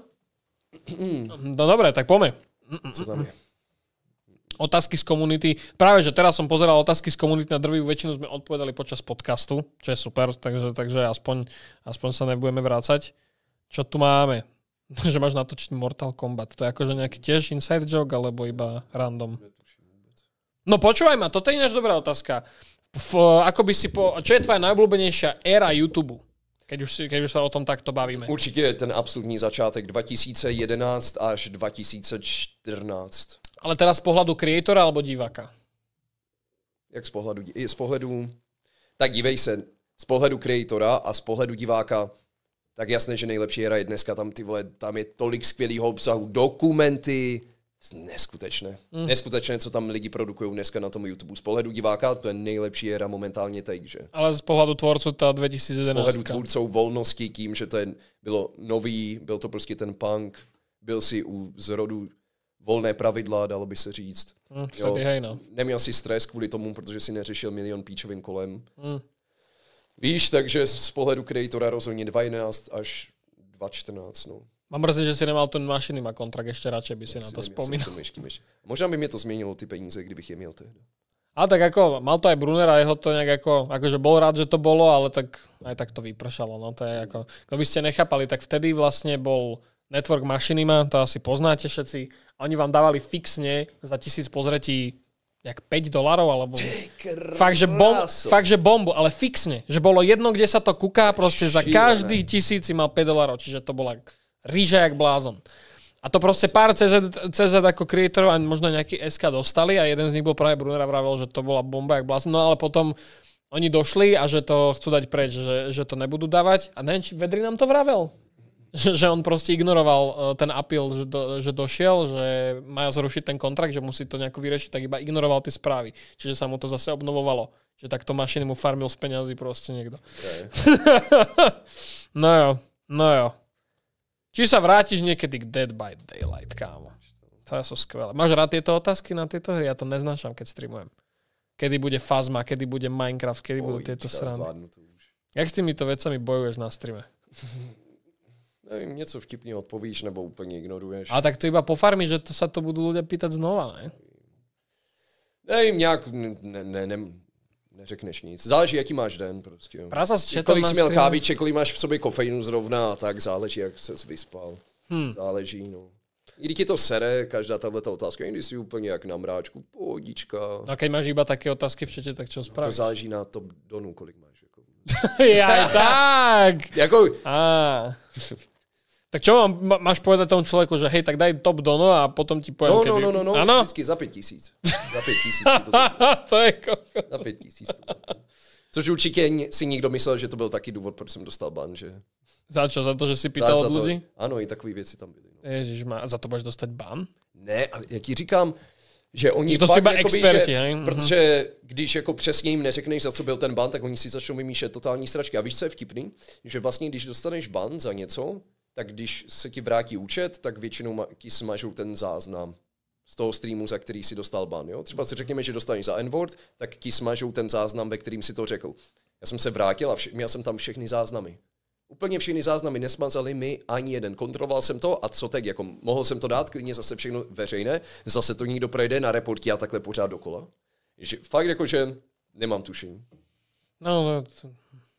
No dobre, tak poďme. Co tam je? Otázky z komunity. Práve, že teraz som pozeral otázky z komunity, na drvivú väčšinu sme odpovedali počas podcastu, čo je super, takže, takže aspoň, aspoň sa nebudeme vrácať. Čo tu máme? Že máš natočiť Mortal Kombat. To je akože nejaký tiež inside joke, alebo iba random? No počúvaj ma, toto je ináč dobrá otázka. V, ako by si po, čo je tvoja najobľúbenejšia éra YouTube? Keď už, si, keď už sa o tom takto bavíme. Určitě je ten absolutní začátek dva tisíce jedenáct až dva tisíce čtrnáct. Ale teraz z pohľadu kreatora alebo diváka? Jak z pohledu, z pohledu, tak dívej se, z pohledu kreatora a z pohledu diváka, tak jasné, že nejlepší éra je dneska, tam ty vole, tam je tolik skvělého obsahu, dokumenty, neskutečné. Mm. Neskutečné, co tam lidi produkují dneska na tom YouTube. Z pohledu diváka to je nejlepší éra momentálně teď, že? Ale z pohľadu tvorcu tá dvetisícjedenásť. Z pohledu tvůrců volnosti, tím, že to je, bylo nový, byl to prostě ten punk, byl si u zrodu volné pravidla, dalo by se říct. Mm, vtedy, hej, no. Neměl si stres kvůli tomu, protože si neřešil milion píčovin kolem. Mm. Víš, takže z pohledu kreatora rozhodně dva jedenáct až dva čtrnáct. No. Mám mrzí, že si nemal ten Machinima kontrakt, ešte radšej by si na to spomínal. Myšky, myšky. Možná by mě to změnilo ty peníze, kdybych je měl tehdy. A tak ako, mal to aj Brunner a jeho to nejak ako, akože bol rád, že to bolo, ale tak aj tak to vypršalo. No to je ako, keby ste nechápali, tak vtedy vlastne bol network Machinima, to asi poznáte všetci. Oni vám dávali fixne za tisíc pozretí jak päť dolarov, alebo... Fakt že, bom, fakt, že bombu, ale fixne. Že bolo jedno, kde sa to kúká, proste za každý tisíc mal päť dolarov, čiže to bola ríža jak blázon. A to proste pár cé zet, cé zet ako creatorov a možno nejaký es ká dostali a jeden z nich bol práve Brunner a vravel, že to bola bomba jak blázon. No ale potom oni došli a že to chcú dať preč, že, že to nebudú dávať. A neviem, či Vedri nám to vravel. Že, že on proste ignoroval ten appeal, že, do, že došiel, že má zrušiť ten kontrakt, že musí to nejako vyriešiť, tak iba ignoroval tie správy. Čiže sa mu to zase obnovovalo. Že takto mašiny mu farmil z peňazí proste niekto. Okay. No jo, no jo. Či sa vrátiš niekedy k Dead by Daylight, kámo. To sú skvelé. Máš rád tieto otázky na tieto hry? Ja to neznášam, keď streamujem. Kedy bude Phasma, kedy bude Minecraft, kedy Oj, budú tieto srandy. Jak s týmito vecami bojuješ na streame? Nevím, něco vtipně odpovíš, nebo úplně ignoruješ. A tak to iba po farmi, že to sa to budú ľudia pýtať znova, ne? Nevím, nějak ne, ne, ne, neřekneš nic. Záleží, jaký máš den prostě. Práca s chatom kolik na jsi měl streame? kávíček, kolik máš v sobě kofeinu zrovna, tak záleží, jak ses vyspal. Hmm. Záleží, no. I když ti to sere, každá tato otázka, když jsi úplně jak na mráčku, pohodička. A keď máš iba také otázky v čete, tak čo spravíš? To záleží na top donu, kolik máš. Jako. Jaj, tak! jako... Á. Tak čo mám, máš povedať tomu človeku, že hej, tak daj top dono a potom ti poviem, no, kedy... No, no, no, no, ano? vždycky za pět tisíc. Za pět tisíc. To, to je koko. Za pět tisíc. To Což určitě si nikdo myslel, že to byl taky důvod, proč jsem dostal ban, že... Za čo? Za to, že si pýtal od ľudí? Ano, i takové věci tam byly. No. Ježišmar, a za to budeš dostať ban? Ne, ale jak ti říkám, že oni že to fakt, iba jakoby, experti, že, hej? Protože když jako přesně jim neřekneš, za co byl ten ban, tak oni si začnou vymýšlet totální sračky. A víš, co je vtipný? Že vlastně, když dostaneš ban za něco, tak když se ti vrátí účet, tak většinou ti smažou ten záznam z toho streamu, za který si dostal ban. Jo? Třeba si řekněme, že dostaneš za N-word, tak ti smažou ten záznam, ve kterým si to řekl. Já jsem se vrátil a vše, měl jsem tam všechny záznamy. Úplně všechny záznamy nesmazali mi ani jeden. Kontroloval jsem to a co teď? Jako, mohl jsem to dát klidně zase všechno veřejné, zase to někdo projde na reportky a takhle pořád dokola. Že, fakt jakože nemám tušení. No, no to...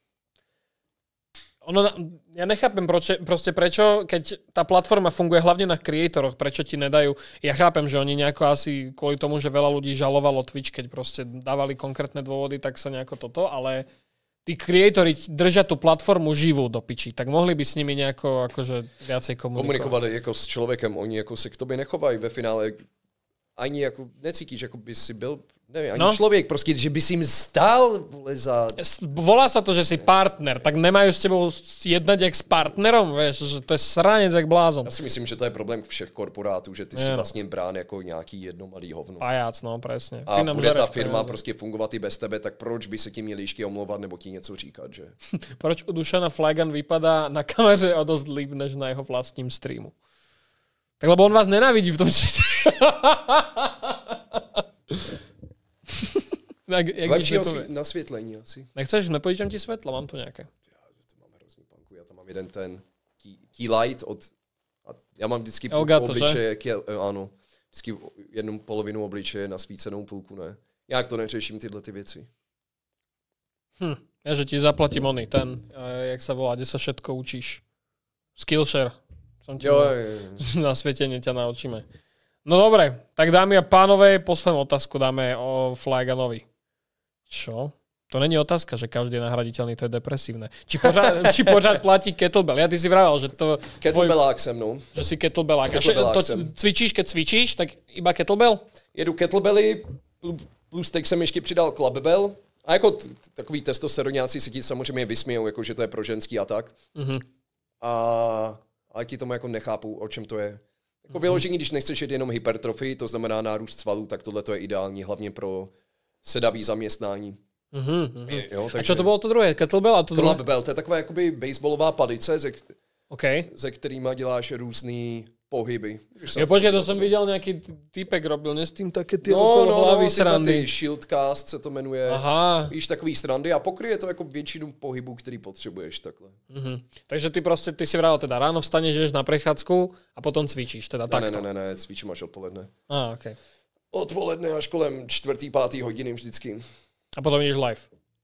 Ono, ja nechápem, proče, proste prečo, keď tá platforma funguje hlavne na creatoroch, prečo ti nedajú. Ja chápem, že oni nejako asi kvôli tomu, že veľa ľudí žalovalo Twitch, keď proste dávali konkrétne dôvody, tak sa nejako toto, ale tí creatori držia tú platformu živú do piči, tak mohli by s nimi nejako akože viacej komunikovať. Komunikovat jako s člověkem, oni jako se k tobě nechovají ve finále. Ani jako necítíš, jako by si byl, nevím, ani no. člověk, prostě, že by si jim stál, vole, za... Volá sa to, že si partner, tak nemajú s tebou jednať jak s partnerom, vieš, že to je sranec jak blázon. Já si myslím, že to je problém všech korporátů, že ty je, si no. vlastně brán jako nějaký jedno malý hovno. Pajac, no, presne. A bude ta firma peniaze. Prostě fungovat i bez tebe, tak proč by se ti měli ještě omlouvat nebo ti něco říkat, že? Proč u Dušana Flagan vypadá na kameře o dosť líp, než na jeho vlastním streamu? Tak lebo on vás nenávidí v tom čísle. Lepšího nasvětlení asi. Nechceš, nepojíčem ti světlo, mám tu nějaké. Já to mám hrozný panku, já tam mám jeden ten key, key light od... Já mám vždycky půlku Elgato, obličeje, key, ano, vždycky jednu polovinu obličeje na svícenou půlku, ne. Jak to neřeším tyhle ty věci. Hm, ja, že ti zaplatím oný, ten, jak sa volá, kde sa všetko učíš. Skillshare. Som ti jo, jo, jo. Na svietenie ťa naučíme. No dobre, tak dámy a pánové, poslednú otázku dáme o Flaganovi. Čo? To není otázka, že každý je nahraditeľný, to je depresívne. Či pořád, či pořád platí kettlebell? Ja ty si vravel, že to... Kettlebellák se mnou. Že si kettlebellák. kettlebellák to jsem. Cvičíš, keď cvičíš, tak iba kettlebell? Jedu kettlebelly, plus teď jsem ještě přidal clubbell. A jako t- takový testosteronáci si ti samozřejmě vysmějou, jako že to je pro ženský a tak. Mm-hmm. A... ale ti tomu jako nechápou, o čem to je. Jako vyložení, když nechceš jít jenom hypertrofii, to znamená nárůst svalů, tak tohle to je ideální, hlavně pro sedavý zaměstnání. Mm-hmm. Jo, takže... A čo to bylo to druhé? Kettlebell a to druhé? Clubbell, to je taková jakoby baseballová padice, ze, okay. ze kterýma děláš různý pohyby. Ja počkej, to som videl, nejaký týpek robil, ne s tým také tie no, okolo no, hlavy no, srandy. No, Shieldcast se to jmenuje. Aha. Víš, takový srandy a pokryje to jako většinu pohybů, který potřebuješ takhle. Mm-hmm. Takže ty prostě, ty si vral teda ráno vstaneš, jdeš na prechádzku a potom cvičíš, teda ne, takto. Ne, ne, ne, cvičím až odpoledne. Ah, okay. Odpoledne až kolem čtvrtý, pátý hodiny vždycky. A potom jdeš live.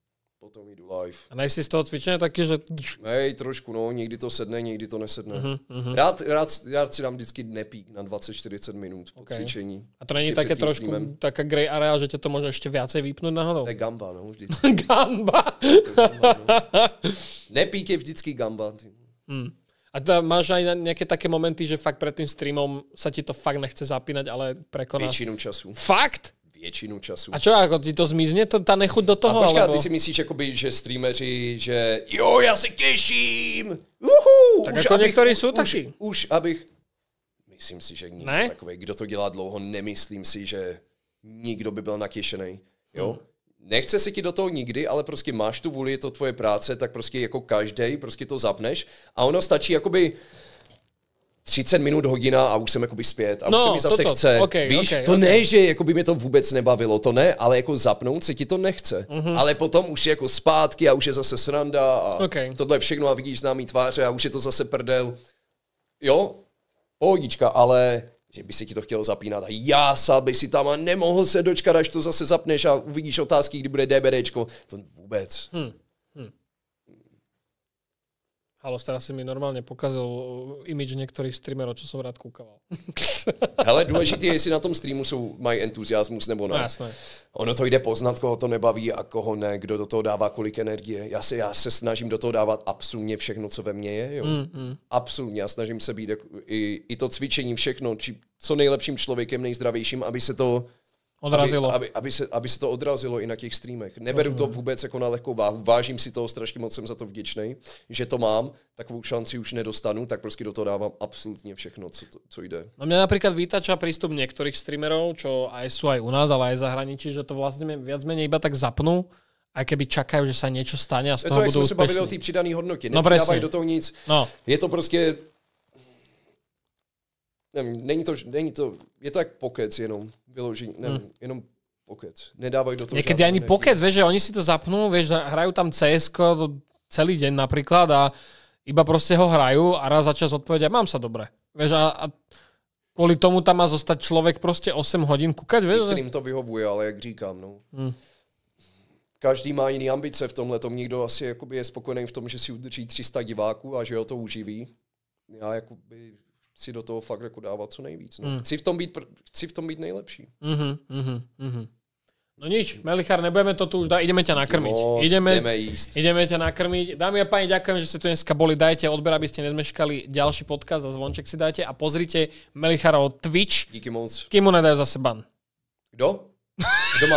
potom jdu live. A nejsi z toho cvičení taky, že... Hej, trošku, no, někdy to sedne, někdy to nesedne. Uh-huh, uh-huh. Rád, rád, rád si dám vždycky dnepík na dvacet čtyřicet minut po okay. cvičení. A to není vždycky také před tím trošku streamem. taká grey area, že tě to může ještě viacej vypnout náhodou? To je gamba, no, vždycky. Gamba. gamba no. Nepík je vždycky gamba. Hmm. A teda máš aj nejaké také momenty, že fakt pred tým streamom sa ti to fakt nechce zapínať, ale prekonáš... Většinu času. Fakt? Většinu času. A čo, ako ti to zmizne, to, ta nechuť do toho? A počká, alebo... ty si myslíš, jakoby, že streameři, že jo, já se těším. Uhu, tak už jako abych, některý jsou už, taky. Už abych... Myslím si, že nikdo ne? takový, kdo to dělá dlouho, nemyslím si, že nikdo by byl natěšený. Jo? Hmm. Nechce si ti do toho nikdy, ale prostě máš tu vůli, je to tvoje práce, tak prostě jako každej, prostě to zapneš a ono stačí jakoby třicet minut, hodina a už jsem jakoby zpět a no, už se mi zase toto. chce. Okay, Víš, okay, to okay. ne, že jakoby mě to vůbec nebavilo, to ne, ale jako zapnout se ti to nechce. Mm-hmm. Ale potom už je jako zpátky a už je zase sranda a okay. tohle všechno a vidíš známý tváře a už je to zase prdel. Jo, pohodička, ale že by si ti to chtělo zapínat a jásal by si tam a nemohl se dočkat, až to zase zapneš a uvidíš otázky, kdy bude DBDčko. To vůbec. Hmm. Hmm. Halos, teraz si mi normálně pokazil image některých streamerů, čo jsem rád koukal. Hele, důležité je, jestli na tom streamu jsou, mají entuziasmus nebo ne. No, jasné. Ono to jde poznat, koho to nebaví a koho ne, kdo do toho dává kolik energie. Já se, já se snažím do toho dávat absolutně všechno, co ve mně je. Jo? Mm, mm. Absolutně. Já snažím se být jako, i, i to cvičení, všechno, či, co nejlepším člověkem, nejzdravějším, aby se to odrazilo. Aby, aby, aby, se, aby se to odrazilo i na těch streamech. Neberu Rozumím. to vůbec jako na lehkou váhu. Vážím si toho, strašně moc jsem za to vděčný, že to mám. Takovou šanci už nedostanu, tak prostě do toho dávám absolutně všechno, co, to, co jde. No mňa napríklad vytača prístup niektorých streamerov, čo aj sú aj u nás, ale aj zahraničí, že to vlastne viac menej iba tak zapnú, aj keby čakajú, že sa niečo stane a z toho to, budú úspešní. To, jak jsme se bavili o té přidané hodnotě. Nepřidávají no do toho nic. No. Je to prostě... Nevím, není to, není to, je to jak pokec jenom, vyložení, nevím, hmm. jenom pokec. Nedávají do toho Niekedy ani energii. Pokec, vieš, že oni si to zapnú, vieš, hrajú tam cé esko celý deň napríklad a iba proste ho hrajú a raz za čas odpovedia, mám sa dobre. Vieš, a, a kvôli tomu tam má zostať človek proste osm hodín kúkať, vieš? Některým to vyhovuje, ale jak říkám, no. Hmm. Každý má jiný ambice v tomhletom, někdo asi jakoby je spokojený v tom, že si udrží tři sta diváků a že ho to uživí. Já jakoby chci do toho fakt jako dávat co nejvíc. No. Mm. Chci, v tom být, chci v tom být nejlepší. Mm-hmm, mm-hmm. No nič, Melichar, nebudeme to tu už dať, ideme ťa nakrmiť. Moc, ideme, ideme jíst. Ideme ťa nakrmiť. Dámy a páni, ďakujem, že ste tu dneska boli. Dajte odber, aby ste nezmeškali ďalší podcast a zvonček si dajte a pozrite Melicharov Twitch. Díky moc. Kým mu nedajú zase ban. Kdo? Kdo má